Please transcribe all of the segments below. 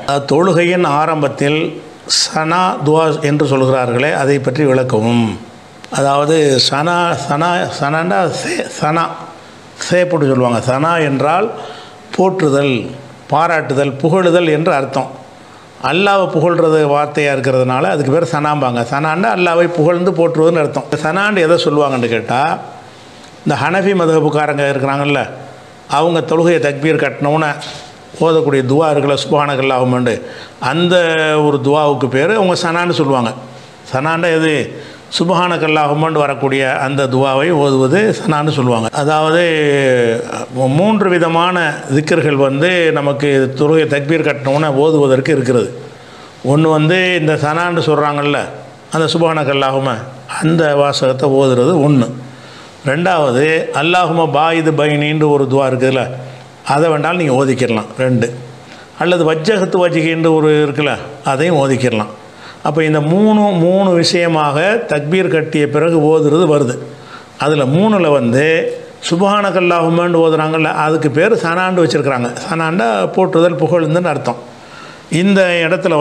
தொழுகையின் ஆரம்பத்தில் சனா துவா என்று சொல்கிறார்களே, அதை பற்றி விளக்கவும். அதாவது சனாண்டா சனா போட்டு சொல்லுவாங்க. சனா என்றால் போற்றுதல், பாராட்டுதல், புகழுதல் என்று அர்த்தம். அல்லாவை புகழ்கிறது வார்த்தையாக இருக்கிறதுனால அதுக்கு பேர் சனாம்பாங்க. சனாண்டா அல்லாவை புகழ்ந்து போற்றுவதுன்னு அர்த்தம். சனாண்டு எதை சொல்லுவாங்கன்னு கேட்டால், இந்த ஹனஃபி மதுஹபுக்காரங்க இருக்கிறாங்கல்ல, அவங்க தொழுகையை தக்பீர் கட்டினவுன்னு ஓதக்கூடிய துவா இருக்குல்ல, சுப்ஹானக்கல்லாஹும்மண்டு, அந்த ஒரு துவாவுக்கு பேர் அவங்க சனான்னு சொல்லுவாங்க. சனாண்டா எது? சுப்ஹானக்கல்லாஹும்மண்டு வரக்கூடிய அந்த துவாவை ஓதுவது சனான்னு சொல்லுவாங்க. அதாவது 3 விதமான திக்ர்கள் நமக்கு தொழுகை தக்பீர் கட்டினவுன்னு ஓதுவதற்கு இருக்கிறது. ஒன்று இந்த சனான்னு சொல்கிறாங்கல்ல, அந்த சுப்ஹானக்கல்லாஹும்ம அந்த வாசகத்தை ஓதுறது ஒன்று. ரெண்டாவது அல்லாஹும்ம பாயிது பைனின்னு ஒரு துவா இருக்குதுல்ல, அதை வேண்டாலும் நீங்கள் ஓதிக்கிடலாம் 2. அல்லது வஜ்ஜகத்து வஜ்ஹின்னு ஒரு இருக்குல்ல, அதையும் ஓதிக்கிடலாம். அப்போ இந்த மூணு விஷயமாக தக்பீர் கட்டிய பிறகு ஓதுறது வருது. அதில் 3ல் சுப்ஹானக்கல்லாஹும்மன்னு ஓதுறாங்கல்ல, அதுக்கு பேர் சனாண்டு வச்சுருக்கிறாங்க. சனாண்டா போற்றுதல், புகழ்ந்துன்னு அர்த்தம். இந்த இடத்துல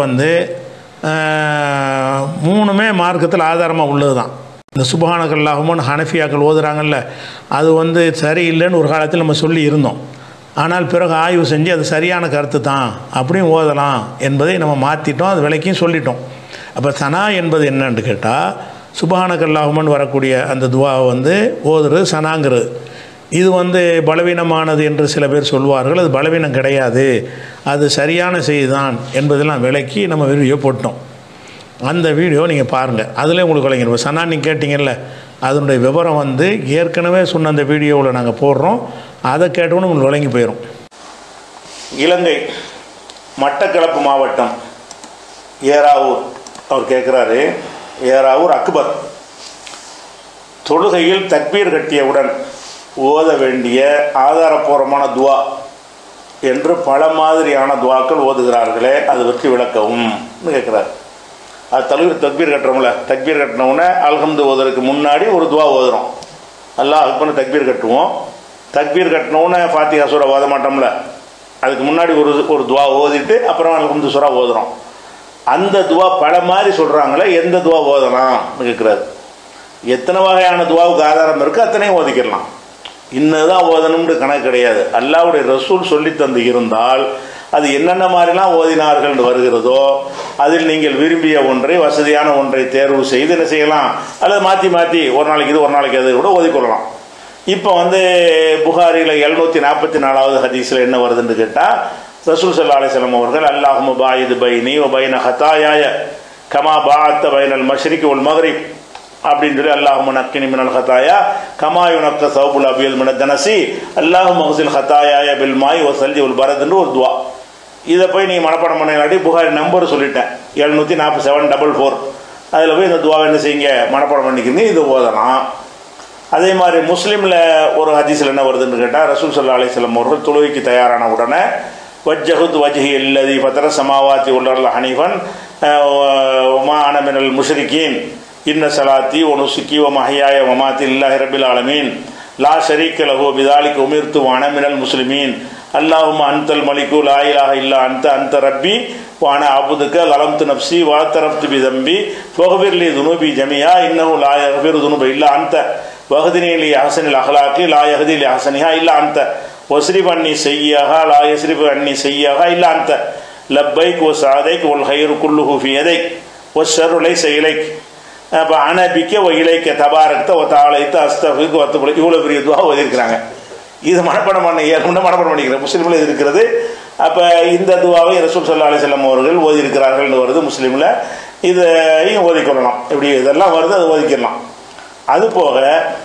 3மே மார்க்கத்தில் ஆதாரமாக உள்ளது தான். இந்த சுப்ஹானக்கல்லாஹும்மன்னு ஹனஃபியாக்கள் ஓதுறாங்கல்ல, அது சரியில்லைன்னு ஒரு காலத்தில் நம்ம சொல்லி இருந்தோம். ஆனால் பிறகு ஆய்வு செஞ்சு அது சரியான கருத்து தான், அப்படியும் ஓதலாம் என்பதை நம்ம மாற்றிட்டோம், அது விளக்கியும் சொல்லிட்டோம். அப்போ சனா என்பது என்னன்னு கேட்டால், சுப்ஹானக்கல்லாஹும்மன்னு வரக்கூடிய அந்த துவாவை ஓதுறது சனாங்கிறது. இது பலவீனமானது என்று சில பேர் சொல்வார்கள். அது பலவீனம் கிடையாது, அது சரியான செய்தி தான் என்பதெல்லாம் விளக்கி நம்ம வீடியோ போட்டோம். அந்த வீடியோ நீங்கள் பாருங்கள், அதில் உங்களுக்கு விளங்கிடும். சனா நீங்கள் கேட்டிங்கல்ல, அதனுடைய விவரம் ஏற்கனவே சொன்ன அந்த வீடியோவில் நாங்கள் போடுறோம். அதை கேட்டோன்னு உங்களுக்கு விளங்கி போயிடும். இலங்கை மட்டக்களப்பு மாவட்டம் ஏறாவூர் அவர் கேட்குறாரு, ஏறாவூர் அக்பர், தொழுகையில் தக்பீர் கட்டியவுடன் ஓத வேண்டிய ஆதாரபூர்வமான துவா என்று பல மாதிரியான துவாக்கள் ஓதுகிறார்களே, அது பற்றி விளக்கவும் கேட்குறாரு. அது தக்பீர் கட்டுறோம்ல, தக்பீர் கட்டினவுடனே அல்ஹம்து ஓதுறதுக்கு முன்னாடி ஒரு துவா ஓதுறோம். அல்லாஹ் அக்பர்னு தக்பீர் கட்டுவோம். தக்பீர் கட்டினவுடனே ஃபாத்திஹா சூரா ஓத மாட்டோம்ல, அதுக்கு முன்னாடி ஒரு துவா ஓதிட்டு அப்புறம் அல்ஹம்து சூரா ஓதுறோம். அந்த துவா பல மாதிரி சொல்கிறாங்களே, எந்த துவா ஓதலாம்னு கேட்குறாரு. எத்தனை வகையான துவாவுக்கு ஆதாரம் இருக்குது, அத்தனையும் ஓதிக்கிடலாம். இன்னதான் ஓதணும்னு கணக்கு கிடையாது. அல்லாஹ்வுடைய ரசூல் சொல்லி தந்து இருந்தால் அது என்னென்ன மாதிரிலாம் ஓதினார்கள் வருகிறதோ, அதில் நீங்கள் விரும்பிய ஒன்றை, வசதியான ஒன்றை தேர்வு செய்து என்ன செய்யலாம், அல்லது மாற்றி ஒரு நாளைக்கு இது ஒரு நாளைக்கு அது கூட ஓதிக்கொள்ளலாம். இப்போ புகாரியில் 744வது ஹதீஸில் என்ன வருதுன்னு கேட்டால், ரசூல் ஸல்லல்லாஹு அலைஹி வஸல்லம் அவர்கள் அல்லாஹும்ம பாயிது பைனி வ பைன ஹதாயாய கமா பாஅத்த பைனல் மஷ்ரிகி வல் மக்ரிப் அப்படின்னு சொல்லி, அல்லாஹும்ம நக்கினி மினல் ஹதாயா கமா யுனக்க சௌபுல் அபியல் மினத் தனசி அல்லாஹும்ம ஹுஸில் ஹதாயாய பில் மாய் வ ஸல்ஜி வல் பரத்னு ஒரு துவா. இதை போய் நீங்கள் மனப்பாடம் பண்ணாட்டி புகாரி நம்பர் சொல்லிட்டேன் 74744. அதில் போய் இந்த துவாவை என்ன செய்யுங்க, மனப்பாடம் பண்ணிக்கிறீங்க, இது ஓதலாம். அதே மாதிரி முஸ்லீமில் ஒரு ஹதீஸில் என்ன வருதுன்னு கேட்டால், ரசூல் ஸல்லல்லாஹு அலைஹி வஸல்லம் அவர்கள் தொழுகைக்கு தயாரான உடனே வஜ்ஜஹுத் வஜ்ஹி அல்லதி ஃபதர சமாவாத்தி வல் ஹனீஃபன் மா அன மினல் முஷ்ரிகீன் இன்ன ஸலாத்தி வ நுஸுகி வ மஹ்யாய வ மமாத்தி லில்லாஹி ரப்பில் ஆலமீன் லா ஷரீக லஹு பிதாலிக உமிர்து வ அன மினல் முஸ்லிமீன் அல்லாஹும்ம அன்தல் மலிகு லா இலாஹ இல்லா அன்த ரப்பி வ அன அப்துக லலம்து நஃப்ஸி வ தரஃப்து பி தம்பி ஃபக்ஃபிர் லி துனூபி ஜமீஆ இன்னஹு லா யக்ஃபிரு துனூப இல்லா அன்த வஹ்தினி லி அஹ்ஸனில் அஹ்லாகி லா யஹ்தி லி அஹ்ஸனிஹா இல்லா அன்த வஸ்ரிஃப் அன்னி ஸய்யிஹா லா யஸ்ரிஃப் அன்னி ஸய்யிஹா இல்லா அன்த லப்பைக் வ ஸஅதைக் வல் கைரு குல்லுஹு ஃபி யதைக் வஷ்ஷர்ரு லைஸ இலைக் அப்போ அனபிக்க வ இலைக்க தபாரக்த வ தஆலைத அஸ்தஃபிருக வ அத்தூபு இலைக். இவ்வளோ பெரிய துவா ஓதிருக்கிறாங்க. இது மனப்பாடம் பண்ண மனப்பாடம் பண்ணிக்கிறேன். முஸ்லீமில் இது இருக்கிறது. அப்போ இந்த துவாவை ரசூல் ஸல்லல்லாஹு அலைஹி வஸல்லம் அவர்கள் ஓதியிருக்கிறார்கள்னு வருது முஸ்லீமில். இதையும் ஓதிக்கொள்ளலாம். இப்படி இதெல்லாம் வருது, அது ஓதிக்கலாம். அதுபோக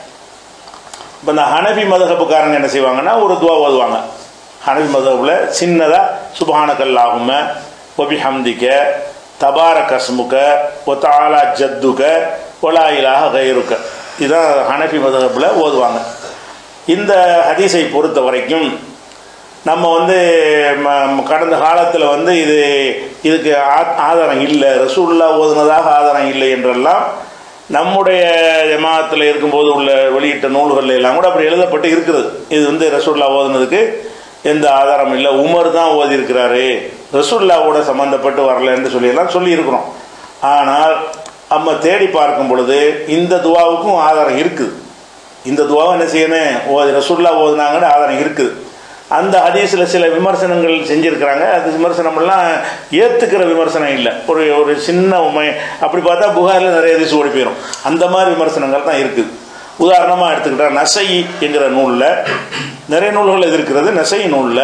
இப்போ இந்த ஹனஃபி மதுஹபுக்காரங்க என்ன செய்வாங்கன்னா, ஒரு துவா ஓதுவாங்க. ஹனஃபி மதுஹபில் சின்னதாக சுப்ஹானக்கல்லாஹும்ம வ பிஹம்திக தபாரக அஸ்முக வ தஆலா ஜத்துக வ லா இலாஹ கைருக, இதான் ஹனஃபி மதுஹபில் ஓதுவாங்க. இந்த ஹதீஸை பொறுத்த வரைக்கும் நம்ம கடந்த காலத்தில் இதுக்கு ஆதாரம் இல்லை, ரசூலுல்லாஹ் ஓதுனதாக ஆதாரம் இல்லை என்றெல்லாம் நம்முடைய ஜமாத்தில் இருக்கும்போது உள்ள வெளியிட்ட நூல்கள் எல்லாம் கூட அப்படி எழுதப்பட்டு இருக்கிறது. இது ரசூலுல்லாஹ் ஓதுனதுக்கு எந்த ஆதாரம் இல்லை, உமர் தான் ஓதியிருக்கிறாரு ரசூலுல்லாவோட சம்மந்தப்பட்டு வரலன்னு சொல்லியெல்லாம் சொல்லியிருக்கிறோம். ஆனால் நம்ம தேடி பார்க்கும் பொழுது இந்த துவாவுக்கும் ஆதாரம் இருக்குது. இந்த துவாவை என்ன செய்யணும், ரசூலுல்லாஹ் ஓதுனாங்கன்னு ஆதாரம் இருக்குது. அந்த ஹதீஸில் சில விமர்சனங்கள் செஞ்சுருக்கிறாங்க. அது விமர்சனமெல்லாம் ஏற்றுக்கிற விமர்சனம் இல்லை. ஒரு சின்ன உண்மை அப்படி பார்த்தா புகாரில் நிறைய ஹதீஸ் ஓடி போயிடும். அந்த மாதிரி விமர்சனங்கள் தான் இருக்குது. உதாரணமாக எடுத்துக்கிட்டால் நசை என்கிற நூலில் நிறைய நூல்கள் எதிர்க்கிறது. நசை நூலில்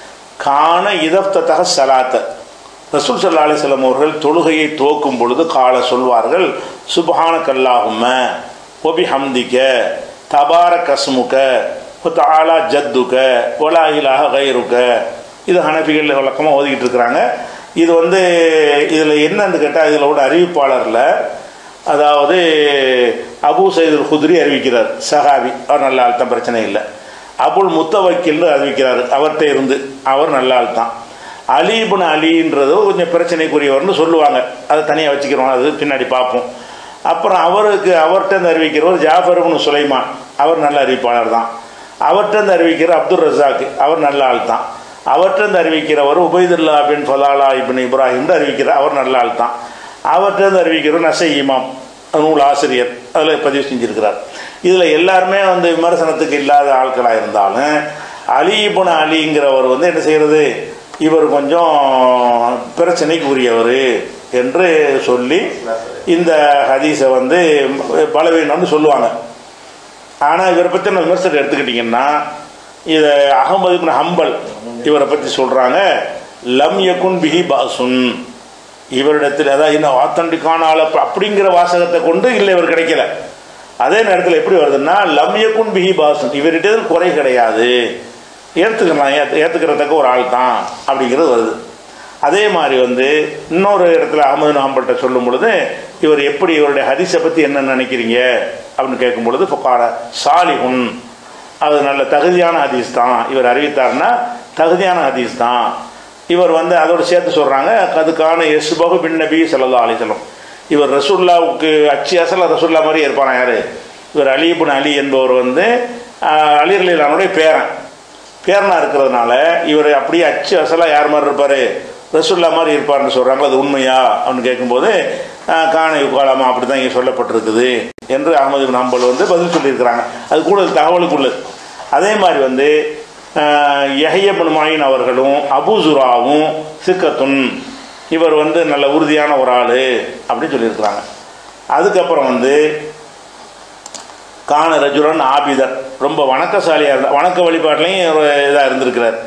காண இதப்தக சலாத்த ரசூல் ஸல்லல்லாஹு அலைஹி வஸல்லம் அவர்கள் தொழுகையை துவக்கும் பொழுது கால சொல்வார்கள், சுப்ஹானக்கல்லாஹும்ம வபிஹம்திக தபாரக் அஸ்முக தஆலா ஜத்துக வலா இலாஹ கைருக. இது ஹனஃபிகள் வழக்கமாக ஓதிக்கிட்டு இருக்கிறாங்க. இது இதில் என்னன்னு கேட்டால், இதில் ஒரு அறிவிப்பாளரில் அதாவது அபூ சயீதுல் குத்ரி அறிவிக்கிறார், சஹாபி, அவர் நல்ல ஆள் தான், பிரச்சனை இல்லை. அபுல் முத்தவக்கில்னு அறிவிக்கிறார், அவர்கிட்ட இருந்து, அவர் நல்ல ஆள் தான். அலி இப்னு அலின்றதோ கொஞ்சம் பிரச்சனைக்குரியவர்னு சொல்லுவாங்க, அதை தனியாக வச்சுக்கிறோம், அது பின்னாடி பார்ப்போம். அப்புறம் அவர்கிட்ட அறிவிக்கிறவர் ஜாஃபர் இப்னு சுலைமான், அவர் நல்ல அறிவிப்பாளர் தான். அவர்கிட்ட அறிவிக்கிற அப்துல் ரஸாக், அவர் நல்ல ஆள் தான். அவர்கிட்ட அறிவிக்கிறவர் உபைதுல்லா பின் ஃபலாலா இப்னு இப்ராஹிம் அறிவிக்கிறார், அவர் நல்ல ஆள் தான். அவர்கிட்ட அறிவிக்கிறவர் நசை இமாம், நூல் ஆசிரியர், அதில் பதிவு செஞ்சுருக்கிறார். இதில் எல்லாருமே விமர்சனத்துக்கு இல்லாத ஆட்களாக இருந்தாலும் அலி இப்னு அலிங்கிறவர் என்ன செய்கிறது, இவர் கொஞ்சம் பிரச்சனைக்கு உரியவர் என்று சொல்லி இந்த ஹதீஸை பலவீனம்னு சொல்லுவாங்க. ஆனால் இவரை பற்றி நம்ம விமர்சனம் எடுத்துக்கிட்டிங்கன்னா, இதை அஹ்மது இப்னு ஹம்பல் இவரை பற்றி சொல்கிறாங்க, லம் யகுன் பிஹி பாசுன், இவரிடத்தில் அதாவது இன்னும் ஆத்தன்டிக்கான ஆள் அப்படிங்கிற வாசகத்தை கொண்டு இல்லை இவர் கிடைக்கல. அதே நேரத்தில் எப்படி வருதுன்னா, லம் யகுன் பிஹி பாசுன், இவர்கிட்ட குறை கிடையாது, ஏற்றுக்கிறதுக்கு ஒரு ஆள் தான் அப்படிங்கிறது வருது. அதே மாதிரி இன்னொரு இடத்துல அஹ்மது ஹம்பல்கிட்ட சொல்லும் பொழுது, இவர் எப்படி இவருடைய ஹதீஸை பற்றி என்ன நினைக்கிறீங்க அப்படின்னு கேட்கும் பொழுது, ஃபகால சாலிஹுன், அது நல்ல தகுதியான ஹதீஸ் தான், இவர் அறிவித்தார்னா தகுதியான ஹதீஸ் தான். இவர் அதோடு சேர்த்து சொல்கிறாங்க, அதுக்கான யஸ்பஹு பின் நபி ஸல்லல்லாஹு அலைஹி வஸல்லம், இவர் ரசூலுல்லாவுக்கு அச்சு அசல ரசூலுல்லா மாதிரி இருப்பானா யார், இவர் அலி இப்னு அலி என்பவர் அலி ரலியல்லாஹு பேரனாக இருக்கிறதுனால இவர் அப்படியே அச்சு அசலாக யார் மாதிரி இருப்பார், ரசூலுல்லா மாதிரி இருப்பார்னு சொல்கிறாங்க. அது உண்மையா அப்படின்னு கேட்கும்போது, காண யுகாலாமா அப்படி தான் இங்கே சொல்லப்பட்டிருக்குது என்று அஹ்மது இப்னு ஹம்பல் பதில் சொல்லியிருக்கிறாங்க. அது கூட தகவலுக்கு உள்ளது. அதே மாதிரி யஹ்யா இப்னு மயின் அவர்களும் அபூ ஜுராவும் சிக்கத்துன், இவர் நல்ல உறுதியான ஒரு ஆள் அப்படின்னு சொல்லியிருக்கிறாங்க. அதுக்கப்புறம் காண ரஜுலன் ஆபிதர், ரொம்ப வணக்கசாலியாக இருந்தார், வணக்க வழிபாட்டிலையும் ஒரு இதாக இருந்திருக்கிறார்.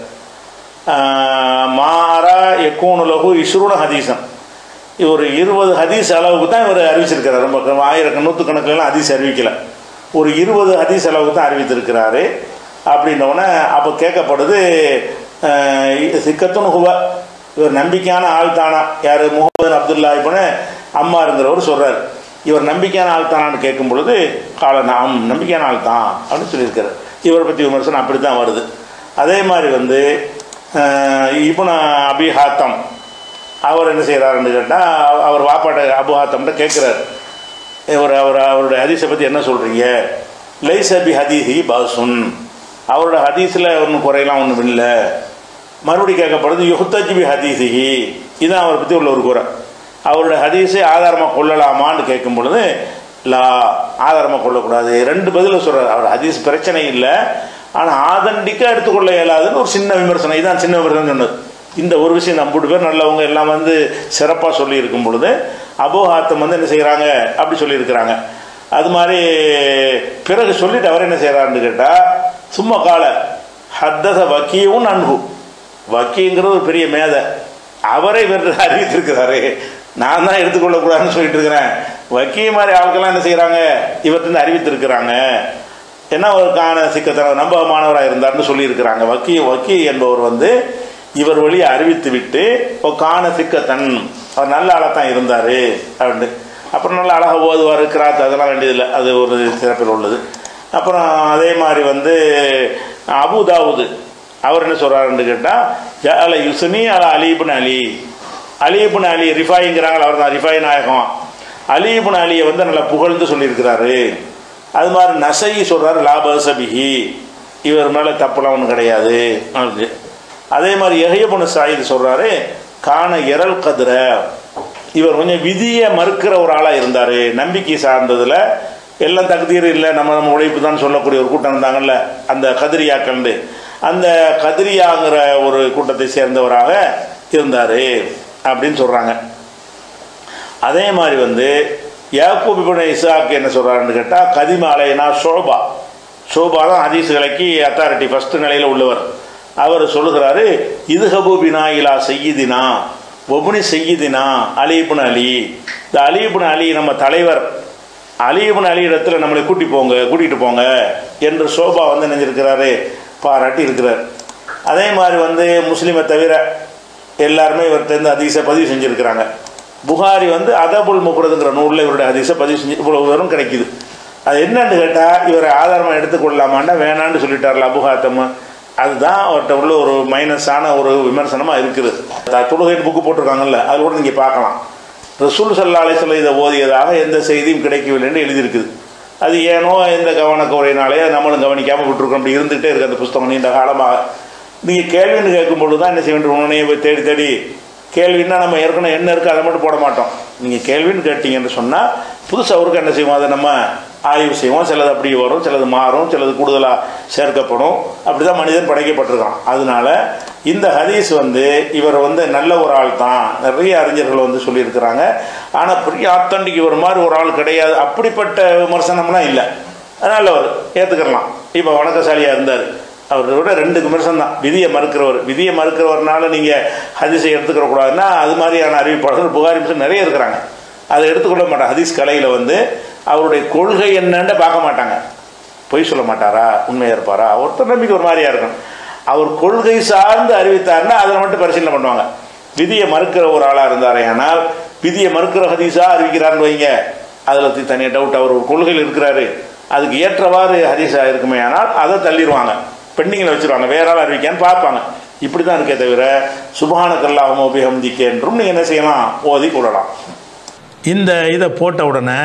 மாரா எக்கூனுலகு இஸ்ரூன ஹதீசன், இவர் 20 ஹதீஸ் அளவுக்கு தான் இவர் அறிவிச்சிருக்கிறார். ரொம்ப நூற்றுக்கணக்கிலாம் ஹதீஸ் அறிவிக்கலை, ஒரு 20 ஹதீஸ் அளவுக்கு தான் அறிவித்திருக்கிறாரு. அப்படின்னோடனே அப்போ கேட்கப்படுது, சிக்கத்துன் ஹுவ, இவர் நம்பிக்கையான ஆள் தானா, யார் முஹம்மது அப்துல்லா இப்னு அம்மா இருந்தவர் சொல்கிறார், இவர் நம்பிக்கையான ஆள் தானான்னு கேட்கும் பொழுது கால நாம் நம்பிக்கையான ஆள் தான் அப்படின்னு சொல்லியிருக்காரு. இவரை பற்றி விமர்சனம் அப்படி தான் வருது. அதே மாதிரி இப்னு அபி ஹாத்தம் அவர் என்ன செய்கிறாருன்னு கேட்டால், அவர் வாப்பாட்ட அபு ஹாத்தம்கிட்ட கேட்குறாரு, அவருடைய ஹதீஸை பற்றி என்ன சொல்கிறீங்க, லைஸ பி ஹதீஹி பாசுன், அவரோட ஹதீஸில் ஒன்றும் குறையெல்லாம் ஒன்றும் இல்லை. மறுபடியும் கேட்கப்படுது யுஹ்தஜ் பி ஹதீஸிஹி, இதுதான் அவரை பற்றி உள்ள ஒரு குறை, அவருடைய ஹதீஸை ஆதாரமாக கொள்ளலாமான்னு கேட்கும் பொழுது லா, ஆதாரமாக கொள்ளக்கூடாது. 2 பதில் சொல்கிறார். அவர் ஹதீஸ் பிரச்சனை இல்லை, ஆனால் ஆதண்டிக்காக எடுத்துக்கொள்ள இயலாதுன்னு ஒரு சின்ன விமர்சனம். இதுதான் சின்ன விமர்சனம் சொன்னது. இந்த ஒரு விஷயம் நம்ம 2 பேர் நல்லவங்க எல்லாம் சிறப்பாக சொல்லியிருக்கும் பொழுது அபூ ஹாத்தம் என்ன செய்கிறாங்க அப்படி சொல்லியிருக்கிறாங்க. அது மாதிரி பிறகு சொல்லிட்டு அவர் என்ன செய்கிறாருன்னு கேட்டால், சும்மா கால ஹத்தஸ வக்கீவும் அன்ஹு, வக்கீங்கிறது ஒரு பெரிய மேதை, அவரை இவர் அறிவித்திருக்கிறாரு, நான் தான் எடுத்துக்கொள்ளக்கூடாதுன்னு சொல்லிட்டு இருக்கிறேன். வக்கீ மாதிரி ஆட்கள்லாம் என்ன செய்கிறாங்க, இவர்கிட்ட அறிவித்திருக்கிறாங்க, ஏன்னா ஒரு காண சிக்கத்தன நம்பகமானவராக இருந்தார்னு சொல்லியிருக்கிறாங்க. வக்கீ என்பவர் இவர் வழியை அறிவித்து விட்டு காண சிக்கத்தன், அவர் நல்ல ஆளாக தான் இருந்தார் அப்படின்னு. அப்புறம் நல்ல அழகாக ஓதுவார், கிராத் அதெல்லாம் வேண்டியதில்லை, அது ஒரு சிறப்பில் உள்ளது. அப்புறம் அதே மாதிரி அபூ தாவூது அவர் என்ன சொல்கிறாருன்னு கேட்டால், ஜஅல யுஸ்னி அலா அலி இப்னு அலி, அலி இப்னு அலி ரிஃபாயிங்கிறாங்க, அவர் தான் ரிஃபாய் நாயகம், அலி இப்னு அலியை நல்லா புகழ்ந்து சொல்லியிருக்கிறாரு. அது மாதிரி நசை சொல்கிறாரு லாபஸ பிஹி, இவர் மேலே தப்புலாம் ஒன்றும் கிடையாது. அதே மாதிரி யஹ்யா இப்னு ஸயீத் சொல்கிறாரு காண எரல் கதிர, இவர் கொஞ்சம் விதியை மறுக்கிற ஒரு ஆளாக இருந்தார். நம்பிக்கை சார்ந்ததில் எல்லாம் தகுதீர் இல்லை, நம்ம உழைப்பு தான் சொல்லக்கூடிய ஒரு கூட்டம் இருந்தாங்கல்ல, அந்த கதிரியாக்கண்டு, அந்த கதிரியாங்கிற ஒரு கூட்டத்தை சேர்ந்தவராக இருந்தார் அப்படின்னு சொல்கிறாங்க. அதே மாதிரி யாக்கூப் இப்னு இஸ்ஹாக் என்ன சொல்கிறாருன்னு கேட்டால், கதிம அலைனா ஷோபா தான் ஹதீஸ் விலைக்கு அத்தாரிட்டி ஃபஸ்ட்டு நிலையில் உள்ளவர். அவர் சொல்லுகிறாரு, இதுஹபு பினா இலா செய்யிதினா ஒபுனி செய்யிதினா அலி இப்னு அலி. இந்த அலி இப்னு அலி நம்ம தலைவர் அலி இப்னு அலி இடத்துல நம்மளை கூட்டிகிட்டு போங்க என்று ஷோபா நினைஞ்சிருக்கிறாரு, பாராட்டி இருக்கிறார். அதே மாதிரி முஸ்லீமை தவிர எல்லாருமே இவர்கிட்ட ஹதீஸை பதிவு செஞ்சுருக்கிறாங்க. புகாரி அதபுல் முஃப்ரதுங்கிற நூலில் இவருடைய ஹதீஸை பதிவு செஞ்சு இவ்வளவு தூரம் கிடைக்குது. அது என்னன்னு கேட்டால், இவரை ஆதாரமாக எடுத்துக்கொள்ளலாமாண்டா வேணான்னு சொல்லிட்டார்ல அபுஹாத்தம். அதுதான் அவர்கிட்ட உள்ள ஒரு மைனஸான ஒரு விமர்சனமாக இருக்குது. தொழுகைன்னு புக்கு போட்டிருக்காங்கல்ல, அது கூட நீங்கள் பார்க்கலாம். ரசூல் ஸல்லல்லாஹு அலைஹி வஸல்லம் இதை ஓதியதாக எந்த செய்தியும் கிடைக்கவில்லைன்னு எழுதியிருக்குது. அது ஏனோ எந்த கவனக்குறையினாலே நம்மளும் கவனிக்காமல் விட்டுருக்கோம். அப்படி இருந்துகிட்டே இருக்குது அந்த புஸ்தகம் நீண்ட காலமாக. நீங்கள் கேள்வின்னு கேட்கும்பொழுது தான் என்ன செய்ய வேண்டும், உடனே போய் தேடி கேள்வின்னா நம்ம ஏற்கனவே என்ன இருக்குது அதை மட்டும் போட மாட்டோம். நீங்கள் கேள்வின்னு கேட்டீங்கன்னு சொன்னால் புதுசு அவருக்கு என்ன செய்வோம், அதை நம்ம ஆய்வு செய்வோம். சிலது அப்படி வரும், சிலது மாறும், சிலது கூடுதலாக சேர்க்கப்படும். அப்படி தான் மனிதன் படைக்கப்பட்டிருக்கான். அதனால் இந்த ஹதீஸ் இவர் நல்ல ஒரு ஆள் தான், நிறைய அறிஞர்கள் சொல்லியிருக்கிறாங்க. ஆனால் பெரிய ஆத்தண்டிக்கு ஒரு மாதிரி ஒரு ஆள் கிடையாது, அப்படிப்பட்ட விமர்சனம்லாம் இல்லை. அதனால் அவர் ஏற்றுக்கலாம். இப்போ வணக்கசாலியாக இருந்தார், அவரோட 2 விமர்சனம் தான். விதியை மறுக்கிறவர்னால நீங்கள் ஹதீஸை எடுத்துக்கிறக்கூடாதுன்னா அது மாதிரியான அறிவிப்பாளர்கள் புகாரி முஸ்லிம் நிறைய இருக்கிறாங்க. அதை எடுத்துக்கொள்ள மாட்டாங்க. ஹதீஸ் கலையில் அவருடைய கொள்கை என்னன்னு பார்க்க மாட்டாங்க. பொய் சொல்ல மாட்டாரா, உண்மையாக இருப்பாரா, ஒருத்தர் நம்பிக்கை ஒரு மாதிரியாக இருக்கும். அவர் கொள்கை சார்ந்து அறிவித்தார்னா அதில் மட்டும் பரிசீலனை பண்ணுவாங்க. விதியை மறுக்கிற ஒரு ஆளாக இருந்தாரே, ஆனால் விதியை மறுக்கிற ஹதீஸாக அறிவிக்கிறான்னு வைங்க, அதில் தனியாக டவுட். அவர் ஒரு கொள்கையில் இருக்கிறாரு, அதுக்கு ஏற்றவாறு ஹதீஸாக இருக்குமே, ஆனால் அதை தள்ளிடுவாங்க, பெண்டிங்கில் வச்சுருவாங்க, வேற ஆள் அறிவிக்கான்னு பார்ப்பாங்க. இப்படி தான் இருக்கே தவிர சுப்ஹானக்கல்லாஹும்ம வ பிஹம்திக என்றும் நீங்கள் என்ன செய்யலாம், ஓதி கொள்ளலாம். இந்த இதை போட்ட உடனே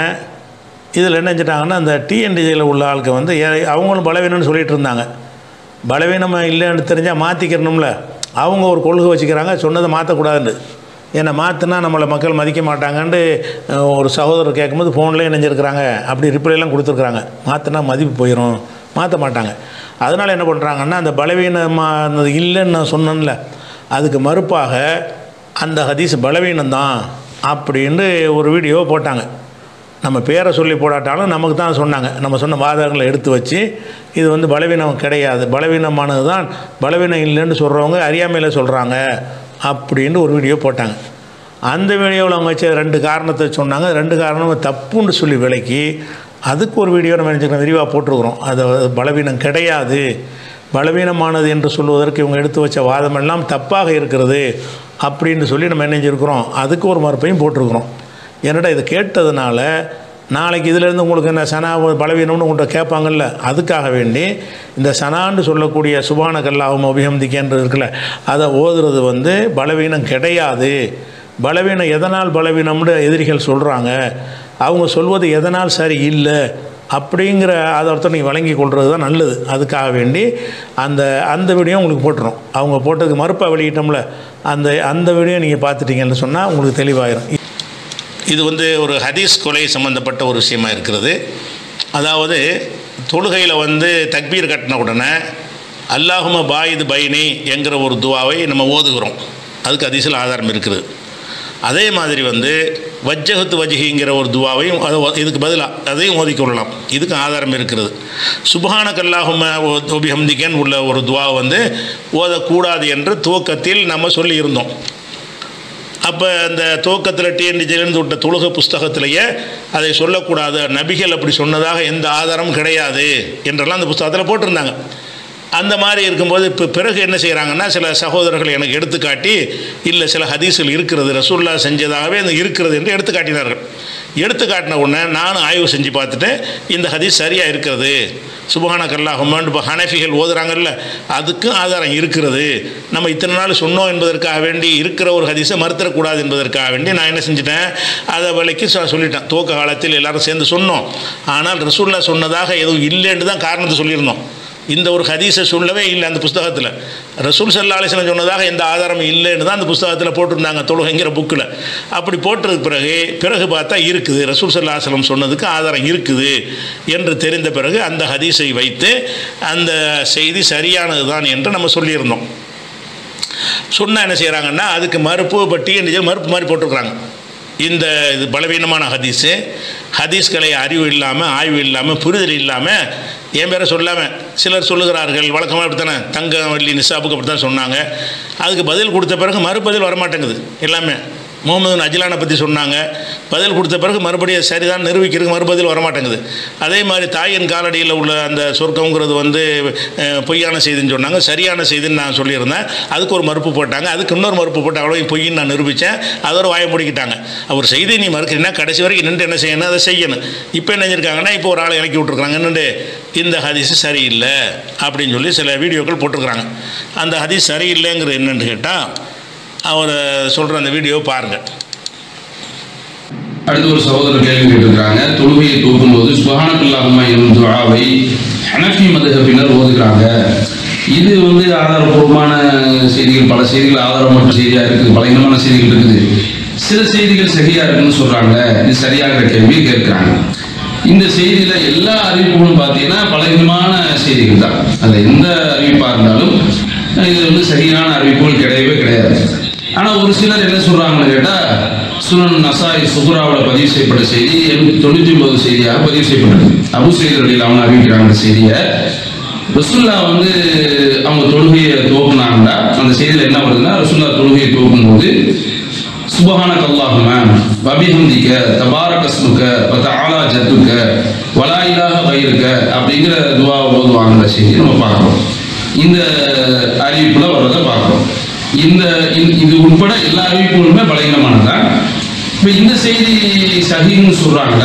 இதில் என்ன செஞ்சிட்டாங்கன்னா, அந்த டிஎன்டிஜியில் உள்ள ஆளுக்கு அவங்களும் பலவீனம்னு சொல்லிகிட்டு இருந்தாங்க. பலவீனமாக இல்லைன்னு தெரிஞ்சால் மாற்றிக்கிறணும்ல. அவங்க ஒரு கொள்கை வச்சுக்கிறாங்க, சொன்னதை மாற்றக்கூடாதுன்னு. ஏன்னா மாற்றினா நம்மளை மக்கள் மதிக்க மாட்டாங்கன்ட்டு ஒரு சகோதரர் கேட்கும்போது ஃபோன்லேயே இணைஞ்சிருக்கிறாங்க, அப்படி ரிப்ளைலாம் கொடுத்துருக்குறாங்க. மாற்றினா மதிப்பு போயிடும், மாற்ற மாட்டாங்க. அதனால் என்ன பண்ணுறாங்கன்னா, அந்த பலவீனமானது இல்லைன்னு நான் சொன்னேன்ல, அதுக்கு மறுப்பாக அந்த ஹதீஸ் பலவீனம்தான் அப்படின்னு ஒரு வீடியோ போட்டாங்க. நம்ம பேரை சொல்லி போடாட்டாலும் நமக்கு தான் சொன்னாங்க. நம்ம சொன்ன வாதங்களை எடுத்து வச்சு இது பலவீனம் கிடையாது, பலவீனமானது தான், பலவீனம் இல்லைன்னு சொல்கிறவங்க அறியாமையில் சொல்கிறாங்க அப்படின்னு ஒரு வீடியோ போட்டாங்க. அந்த வீடியோவில் அவங்க வச்ச 2 காரணத்தை சொன்னாங்க. 2 காரணம் தப்புன்னு சொல்லி விளக்கி அதுக்கு ஒரு வீடியோ நம்ம நினச்சிக்கலாம், விரிவாக போட்டிருக்கிறோம். அது பலவீனம் கிடையாது, பலவீனமானது என்று சொல்வதற்கு இவங்க எடுத்து வச்ச வாதமெல்லாம் தப்பாக இருக்கிறது அப்படின்னு சொல்லி நம்ம நினைஞ்சிருக்கிறோம். அதுக்கு ஒரு மறுப்பையும் போட்டிருக்கிறோம். என்னடா இதை கேட்டதுனால நாளைக்கு இதிலேருந்து உங்களுக்கு என்ன சனா பலவீனம்னு உங்கள்கிட்ட கேட்பாங்கல்ல, அதுக்காக வேண்டி இந்த சனான்னு சொல்லக்கூடிய சுப்ஹானக்கல்லாஹும்ம வ பிஹம்திகன்றது இருக்குல்ல, அதை ஓதுறது பலவீனம் கிடையாது. பலவீனம் எதனால் பலவீனம்னு எதிரிகள் சொல்கிறாங்க, அவங்க சொல்வது எதனால் சரி இல்லை அப்படிங்கிற ஆதாரத்தை நீங்கள் வழங்கி கொள்வது தான் நல்லது. அதுக்காக வேண்டி அந்த வீடியோ உங்களுக்கு போட்டுரும். அவங்க போட்டதுக்கு மறுப்பாக வெளியிட்டோம்ல, அந்த வீடியோ நீங்கள் பார்த்துட்டீங்கன்னு சொன்னால் உங்களுக்கு தெளிவாயிரும். இது ஒரு ஹதீஸ் கொலை சம்மந்தப்பட்ட ஒரு விஷயமா இருக்கிறது. அதாவது தொழுகையில் தக்பீர் கட்டின உடனே அல்லாஹும்ம பாயிது பைனி என்கிற ஒரு துவாவை நம்ம ஓதுகிறோம். அதுக்கு ஹதீஸில் ஆதாரம் இருக்குது. அதே மாதிரி வஜ்ஜஹத்து வஜ்ஹிங்கிற ஒரு துவாவையும் இதுக்கு பதிலாக அதையும் ஓதிக்கொள்ளலாம். இதுக்கு ஆதாரம் இருக்கிறது. சுப்ஹானக்கல்லாஹும்ம வ பிஹம்திகன் உள்ள ஒரு துவாவை ஓதக்கூடாது என்று துவக்கத்தில் நம்ம சொல்லியிருந்தோம். அப்போ அந்த துவக்கத்தில் டிஎன்டிஜிலேருந்து விட்ட தொழுகை புஸ்தகத்திலேயே அதை சொல்லக்கூடாது, நபிகள் அப்படி சொன்னதாக எந்த ஆதாரமும் கிடையாது என்றெல்லாம் அந்த புஸ்தகத்தில் போட்டிருந்தாங்க. அந்த மாதிரி இருக்கும்போது இப்போ பிறகு என்ன செய்கிறாங்கன்னா, சில சகோதரர்கள் எனக்கு எடுத்துக்காட்டி, இல்லை சில ஹதீஸ்கள் இருக்கிறது, ரசூலுல்லாஹ் செஞ்சதாகவே அந்த இருக்கிறது என்று எடுத்துக்காட்டினார்கள். எடுத்துக்காட்டின உடனே நானும் ஆய்வு செஞ்சு பார்த்துட்டு இந்த ஹதீஸ் சரியாக இருக்கிறது, சுப்ஹானக்கல்லாஹும்மன்னு இப்போ ஹனஃபிகள் ஓதுறாங்கல்ல, அதுக்கும் ஆதாரம் இருக்கிறது, நம்ம இத்தனை நாள் சொன்னோம் என்பதற்காக வேண்டி இருக்கிற ஒரு ஹதீஸை மறுத்தரக்கூடாது என்பதற்காக வேண்டி நான் என்ன செஞ்சிட்டேன், அதை விலைக்கு சொல்லிட்டேன். துவக்க காலத்தில் எல்லோரும் சேர்ந்து சொன்னோம், ஆனால் ரசூலுல்லாஹ் சொன்னதாக எதுவும் இல்லைன்னு தான் காரணத்தை சொல்லியிருந்தோம். இந்த ஒரு ஹதீஸை சொல்லவே இல்லை அந்த புஸ்தகத்தில். ரசூல் ஸல்லல்லாஹு அலைஹி வஸல்லம் சொன்னதாக எந்த ஆதாரமும் இல்லைன்னு தான் அந்த புஸ்தகத்தில் போட்டிருந்தாங்க, தொழுகைங்கிற புக்கில். அப்படி போட்டதுக்கு பிறகு பார்த்தா இருக்குது, ரசூல் ஸல்லல்லாஹு அலைஹி வஸல்லம் சொன்னதுக்கு ஆதாரம் இருக்குது என்று தெரிந்த பிறகு அந்த ஹதீஸை வைத்து அந்த செய்தி சரியானது தான் என்று நம்ம சொல்லியிருந்தோம். சொன்னால் என்ன செய்கிறாங்கன்னா அதுக்கு மறுப்பு பட்டி மறுப்பு மாதிரி போட்டிருக்கிறாங்க. இந்த இது பலவீனமான ஹதீஸ்களை அறிவு இல்லாமல், ஆய்வு இல்லாமல், புரிதல் இல்லாமல், என் பேரை சொல்லாமல் சிலர் சொல்லுகிறார்கள். வழக்கமாக அப்படித்தானே தங்கவள்ளி நிசாபுக்கு அப்படி தான் சொன்னாங்க. அதுக்கு பதில் கொடுத்த பிறகு மறுபதில் வரமாட்டேங்குது. எல்லாமே முகமது அஜ்லானை பற்றி சொன்னாங்க, பதில் கொடுத்த பிறகு மறுபடியும் சரிதான் நிரூபிக்கிறதுக்கு மறுபதில் வரமாட்டேங்குது. அதே மாதிரி தாயின் காலடியில் உள்ள அந்த சொர்க்கங்கிறது பொய்யான செய்தின்னு சொன்னாங்க, சரியான செய்தின்னு நான் சொல்லியிருந்தேன். அதுக்கு ஒரு மறுப்பு போட்டாங்க, அதுக்கு இன்னொரு மறுப்பு போட்டு அவ்வளோ பொய்ன்னு நான் நிரூபித்தேன். அதோட வாயை முடிக்கிட்டாங்க. அவர் செய்தி நீ மறுக்கிறீங்கன்னா கடைசி வரைக்கும் நின்று என்ன செய்யணும், அதை செய்யணும். இப்போ என்ன செஞ்சுருக்காங்கன்னா இப்போ ஒரு ஆளை இறக்கி விட்ருக்குறாங்க, என்னண்டு இந்த ஹதீஸ் சரியில்லை அப்படின்னு சொல்லி சில வீடியோக்கள் போட்டிருக்கிறாங்க. அந்த ஹதீஸ் சரியில்லைங்கிறது என்னென்னு கேட்டால் அவர் சொல்கிற அந்த வீடியோ பாருங்கள். அடுத்து ஒரு சகோதரர் கேள்வி கேட்டிருக்கிறாங்க. தொழுகையை தூக்கும்போது சுப்ஹானக்கல்லாஹும்ம எனும் துஆவை ஹனஃபி மதுஹபினர் ஓதுகிறாங்க. இது ஆதாரபூர்வமான செய்திகள், பல செய்திகள் ஆதாரமற்ற செய்தியாக இருக்குது, பலவீனமான செய்திகள் இருக்குது, சில செய்திகள் சரியாக இருக்குன்னு சொல்கிறாங்க. இது சரியாகிற கேள்வி கேட்குறாங்க. இந்த செய்தியில் எல்லா அறிவிப்புகளும் பார்த்தீங்கன்னா பலவீனமான செய்திகள் தான். அதில் எந்த அறிவிப்பாக இருந்தாலும் இது சரியான அறிவிப்புகள் கிடையவே கிடையாது. ஆனால் ஒரு சிலர் என்ன சொல்கிறாங்கன்னு கேட்டால், சுனன் நசாய் சுகுராவில் பதிவு செய்யப்பட்ட செய்தி 99 செய்தியாக பதிவு செய்யப்பட்டது. அபு சயீத் ரலியல்லாஹு அன்ஹு அறிவிக்கிறாங்க செய்தியை. ரசூலுல்லாஹ் அவங்க தொழுகையை துவக்குனாங்கன்னா அந்த செய்தியில் என்ன வருதுன்னா, ரசூலுல்லாஹ் தொழுகையை துவக்கும்போது சுப்ஹானக அல்லாஹும்ம வபிஹம்திக தபாரக இஸ்முக வ தஆலா ஜத்துக வலா இலாஹ கைருக அப்படிங்கிற துஆ ஓதுவாங்கிற செய்தி நம்ம பார்க்குறோம். இந்த அறிவிப்புல வர்றதை பார்க்குறோம். இது உட்பட எல்லா அறிவிப்புகளுமே பலகீனமானதான். இப்போ இந்த செய்தி சஹீஹ்னு சொல்றாங்க,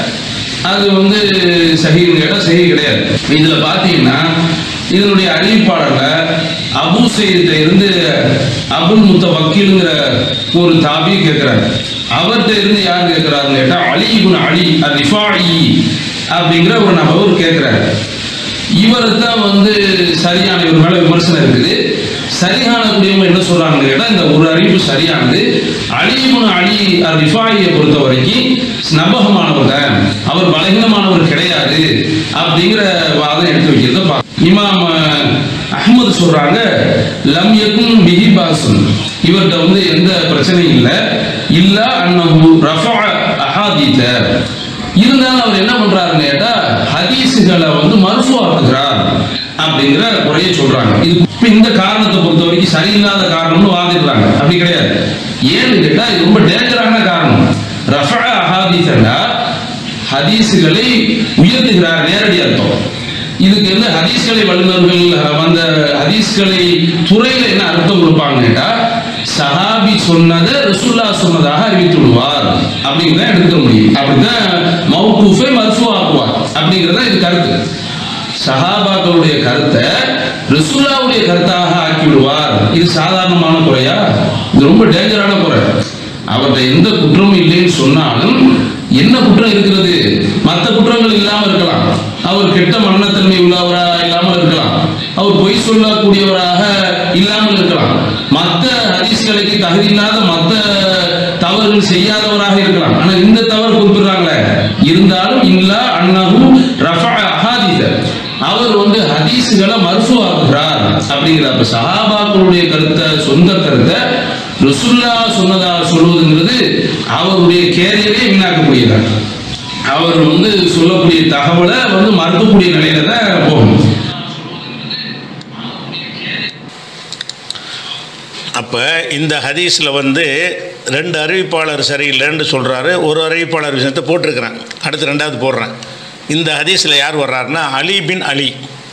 அது சஹீஹ்னு கேட்டால் சஹீஹ் கிடையாது. இதில் பார்த்தீங்கன்னா இதனுடைய அறிவிப்பாளர்ல அபு சயீத்ல இருந்து அபுல் முத்தவக்கீலுங்கிற ஒரு தாபி கேட்கிறாரு. அவர்கிட்ட இருந்து யார் கேட்கிறாருன்னு கேட்டால் அலி இப்னு அலி அர்-ரிஃபாயி அப்படிங்கிற ஒரு நபர் கேட்கிறாரு. இவரை தான் சரியான, இவர் மேல விமர்சனம் இருக்குது. சரியான கூடியவங்க என்ன சொல்றாங்கன்னு கேட்டால் இந்த ஒரு அறிவிப்பு சரியானது. அலி இப்னு அலி அர்-ரிஃபாயியை பொறுத்த வரைக்கும் நபகமானவர் தான், அவர் பலகீனமானவர் கிடையாது அப்படிங்கிற வாதம் எடுத்து வைக்கிறத இமாம் அஹ்மது சொல்றாங்க, லம் யகுன் பிஹி பாசுன், இவர்கிட்ட எந்த பிரச்சனையும் இல்லை. இல்ல அன்னஹு ரஃபஅ அஹாதீத, இருந்தாலும் அவர் என்ன பண்றாருன்னு கேட்டா ஹதீஸுகளை மர்ஃபூஆக்குகிறார் அப்படிங்கிற குறைய சொல்றாங்க. இது இந்த காரணத்தை பொறுத்த வரைக்கும் சரியில்லாத காரணம்னு வாதிடுறாங்க. அப்படி கிடையாது. ஏன்னு கேட்டா இது ரொம்ப டேஞ்சரான காரணம். ரஃபஅ அஹாதீஸனா ஹதீஸுகளை உயர்த்துகிறார், நேரடி அர்த்தம். இதுக்கு ஹதீஸ்களை வல்லுநர்கள் அந்த ஹதீஸ்களை துறையில என்ன அர்த்தம் கொடுப்பாங்க கேட்டா, சஹாபி சொன்னதை ரசூலுல்லாஹ் சொன்னதாக அறிவித்து விடுவார் அப்படிங்கிறத எடுக்க முடியும். அப்படிதான் மௌகூஃபை மர்ஃபூ ஆக்குவார் அப்படிங்கிறத இது கருத்து. சஹாபாக்களுடைய கருத்தை ரசூலுல்லாஹ்வுடைய கருத்தாக ஆக்கி விடுவார். இது சாதாரணமான குறையா? இது ரொம்ப டேஞ்சரான குறை. அவர்கிட்ட எந்த குற்றமும் இல்லைன்னு சொன்னாலும் என்ன குற்றம் இருக்கிறது? மற்ற குற்றங்கள் இல்லாமல் இருக்கலாம். அவர் கெட்ட மரணத்தன்மை உள்ளவராக இல்லாமல் இருக்கலாம். அவர் பொய் சொல்லக்கூடியவராக இல்லாமல் இருக்கலாம். மற்ற ஹதீஸ்களுக்கு தகுதி இல்லாத மற்ற தவறுகள் செய்யாதவராக இருக்கலாம். ஆனால் இந்த தவறு குறிப்பிடுறாங்களே, இருந்தாலும் இல்லா அன்னஹு ரஃபஅ அஹாதீஸ, அவர் ஹதீஸ்களை மர்ஃபூ ஆக்குகிறார் அப்படிங்கிற. அப்ப சஹாபாக்களுடைய கருத்தை, சொந்த கருத்தை ரசூலுல்லாஹ் சொன்னதாக சொல்வதுங்கிறது அவருடைய கேரியரை வீணாக்கக்கூடியதான். அவர் சொல்லக்கூடிய தகவலை மறுக்கக்கூடிய நிலையில தான் போகணும். அப்போ இந்த ஹதீஸில் 2 அறிவிப்பாளர் சரியில்லைன்னு சொல்கிறாரு. ஒரு அறிவிப்பாளர் விஷயத்தை போட்டிருக்கிறேன், அடுத்து 2வது போடுறேன். இந்த ஹதீஸில் யார் வர்றாருன்னா அலி பின் அலி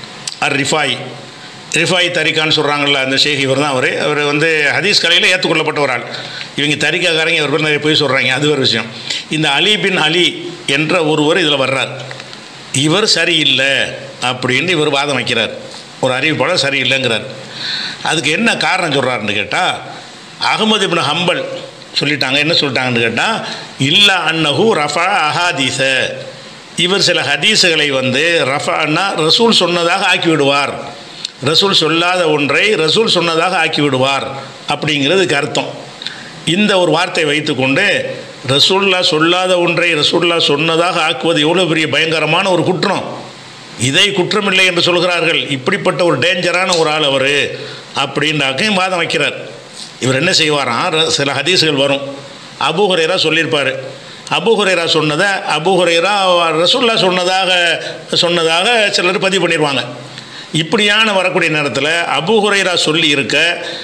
ரிஃபாய் தரிகான்னு சொல்கிறாங்கல்ல, அந்த ஷேக் இவர் தான். அவர் ஹதீஸ் கலையில் ஏற்றுக்கொள்ளப்பட்ட ஒரு ஆள். இவங்க தரிகாக்காரங்க இவர் பேர் நிறைய போய் சொல்கிறாங்க, அது ஒரு விஷயம். இந்த அலி பின் அலி என்ற ஒருவர் இதில் வர்றார். இவர் சரியில்லை அப்படின்னு இவர் வாதம் வைக்கிறார். ஒரு அறிவிப்பாளர் சரியில்லைங்கிறார். அதுக்கு என்ன காரணம் சொல்கிறாருன்னு கேட்டால், அஹ்மது இப்னு ஹம்பல் சொல்லிட்டாங்க. என்ன சொல்லிட்டாங்கன்னு கேட்டால், இல்லா அன்னஹு ரஃபா அஹாதீஸ, இவர் சில ஹதீஸுகளை வந்து ரஃபான்னா ரசூல் சொன்னதாக ஆக்கிவிடுவார், ரசூல் சொல்லாத ஒன்றை ரசூல் சொன்னதாக ஆக்கிவிடுவார் அப்படிங்கிறதுக்கு அர்த்தம். இந்த ஒரு வார்த்தை வைத்துக்கொண்டு ரசூல்லா சொல்லாத ஒன்றை ரசூல்லா சொன்னதாக ஆக்குவது எவ்வளோ பெரிய பயங்கரமான ஒரு குற்றம், இதை குற்றமில்லை என்று சொல்கிறார்கள். இப்படிப்பட்ட ஒரு டேஞ்சரான ஒரு ஆள் அவர் அப்படின்னாக்கையும் வாதம் வைக்கிறார். இவர் என்ன செய்வாராம், சில ஹதீஸுகள் வரும், அபூ ஹுரைரா சொல்லியிருப்பார், அபூ ஹுரைரா சொன்னதை அபூ ஹுரைரா ரசூல்லா சொன்னதாக சிலர் பதிவு பண்ணிடுவாங்க. இப்படியான வரக்கூடிய நேரத்தில் அபூ ஹுரைரா சொல்லி இருக்க,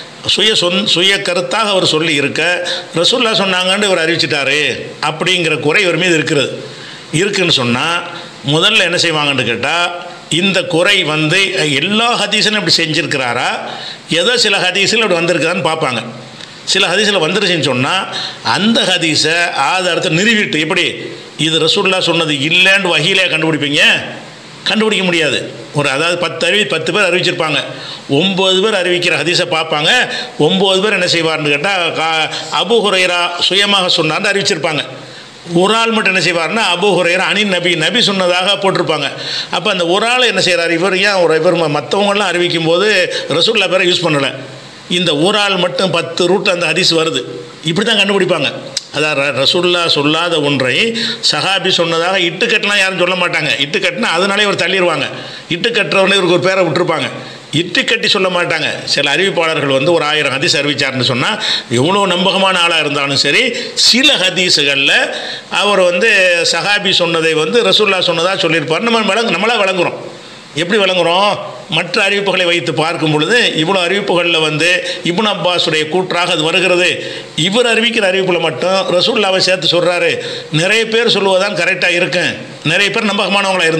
சுய கருத்தாக அவர் சொல்லி இருக்க, ரசூல்லா சொன்னாங்கன்னு இவர் அறிவிச்சிட்டாரு அப்படிங்கிற குறை இவர் மீது இருக்குன்னு சொன்னால் முதல்ல என்ன செய்வாங்கன்னு கேட்டால், இந்த குறை வந்து எல்லா ஹதீஸும் இப்படி செஞ்சுருக்கிறாரா, ஏதோ சில ஹதீஸில் அப்படி வந்திருக்கிறான்னு பார்ப்பாங்க. சில ஹதீஸில் வந்துருச்சுன்னு சொன்னால் அந்த ஹதீஸை ஆதாரத்தை நிறுவிட்டு, எப்படி இது ரசூல்லா சொன்னது இல்லைன்னு வகையிலே கண்டுபிடிப்பீங்க, கண்டுபிடிக்க முடியாது. அதாவது 10 பேர் அறிவிச்சிருப்பாங்க, 9 பேர் அறிவிக்கிற ஹதீஸை பார்ப்பாங்க, 9 பேர் என்ன செய்வார்னு கேட்டால் அபூ ஹுரைரா சுயமாக சொன்னார்னு அறிவிச்சிருப்பாங்க. ஒரு ஆள் மட்டும் என்ன செய்வார்னா அபூ ஹுரைரா அனின் நபி சொன்னதாக போட்டிருப்பாங்க. அப்போ அந்த ஒரு ஆள் என்ன செய்கிறார், இவர் ஏன் இவர் மற்றவங்களாம் அறிவிக்கும் போது ரசூல்லா பேரை யூஸ் பண்ணலை, இந்த ஒரு ஆள் மட்டும் 10 ரூட் அந்த ஹதீஸ் வருது, இப்படி தான் கண்டுபிடிப்பாங்க. அதாவது ரசூல்லா சொல்லாத ஒன்றை சஹாபி சொன்னதாக இட்டுக்கட்டலாம் யாரும் சொல்ல மாட்டாங்க. இட்டுக்கட்டினா அதனாலே இவர் தள்ளிடுவாங்க. இட்டுக்கட்டுறவனே இவருக்கு ஒரு பேரை விட்டுருப்பாங்க, இட்டுக்கட்டி சொல்ல மாட்டாங்க. சில அறிவிப்பாளர்கள் வந்து ஒரு 1000 ஹதீஸ் அறிவிச்சார்னு சொன்னால் எவ்வளோ நம்பகமான ஆளாக இருந்தாலும் சரி, சில ஹதீஸுகளில் அவர் வந்து சஹாபி சொன்னதை வந்து ரசூல்லா சொன்னதாக சொல்லியிருப்பார். நம்மளாக விளங்குறோம். எப்படி விளங்குறோம், மற்ற அறிவிப்புகளை வைத்து பார்க்கும் பொழுது இவ்வளோ அறிவிப்புகளில் வந்து இப்னு அப்பாஸுடைய கூற்றாக அது வருகிறது. இவர் அறிவிக்கிற அறிவிப்பில் மட்டும் ரசூல்லாவை சேர்த்து சொல்கிறாரு. நிறைய பேர் சொல்லுவதான் கரெக்டாக இருக்கும், நிறைய பேர் நம்பகமானவங்களாக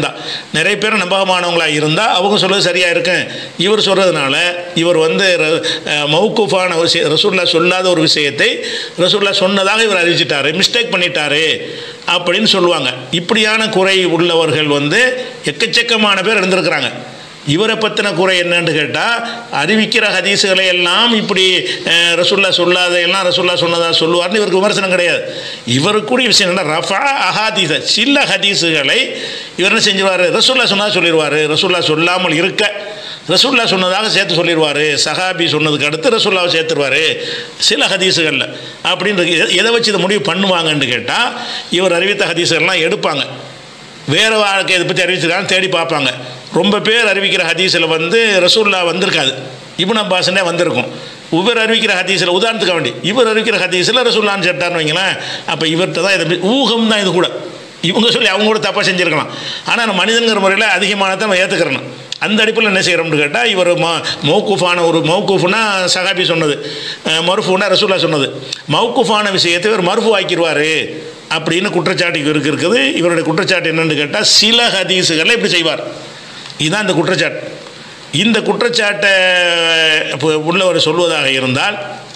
இருந்தால் அவங்க சொல்கிறது சரியாக இருக்கும். இவர் சொல்கிறதுனால இவர் வந்து மௌகூஃபான ரசூல்லா சொல்லாத ஒரு விஷயத்தை ரசூல்லா சொன்னதாக இவர் அறிவிச்சிட்டாரு, மிஸ்டேக் பண்ணிட்டாரு அப்படின்னு சொல்லுவாங்க. இப்படியான குறை உள்ளவர்கள் வந்து எக்கச்சக்கமான பேர் இருந்திருக்கிறாங்க. இவரை பற்றின குறை என்னன்னு கேட்டால், அறிவிக்கிற ஹதீஸுகளை எல்லாம் இப்படி ரசூல்லா சொல்லாத எல்லாம் ரசூல்லா சொன்னதாக சொல்லுவார்னு இவருக்கு விமர்சனம் கிடையாது. இவருக்குரிய விஷயம் என்ன, ரஃபா அஹாதீஸ சில ஹதீஸுகளை இவர் என்ன செஞ்சுருவார், ரசூல்லா சொன்னதாக சொல்லிடுவார், ரசூல்லா சொல்லாமல் இருக்க ரசூல்லா சொன்னதாக சேர்த்து சொல்லிடுவார், சஹாபி சொன்னதுக்கு அடுத்து ரசூல்லாவை சேர்த்துருவார் சில ஹதீஸுகளில். அப்படின்றது எதை வச்சு இதை முடிவு பண்ணுவாங்கன்னு கேட்டால், இவர் அறிவித்த ஹதீஸுகள்லாம் எடுப்பாங்க, வேறு வாழ்க்கை இதை பற்றி அறிவிச்சிருக்கான்னு தேடி பார்ப்பாங்க. ரொம்ப பேர் அறிவிக்கிற ஹதீஸில் வந்து ரசூல்லா வந்திருக்காது, இப்னு அப்பாஸ்னே வந்திருக்கும். இவர் அறிவிக்கிற ஹதீஸில் உதாரணத்துக்கு வேண்டி இவர் அறிவிக்கிற ஹதீஸில் ரசூல்லான்னு சேர்த்தார்னு வைங்களேன். அப்போ இவர்கிட்ட தான் இதை ஊகம் தான், இது கூட இவங்க சொல்லி அவங்க கூட தப்பாக செஞ்சுருக்கலாம். ஆனால் மனிதனுங்கிற முறையில் அதிகமானதை நம்ம ஏற்றுக்கிறணும். அந்த அடிப்பில் என்ன செய்கிறோம்னு கேட்டால், இவர் மௌகூஃபான ஒரு மௌகூஃப்னா சஹாபி சொன்னது, மர்ஃபூனா ரசூல்லா சொன்னது, மௌகூஃபான விஷயத்தை இவர் மர்ஃபூ ஆக்கிடுவார் அப்படின்னு குற்றச்சாட்டு இவருக்கு இருக்குது. இவருடைய குற்றச்சாட்டு என்னென்னு கேட்டால், சில ஹதீஸுகளை இப்படி செய்வார். இதுதான் இந்த குற்றச்சாட்டு. இந்த குற்றச்சாட்டை உள்ளவர் சொல்வதாக இருந்தால்,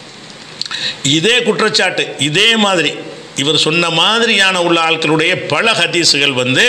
இதே குற்றச்சாட்டு இதே மாதிரி இவர் சொன்ன மாதிரியான உள்ள ஆட்களுடைய பல ஹதீஸுகள் வந்து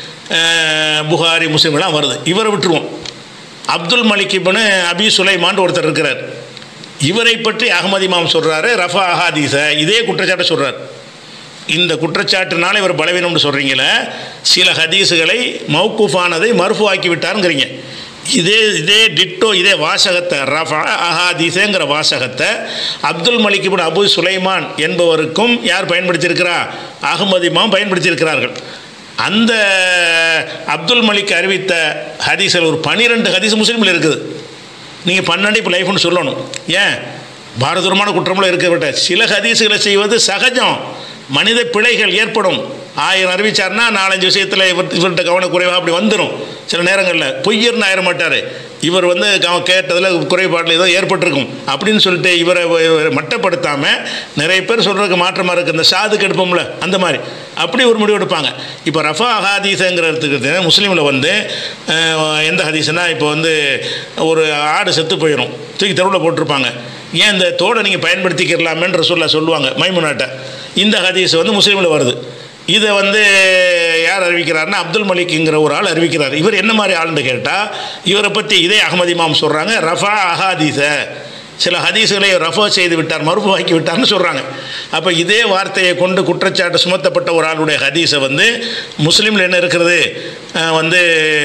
புகாரி முஸ்லிம்லாம் வருது. இவரை விட்டுருவோம். அப்துல் மலிக் இப்னு அபி சுலைமான் ஒருத்தர் இருக்கிறார். இவரை பற்றி அஹ்மத் இமாம் சொல்கிறாரு, ரஃபா அஹாதீஸ இதே குற்றச்சாட்டை சொல்கிறார். இந்த குற்றச்சாட்டுனால இவர் பலவீனம்னு சொல்கிறீங்களே, சில ஹதீஸுகளை மௌகூஃபானதை மர்ஃபூ ஆக்கி விட்டாருங்கிறீங்க. இதே டிட்டோ இதே வாசகத்தை ரஃபா அஹாதீஸுங்கிற வாசகத்தை அப்துல் மலிக் இப்னு அபு சுலைமான் என்பவருக்கும் யார் பயன்படுத்தியிருக்கிறா, அஹ்மத் இமாம் பயன்படுத்தியிருக்கிறார்கள். அந்த அப்துல் மலிக் அறிவித்த ஹதீஸில் ஒரு 12 ஹதீஸ் முஸ்லீமில் இருக்குது. நீங்கள் 12 இப்போ லைஃப்னு சொல்லணும். ஏன், பாரதூரமான குற்றமுள்ள இருக்கப்பட்ட சில ஹதீஸுகளை செய்வது சகஜம், மனித பிழைகள் ஏற்படும். 1000 அறிவிச்சார்னா 4-5 விஷயத்தில் இவர்கிட்ட கவனக்குறைவாக அப்படி வந்துடும். சில நேரங்களில் பொய்யர்னு ஆயிட மாட்டார், இவர் வந்து கேட்டதில் குறைபாட்டில் ஏதோ ஏற்பட்டிருக்கும் அப்படின்னு சொல்லிட்டு இவரை மட்டப்படுத்தாமல் நிறைய பேர் சொல்கிறதுக்கு மாற்றமாக இருக்குது. இந்த சாதுக்கு எடுப்போம்ல அந்த மாதிரி அப்படி ஒரு முடிவு எடுப்பாங்க. இப்போ ரஃபா ஹதீஸுங்கிறதுக்கு முஸ்லீமில் வந்து எந்த ஹதீஸ்னால், இப்போ வந்து ஒரு ஆடு செத்து போயிடும், தூக்கி தெருவில் போட்டிருப்பாங்க, ஏன் இந்த தோடை நீங்கள் பயன்படுத்திக்கிறலாமேன்ற சொல்லுவாங்க மைமுனாட்ட. இந்த ஹதீஸ் வந்து முஸ்லீமில் வருது. இதை வந்து யார் அறிவிக்கிறார்னா அப்துல் மலிக்ங்கிற ஒரு ஆள் அறிவிக்கிறார். இவர் என்ன மாதிரி ஆளுன்னு கேட்டால், இவரை பற்றி இதே அஹ்மத் இமாம் சொல்கிறாங்க, ரஃபா அஹாதீஸ சில ஹதீஸுகளை ரஃபா செய்து விட்டார், மறுபாக்கி விட்டார்னு சொல்கிறாங்க. அப்போ இதே வார்த்தையை கொண்டு குற்றச்சாட்டு சுமத்தப்பட்ட ஒரு ஆளுடைய ஹதீஸை வந்து முஸ்லீமில் என்ன இருக்கிறது வந்து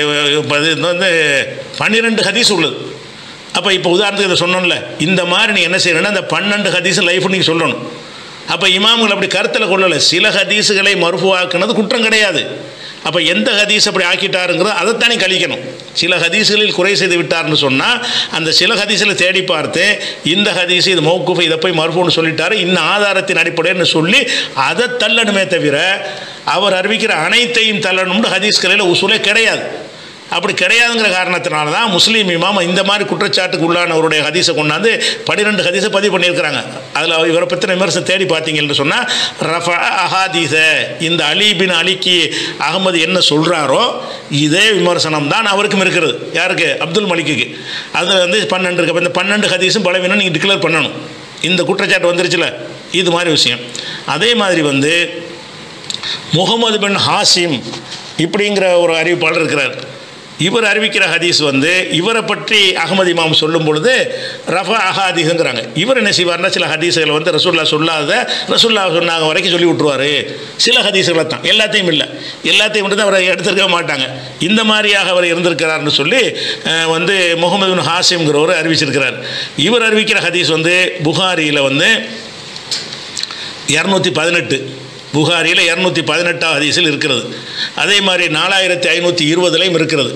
12 ஹதீஸ் உள்ளது. அப்போ இப்போ உதாரணத்துக்கு இதை சொன்னோம்ல, இந்த மாதிரி நீங்கள் என்ன செய்யணும்னா அந்த 12 ஹதீஸ் லைஃப் நீங்கள் சொல்லணும். அப்போ இமாம்கள் அப்படி கருத்தில் கொள்ளலை. சில ஹதீஸுகளை மர்ஃபூஆக்குனது குற்றம் கிடையாது. அப்போ எந்த ஹதீஸ் அப்படி ஆக்கிட்டாருங்கிறத அதைத்தானே கழிக்கணும். சில ஹதீஸுகளில் குறை செய்து விட்டார்னு சொன்னால் அந்த சில ஹதீஸில் தேடி பார்த்து இந்த ஹதீஸ் இது மௌக்கூஃப், இதை போய் மர்ஃபூன்னு சொல்லிட்டாரு, இன்னும் ஆதாரத்தின் அடிப்படைன்னு சொல்லி அதை தள்ளணுமே தவிர அவர் அறிவிக்கிற அனைத்தையும் தள்ளணும்னு ஹதீஸ்களில் உசூலே கிடையாது. அப்படி கிடையாதுங்கிற காரணத்தினால தான் முஸ்லீம் இமாம் இந்த மாதிரி குற்றச்சாட்டுக்கு உள்ளானவருடைய ஹதீஸை கொண்டாந்து 12 ஹதீஸை பதிவு பண்ணியிருக்கிறாங்க. அதில் இவரை பற்றின விமர்சனம் தேடி பார்த்தீங்கன்னு சொன்னால் ரஃபா அஹாதீஸ, இந்த அலி பின் அலிக்கு அகமது என்ன சொல்கிறாரோ இதே விமர்சனம் தான் அவருக்கும் இருக்கிறது. யாருக்கு? அப்துல் மலிக்குக்கு. அது வந்து 12 இருக்கு. அப்போ இந்த 12 ஹதீஸும் பலவீனம் நீங்கள் டிக்ளேர் பண்ணணும். இந்த குற்றச்சாட்டு வந்துருச்சுல, இது மாதிரி விஷயம். அதே மாதிரி வந்து முகமது பின் ஹாசிம் இப்படிங்கிற ஒரு அறிவிப்பாளர் இருக்கிறார். இவர் அறிவிக்கிற ஹதீஸ் வந்து இவரை பற்றி அகமது இமாம் சொல்லும் பொழுது ரஃபா அஹாதீஸ்ங்கிறாங்க. இவர் என்ன செய்வார்னா சில ஹதீஸுகளை வந்து ரசூல்லா சொல்லாத ரசூல்லா சொன்னாங்க வரைக்கும் சொல்லி விட்டுருவார். சில ஹதீஸுகளை தான், எல்லாத்தையும் இல்லை, எல்லாத்தையும் மட்டும் தான் அவரை எடுத்துருக்க மாட்டாங்க. இந்த மாதிரியாக அவர் இருந்திருக்கிறார்னு சொல்லி வந்து முகமது பின் ஹாசிம்ங்கிறவர் அறிவிச்சிருக்கிறார். இவர் அறிவிக்கிற ஹதீஸ் வந்து புகாரியில் வந்து 218, புகாரியில் 218 ஹதீஸில் இருக்கிறது. அதே மாதிரி 4520லையும் இருக்கிறது,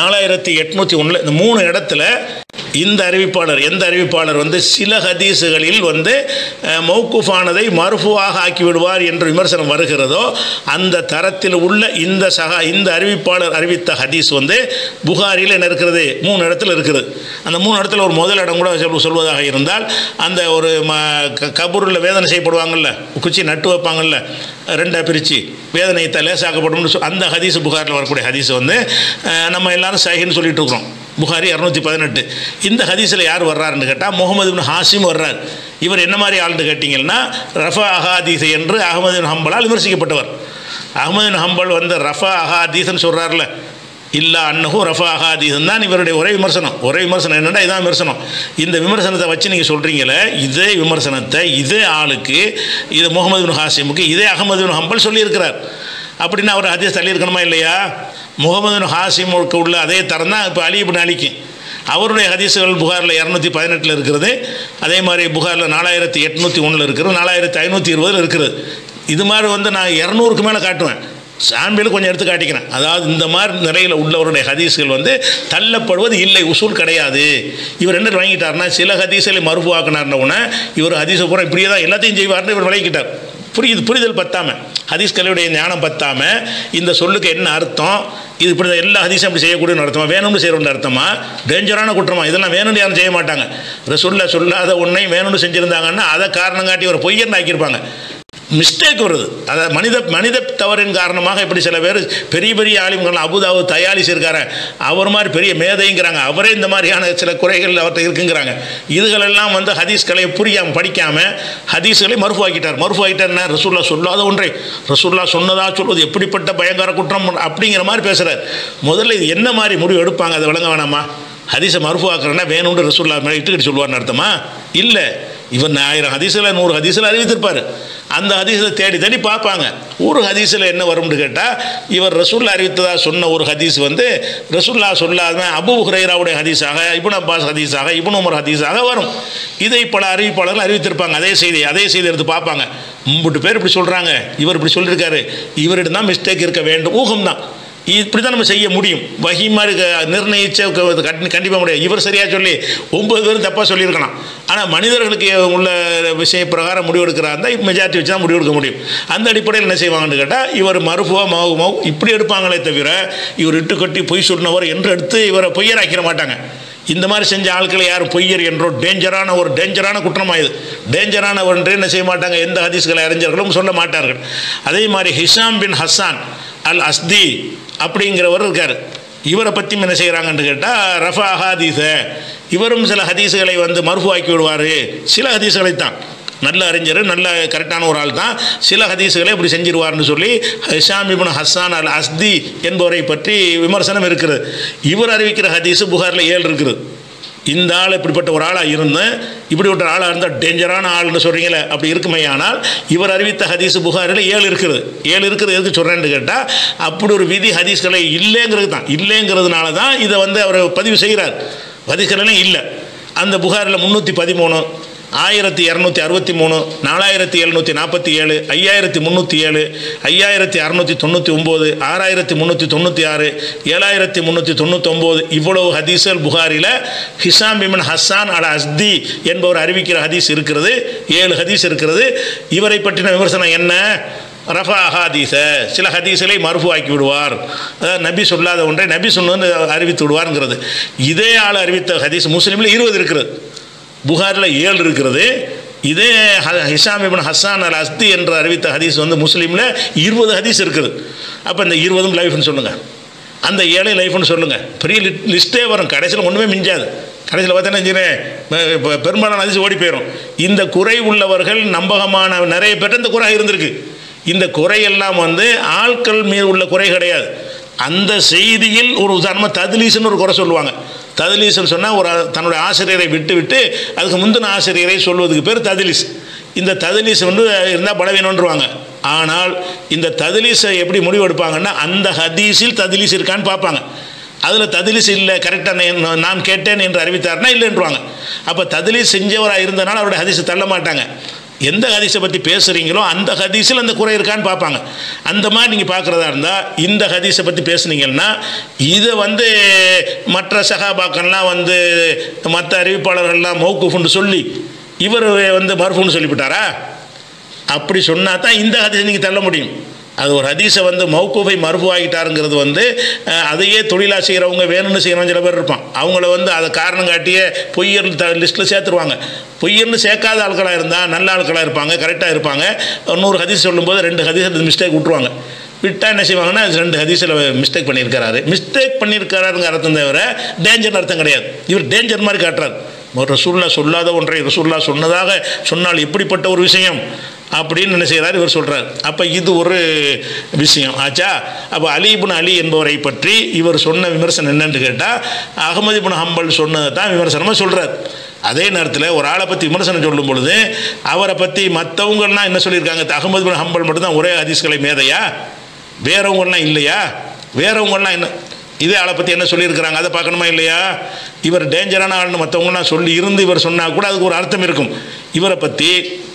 4801. இந்த 3 இடத்துல இந்த அறிவிப்பாளர், எந்த அறிவிப்பாளர் வந்து சில ஹதீஸுகளில் வந்து மௌக்கூஃபானதை மர்ஃபூஆக ஆக்கி விடுவார் என்ற விமர்சனம் வருகிறதோ அந்த தரத்தில் உள்ள இந்த அறிவிப்பாளர் அறிவித்த ஹதீஸ் வந்து புகாரியில் என்ன இருக்கிறது? 3 இடத்துல இருக்குது. அந்த 3 இடத்துல ஒரு முதல் இடம் கூட சொல்வதாக இருந்தால், அந்த ஒரு கபூரில் வேதனை செய்யப்படுவாங்கள்ல, குச்சி நட்டு வைப்பாங்கள்ல, 2 பிரித்து வேதனை லேசாக்கப்படும், அந்த ஹதீஸ் புகாரில் வரக்கூடிய ஹதீஸ் வந்து நம்ம எல்லாரும் சஹீஹ்னு சொல்லிட்டு இருக்கிறோம். புகாரி 218. இந்த ஹதீஸில் யார் வர்றாருன்னு கேட்டால் முகமது பின் ஹாசிம் வர்றார். இவர் என்ன மாதிரி ஆள்னு கேட்டிங்கன்னா ரஃபா அஹாதீஸ் என்று அஹமது பின் ஹம்பலால் விமர்சிக்கப்பட்டவர். அஹமது பின் ஹம்பல் வந்து ரஃபா அஹாதீஸ்ன்னு சொல்கிறார்ல, இல்லா அன்னஹு ரஃபா அஹாதீஸ் தான் இவருடைய ஒரே விமர்சனம் என்னென்னா இதான் விமர்சனம். இந்த விமர்சனத்தை வச்சு நீங்கள் சொல்கிறீங்களே, இதே விமர்சனத்தை இதே ஆளுக்கு, இது முகமது பின் ஹாசிமுக்கு இதே அஹமது பின் ஹம்பல் சொல்லியிருக்கிறார். அப்படின்னா அவர் ஹதீஸ் தள்ளியிருக்கணுமா இல்லையா? முகமது பின் ஹாசிமுக்கு உள்ள அதே தரம் தான் இப்போ அலி பின் அலிக்கு. அவருடைய ஹதீஸுகள் புகாரில் 218 இருக்கிறது. அதே மாதிரி புகாரில் 4801 இருக்கிறது, 4520 இருக்கிறது. இது மாதிரி வந்து நான் 200க்கு மேலே காட்டுவேன். சாம்பிள் கொஞ்சம் எடுத்து காட்டிக்கிறேன். அதாவது இந்த மாதிரி நிலையில் உள்ளவருடைய ஹதீஸ்கள் வந்து தள்ளப்படுவது இல்லை, உசூல் கிடையாது. இவர் என்ன வாங்கிட்டார்னா சில ஹதீஸ்களை மர்ஃபூஆக்கினார்னவுடனே இவர் ஹதீஸை பூரா இப்படியே தான் எல்லாத்தையும் செய்வார்னு இவர் விளங்கிட்டார். புரிதல் பத்தாமல், ஹதீஸ் கலையுடைய ஞானம் பத்தாமல், இந்த சொல்லுக்கு என்ன அர்த்தம், இது இப்படி தான் எல்லா ஹதீஸும் அப்படி செய்யக்கூடியன்னு அர்த்தமா, வேணும்னு செய்யணும்னு அர்த்தமா, டேஞ்சரான குற்றமா, இதெல்லாம் வேணும்னு யாரும் செய்ய மாட்டாங்க. ரசூலுல்லாஹ் சொல்லாத ஒன்றை வேணும்னு செஞ்சுருந்தாங்கன்னா அதை காரணம் காட்டி ஒரு பொய்யன்னு ஆக்கியிருப்பாங்க. மிஸ்டேக் வருது. அதாவது மனித தவறின் காரணமாக இப்படி சில பேர் பெரிய ஆலிம்கள், அபுதாவு தயாலிஸ் இருக்காரு, அவர் மாதிரி பெரிய மேதைங்கிறாங்க, அவரே இந்த மாதிரியான சில குறைகள் அவர்கிட்ட இருக்குங்கிறாங்க. இதுகளெல்லாம் வந்து ஹதீஸ்களை புரியாமல் படிக்காமல் ஹதீஸ்களை மர்ஃபூஆக்கிட்டார்னா ரசூலுல்லாஹ் சொல்லாத ஒன்றை ரசூலுல்லாஹ் சொன்னதாக சொல்வது எப்படிப்பட்ட பயங்கர குற்றம் அப்படிங்கிற மாதிரி பேசுகிறார். முதல்ல இது என்ன மாதிரி முடிவு எடுப்பாங்க அதை விளங்க வேணாமா? ஹதீஸை மர்ஃபூஆக்குறேன்னா வேணும்னு ரசூலுல்லாஹ் மேலே இட்டுக்கிட்டு சொல்லுவார்னு அர்த்தமா? இல்லை, இவர் 1000 ஹதீஸில் 100 ஹதீஸில் அறிவித்திருப்பார். அந்த ஹதீஸில் தேடி பார்ப்பாங்க. ஒரு ஹதீஸில் என்ன வரும்னு கேட்டால், இவர் ரசூலுல்லாஹ் அறிவித்ததாக சொன்ன ஒரு ஹதீஸ் வந்து ரசூலுல்லாஹ் சொல்லாத அபூ ஹுரைராவுடைய ஹதீஸாக, இப்னு அப்பாஸ் ஹதீஸாக, இப்னு உமர் ஹதீஸாக வரும். இதை பல அறிவிப்பாளர்கள் அறிவித்திருப்பாங்க. அதே செய்தி எடுத்து பார்ப்பாங்க. 3 பேர் இப்படி சொல்கிறாங்க, இவர் இப்படி சொல்லியிருக்காரு, இவரிடம் தான் மிஸ்டேக் இருக்க வேண்டும், ஊகம்தான். இப்படி தான் நம்ம செய்ய முடியும். வஹி மாதிரி நிர்ணயிச்ச கண்டிப்பாக முடியாது. இவர் சரியாக சொல்லி 9 பேரும் தப்பாக சொல்லியிருக்கலாம். ஆனால் மனிதர்களுக்கு உள்ள விஷய பிரகாரம் முடிவெடுக்கிறா இருந்தால் மெஜாரிட்டி வச்சு தான் முடிவெடுக்க முடியும். அந்த அடிப்படையில் என்ன செய்வாங்கன்னு கேட்டால், இவர் மருஃபுவா மௌ இப்படி எடுப்பாங்களே தவிர இவர் இட்டு கட்டி பொய் சொன்னவர் என்று எடுத்து இவரை பொய்யராக்கிட மாட்டாங்க. இந்த மாதிரி செஞ்ச ஆட்களை யாரும் பொய்யர் என்றோ டேஞ்சரான குற்றமாக இது டேஞ்சரானவர் என்று என்ன செய்ய மாட்டாங்க, எந்த ஹதீஸ்களை அறிஞர்களும் சொல்ல மாட்டார்கள். அதே மாதிரி ஹிஷாம் பின் ஹஸ்ஸான் அல் அஸ்தி அப்படிங்கிறவர் இருக்கார். இவரை பற்றி என்ன செய்கிறாங்கன்னு கேட்டால், ரஃபா அஹாதீஸை இவரும் சில ஹதீஸுகளை வந்து மர்ஃபூஆக்கி விடுவார். சில ஹதீஸுகளை தான், நல்ல அறிஞர், நல்ல கரெக்டான ஒரு ஆள் தான், சில ஹதீஸுகளை இப்படி செஞ்சிருவார்னு சொல்லி ஹிஷாம் இப்னு ஹஸ்ஸான் அல் அஸ்தி என்பவரை பற்றி விமர்சனம் இருக்கிறது. இவர் அறிவிக்கிற ஹதீஸு புகாரில் 7 இருக்குது. இந்த ஆள் இப்படிப்பட்ட ஒரு ஆளாக இருந்து இப்படி ஒரு ஆளாக இருந்தால் டேஞ்சரான ஆள்னு சொல்கிறீங்களே, அப்படி இருக்குமே. ஆனால் இவர் அறிவித்த ஹதீஸ் புகாரில் 7 இருக்குது. 7 இருக்குது எதுக்கு சொல்கிறேன்னு கேட்டால், அப்படி ஒரு விதி ஹதீஸ்களை இல்லைங்கிறது தான். இல்லைங்கிறதுனால தான் இதை அவர் பதிவு செய்கிறார். ஹதீஸ்களெல்லாம் இல்லை. அந்த புகாரில் 313, 1263, 4747, 5307, 5699, 6396, 7399 இவ்வளவு ஹதீஸ்கள் புகாரில் ஹிஷாம் இப்னு ஹஸ்ஸான் அல் அஸ்தி என்பவர் அறிவிக்கிற ஹதீஸ் இருக்கிறது. 7 ஹதீஸ் இருக்கிறது. இவரை பற்றின விமர்சனம் என்ன? ரஃபா ஹதீஸ, சில ஹதீஸ்களை மர்ஃபு ஆக்கி விடுவார், அதாவது நபி சொல்லாத ஒன்றை நபி சொன்னது அறிவித்து விடுவார்ங்கிறது. இதே ஆள் அறிவித்த ஹதீஸ் முஸ்லீமில் 20 இருக்கிறது, புகாரில் 7 இருக்கிறது. இதே ஹிஷாம் இப்னு ஹஸ்ஸான் அல் அஸ்தி என்று அறிவித்த ஹதீஸ் முஸ்லீமில் 20 ஹதீஸ் இருக்குது. அப்போ இந்த 20 லைஃப்னு சொல்லுங்கள், அந்த 7 லைஃப்னு சொல்லுங்கள். பெரிய லிஸ்ட்டே வரும். கடைசியில் ஒன்றுமே மிஞ்சாது. கடைசியில் பார்த்தீங்கன்னா பெரும்பாலான ஹதீஸ் ஓடி போயிடும். இந்த குறை உள்ளவர்கள் நம்பகமான நிறைய பேர் இந்த குறை இருந்திருக்கு. இந்த குறையெல்லாம் ஆட்கள் மீது உள்ள குறை கிடையாது. அந்த செய்தியில் ஒரு உதாரணமாக தத்லீஸ்னு ஒரு குறை சொல்லுவாங்க. தத்லீஸ்னு சொன்னால் ஒரு தன்னுடைய ஆசிரியரை விட்டு அதுக்கு முந்தின ஆசிரியரை சொல்வதுக்கு பேர் தத்லீஸ். இந்த தத்லீஸ் இருந்தால் பலவீனன்றுவாங்க. ஆனால் இந்த தத்லீஸை எப்படி முடிவெடுப்பாங்கன்னா, அந்த ஹதீஸில் தத்லீஸ் இருக்கான்னு பார்ப்பாங்க. அதில் தத்லீஸ் இல்லை, கரெக்டாக நான் கேட்டேன் என்று அறிவித்தார்னா இல்லைன்றுவாங்க. அப்போ தத்லீஸ் செஞ்சவராக இருந்தனால அவருடைய ஹதீஸை தள்ள மாட்டாங்க. எந்த ஹதீஸை பற்றி பேசுகிறீங்களோ அந்த ஹதீஸில் அந்த குறை இருக்கான்னு பார்ப்பாங்க. அந்த மாதிரி நீங்கள் பார்க்குறதா இருந்தால் இந்த ஹதீஸை பற்றி பேசுனீங்கன்னா இதை மற்ற சஹாபாக்கள்லாம் மற்ற அறிவிப்பாளர்கள்லாம் மௌகூஃப்னு சொல்லி இவர் மர்ஃபூன்னு சொல்லிவிட்டாரா? அப்படி சொன்னால் தான் இந்த ஹதீஸை நீங்கள் தள்ள முடியும். அது ஒரு ஹதீஸை மௌகூஃபை மர்ஃபூ ஆகிட்டாருங்கிறது அதையே தொழிலாக செய்கிறவங்க, வேணும்னு செய்கிறவங்க சில பேர் இருப்பான். அவங்கள அதை காரணம் காட்டியே பொய்யர் லிஸ்ட்டில் சேர்த்துருவாங்க. பொய்யர்னு சேர்க்காத ஆட்களாக இருந்தால் நல்ல ஆட்களாக இருப்பாங்க, கரெக்டாக இருப்பாங்க. 100 ஹதீஸ் சொல்லும்போது 2 ஹதீஸ் மிஸ்டேக் விட்டுருவாங்க. விட்டால் என்ன செய்வாங்கன்னா 2 ஹதீஸில் மிஸ்டேக் பண்ணியிருக்கிறாரு. மிஸ்டேக் பண்ணியிருக்கிறாருங்கிற அர்த்தம் தவிர டேஞ்சர்னு அர்த்தம் கிடையாது. இவர் டேஞ்சர் மாதிரி காட்டுறாரு. ரசூலுல்லாஹ் சொல்லாத ஒன்றை ரசூலுல்லாஹ் சொன்னதாக சொன்னால் எப்படிப்பட்ட ஒரு விஷயம் அப்படின்னு என்ன செய்கிறார் இவர் சொல்கிறார். அப்போ இது ஒரு விஷயம் ஆச்சா. அப்போ அலி இப்னு அலி என்பவரை பற்றி இவர் சொன்ன விமர்சனம் என்னன்னு கேட்டால், அஹ்மது இப்னு ஹம்பல் சொன்னதை தான் விமர்சனமாக சொல்கிறார். அதே நேரத்தில் ஒரு ஆளை பற்றி விமர்சனம் சொல்லும் பொழுது அவரை பற்றி மற்றவங்கள்லாம் என்ன சொல்லியிருக்காங்க? அஹ்மது இப்னு ஹம்பல் மட்டும்தான் ஒரே ஹதீஸ்களை மேதையா? வேறவங்கள்லாம் இல்லையா? வேறவங்கள்லாம் என்ன இதே ஆளை பற்றி என்ன சொல்லியிருக்கிறாங்க? அதை பார்க்கணுமா இல்லையா? இவர் டேஞ்சரான ஆள்னு மற்றவங்களாம் சொல்லி இருந்து இவர் சொன்னால் கூட அதுக்கு ஒரு அர்த்தம் இருக்கும். இவரை பற்றி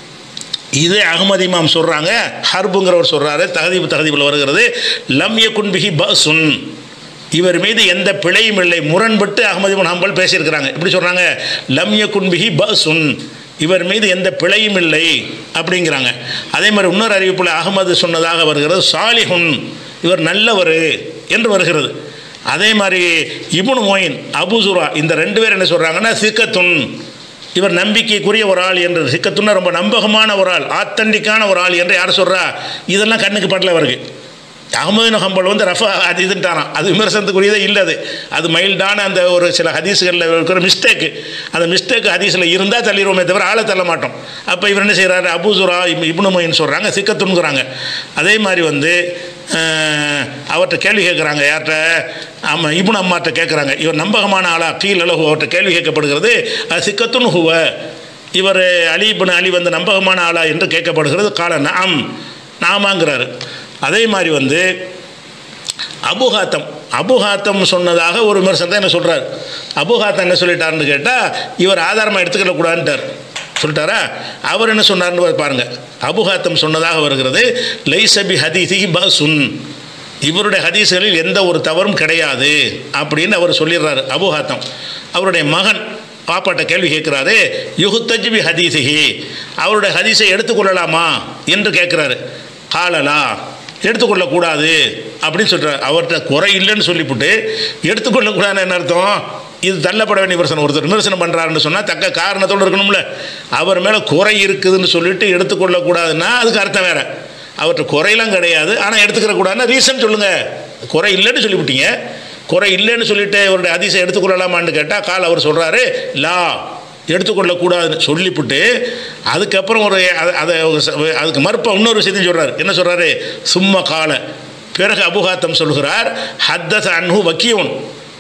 இதே அஹ்மது இமாம் சொல்கிறாங்க, ஹர்புங்கிறவர் சொல்கிறாரு, தகதீபில் வருகிறது, லம் யகுன் பிஹி பஅசுன், இவர் மீது எந்த பிழையும் இல்லை, முரண்பட்டு அஹ்மது இப்னு ஹம்பல் பேசியிருக்கிறாங்க. இப்படி சொல்கிறாங்க, லம் யகுன் பிஹி பஅசுன், இவர் மீது எந்த பிழையும் இல்லை அப்படிங்கிறாங்க. அதே மாதிரி இன்னொரு அறிவிப்பில் அஹ்மது சொன்னதாக வருகிறது, சாலிஹுன், இவர் நல்லவர் என்று வருகிறது. அதே மாதிரி இப்னு மொயின், அபு சுரா, இந்த 2 பேர் என்ன சொல்கிறாங்கன்னா, சிக்கத்துன், இவர் நம்பிக்கைக்குரிய ஒரு ஆள் என்று. சிக்கத்துன்னா ரொம்ப நம்பகமான ஒரு ஆள், ஆத்தண்டிக்கான ஒரு ஆள் என்று யார் சொல்கிறா? இதெல்லாம் கண்ணுக்கு படல அவருக்கு. அஹ்மது ஹம்பல் ரஃபா ஹதீஸ்ன்ட்டாரான். அது விமர்சனத்துக்குரியதே இல்லை. அது மைல்டான அந்த ஒரு சில ஹதீஸ்களில் இருக்கிற மிஸ்டேக்கு. அந்த மிஸ்டேக் ஹதீஸில் இருந்தால் தள்ளிடுவோமே தவிர ஆளை தள்ள மாட்டோம். அப்போ இவர் என்ன செய்கிறாரு? அபு சுரா இப்னு மொயின் சொல்கிறாங்க, சிக்கத்துன்னுங்கிறாங்க. அதே மாதிரி அவர்கிட்ட கேள்வி கேட்குறாங்க. யார்கிட்ட? ஆமாம், இப்னு அம்மார்கிட்ட கேட்குறாங்க. இவர் நம்பகமான ஆளா? கீழ் அளவு அவர்கிட்ட கேள்வி கேட்கப்படுகிறது. அது சிக்கத்துன் ஹுவ, இவர் அலி இப்னு அலி நம்பகமான ஆளா என்று கேட்கப்படுகிறது. கால நாம், நாமாங்கிறாரு. அதே மாதிரி அபுஹாத்தம் சொன்னதாக ஒரு விமர்சனத்தை என்ன சொல்கிறார்? அபுஹாத்தம் என்ன சொல்லிட்டாருன்னு கேட்டால், இவர் ஆதாரமாக எடுத்துக்கிடக்கூடாதுன்ட்டார் சொல்லிட்டாரா? அவர் என்ன சொன்னார்னு பாருங்கள். அபுஹாத்தம் சொன்னதாக வருகிறது, லைஸபி ஹதீஸிஹி பஅசுன், இவருடைய ஹதீஸ்களில் எந்த ஒரு தவறும் கிடையாது அப்படின்னு அவர் சொல்லிடுறாரு அபுஹாத்தம். அவருடைய மகன் பாப்பாட்ட கேள்வி கேட்குறாரு, யுஹ்தஜ் பி ஹதீஸிஹி, அவருடைய ஹதீஸை எடுத்துக்கொள்ளலாமா என்று கேட்குறாரு. காலலா, எடுத்துக்கொள்ளக்கூடாது அப்படின்னு சொல்கிறார். அவர்கிட்ட குறை இல்லைன்னு சொல்லிவிட்டு எடுத்துக்கொள்ளக்கூடாதுன்னு என்ன அர்த்தம்? இது தள்ளப்பட வேண்டிய விமர்சனம். ஒருத்தர் விமர்சனம் பண்ணுறாருன்னு சொன்னால் தக்க காரணத்தோடு இருக்கணும்ல. அவர் மேலே குறை இருக்குதுன்னு சொல்லிட்டு எடுத்துக்கொள்ளக்கூடாதுன்னா அதுக்கு அர்த்தம் வேறு. அவர்கிட்ட குறையெல்லாம் கிடையாது, ஆனால் எடுத்துக்கிறக்கூடாதுன்னா ரீசன் சொல்லுங்கள். குறை இல்லைன்னு சொல்லிவிட்டீங்க, குறை இல்லைன்னு சொல்லிட்டு அவருடைய ஹதீஸை எடுத்துக்கொள்ளலாமான்னு கேட்டால் கால் அவர் சொல்கிறாரு லா, எடுத்துக்கொள்ளக்கூடாதுன்னு சொல்லிவிட்டு அதுக்கப்புறம் அதுக்கு மறுப்ப இன்னொரு விஷயத்தையும் சொல்கிறார். என்ன சொல்கிறாரு? சும்மா கால, பிறகு அபுஹாத்தம் சொல்கிறார், ஹத்தஸ அன்ஹு வக்கீஉன்,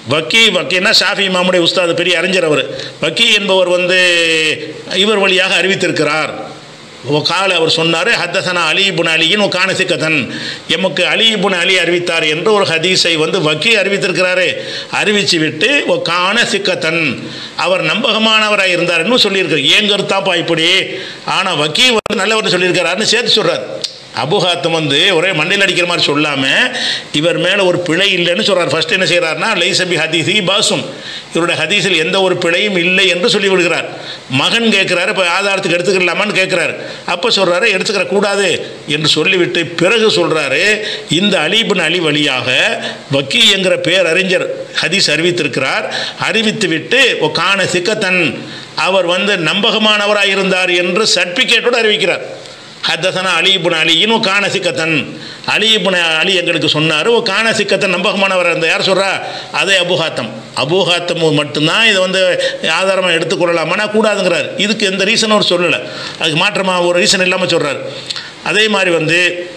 வக்கீன்னா ஷாஃபி இமாமுடைய உஸ்தாது, பெரிய அறிஞர் அவர். வக்கீ என்பவர் வந்து இவர் வழியாக அறிவித்திருக்கிறார். கால அவர் சொன்னார், ஹத்தசனா அலி இப்னு அலியின் கான சிக்கத்தன், எமக்கு அலி இப்னு அலி அறிவித்தார் என்று ஒரு ஹதீஸை வந்து வக்கீ அறிவித்திருக்கிறாரு. அறிவித்து விட்டு கான சிக்கத்தன், அவர் நம்பகமானவராக இருந்தார் என்று சொல்லியிருக்கார். ஏன் கருத்தாப்பா இப்படி? ஆனால் வக்கீ வந்து நல்லவர்னு சொல்லியிருக்கிறாருன்னு சேர்த்து சொல்கிறார். அபூ ஹாத்திம் வந்து ஒரே மண்டையில் அடிக்கிற மாதிரி சொல்லாமல் இவர் மேலே ஒரு பிழை இல்லைன்னு சொல்கிறார். ஃபஸ்ட்டு என்ன செய்கிறாருன்னா, லைசபி ஹதீஸி பாசும், இவருடைய ஹதீஸில் எந்த ஒரு பிழையும் இல்லை என்று சொல்லி விடுகிறார். மகன் கேட்குறாரு, இப்போ ஆதாரத்துக்கு எடுத்துக்கலாமான்னு கேட்குறாரு. அப்போ சொல்கிறாரு எடுத்துக்கிற கூடாது என்று சொல்லிவிட்டு பிறகு சொல்கிறாரு, இந்த அலி இப்னு அலி வழியாக வக்கீ என்கிற பேரறிஞர் ஹதீஸ் அறிவித்திருக்கிறார். அறிவித்து விட்டு கான சிக்கத்தன், அவர் வந்து நம்பகமானவராக இருந்தார் என்று சர்டிஃபிகேட்டோடு அறிவிக்கிறார். ஹத்தசனா அலி இப்னு அலியின் கான சிக்கத்தன், அலி இப்னு அலி எங்களுக்கு சொன்னார், கான சிக்கத்தன் நம்பகமானவர் இருந்தார். யார் சொல்கிறா? அதே அபூ ஹாத்திம். அபூ ஹாத்திம் மட்டும்தான் இதை வந்து ஆதாரமாக எடுத்துக்கொள்ளலாமான்னா கூடாதுங்கிறார். இதுக்கு எந்த ரீசனும் அவர் சொல்லலை, அதுக்கு மாற்றமாக ஒரு ரீசன் இல்லாமல் சொல்கிறார். அதே மாதிரி வந்து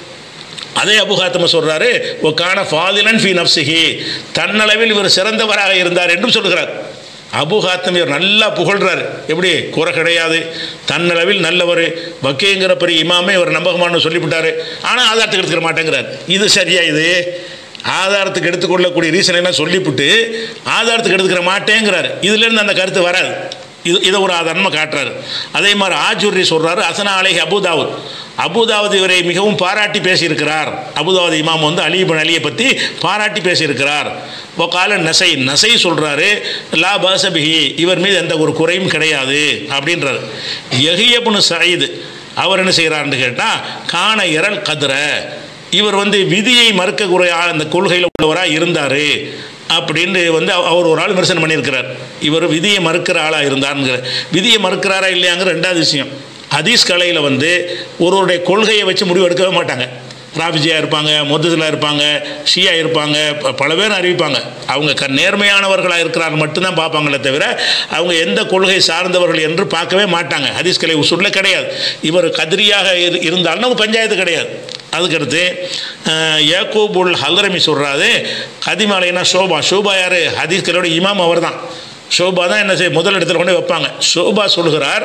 அதே அபூ ஹாத்திம் சொல்கிறாரு, கான ஃபாதிலன் ஃபி நஃப்ஸிஹி, தன்னளவில் இவர் சிறந்தவராக இருந்தார் என்றும் சொல்கிறார். அபூ ஹாத்திம் இவர் நல்லா புகழ்கிறார். எப்படி? குறை கிடையாது, தன்னளவில் நல்லவர், வக்கீங்கிற பெரிய இமாமே இவர் நம்பகமானு சொல்லிவிட்டார். ஆனால் ஆதாரத்துக்கு எடுத்துக்க மாட்டேங்கிறார். இது சரியா? இது ஆதாரத்துக்கு எடுத்துக்கொள்ளக்கூடிய ரீசன் என்ன சொல்லிவிட்டு ஆதாரத்துக்கு எடுத்துக்கிற மாட்டேங்கிறார். இதுலேருந்து அந்த கருத்து வராது. இதை ஒரு ஆதாரமாக காட்டுறாரு. அதே மாதிரி ஆஜூரி சொல்கிறாரு, அசனா அலைஹி அபூதாவுத், அபூதாவுத் இவரை மிகவும் பாராட்டி பேசியிருக்கிறார். அபூதாவுத் இமாம் வந்து அலி இப்னு அலியை பற்றி பாராட்டி பேசியிருக்கிறார். கால நசை சொல்கிறாரு, லா பாசபிஹி, இவர் மீது எந்த ஒரு குறையும் கிடையாது அப்படின்றார். யஹ்யா இப்னு சயீத் அவர் என்ன செய்கிறார்னு கேட்டால், கான இரல் கதிர, இவர் வந்து விதியை மறுக்கக்கூடிய அந்த கொள்கையில் உள்ளவராக இருந்தார் அப்படின்னு வந்து அவர் ஒரு ஆள் விமர்சனம் பண்ணியிருக்கிறார். இவர் விதியை மறுக்கிற ஆளாக இருந்தாருங்கிற, விதியை மறுக்கிறாரா இல்லையாங்கிற ரெண்டாவது விஷயம். ஹதீஸ் கலையில் வந்து ஒருவருடைய கொள்கையை வச்சு முடிவு எடுக்கவே மாட்டாங்க. ராபிஜியாக இருப்பாங்க, முத்தசிலா இருப்பாங்க, ஷியா இருப்பாங்க, பல பேர் அறிவிப்பாங்க. அவங்க நேர்மையானவர்களாக இருக்கிறார் மட்டும்தான் பார்ப்பாங்களே தவிர அவங்க எந்த கொள்கை சார்ந்தவர்கள் என்று பார்க்கவே மாட்டாங்க. ஹதீஸ் கலை உசூலில் கிடையாது. இவர் கதிரியாக இருந்தாலும் அவங்க பஞ்சாயத்து கிடையாது. அதுக்கடுத்து யாக்கூபுல் ஹல்ரமி சொல்கிறாரு, கதிமாலைனா ஷோபா யார்? ஹதீஸ் கலையோட இமாம் அவர் தான். ஷோபா தான் என்ன செய்ய முதல் இடத்துல கொண்டு வைப்பாங்க. ஷோபா சொல்கிறார்,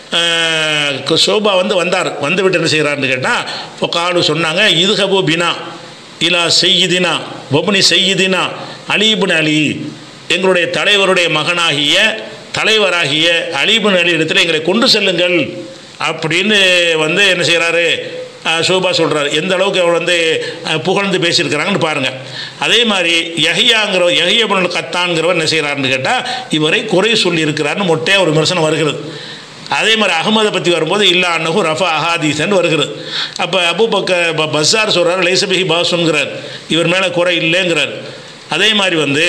ஷோபா வந்து வந்தார், வந்து விட்டு என்ன செய்கிறார்னு கேட்டால், இப்போ காலு சொன்னாங்க, இதுஹபு பினா இலா செய்யிதினா வபுனி செய்யிதினா அலி இப்னு அலி, எங்களுடைய தலைவருடைய மகனாகிய தலைவராகிய அலி இப்னு அலி இடத்துல எங்களை கொண்டு செல்லுங்கள் அப்படின்னு வந்து என்ன செய்கிறாரு ஷோபா சொல்கிறார். எந்த அளவுக்கு அவர் வந்து புகழ்ந்து பேசியிருக்கிறாங்கன்னு பாருங்கள். அதே மாதிரி யஹ்யா இப்னு கத்தான்கிறவர் என்ன செய்கிறாருன்னு கேட்டால், இவரை குறை சொல்லியிருக்கிறார்னு மொட்டையாக ஒரு விமர்சனம் வருகிறது. அதே மாதிரி அகமதை பற்றி வரும்போது இல்லா அன்னஹு ரஃபா அஹாதீஸ்ன்னு வருகிறது. அப்போ பஸார் சொல்கிறார், லைசபிஹி பாசுங்கிறார், இவர் மேலே குறை இல்லைங்கிறார். அதே மாதிரி வந்து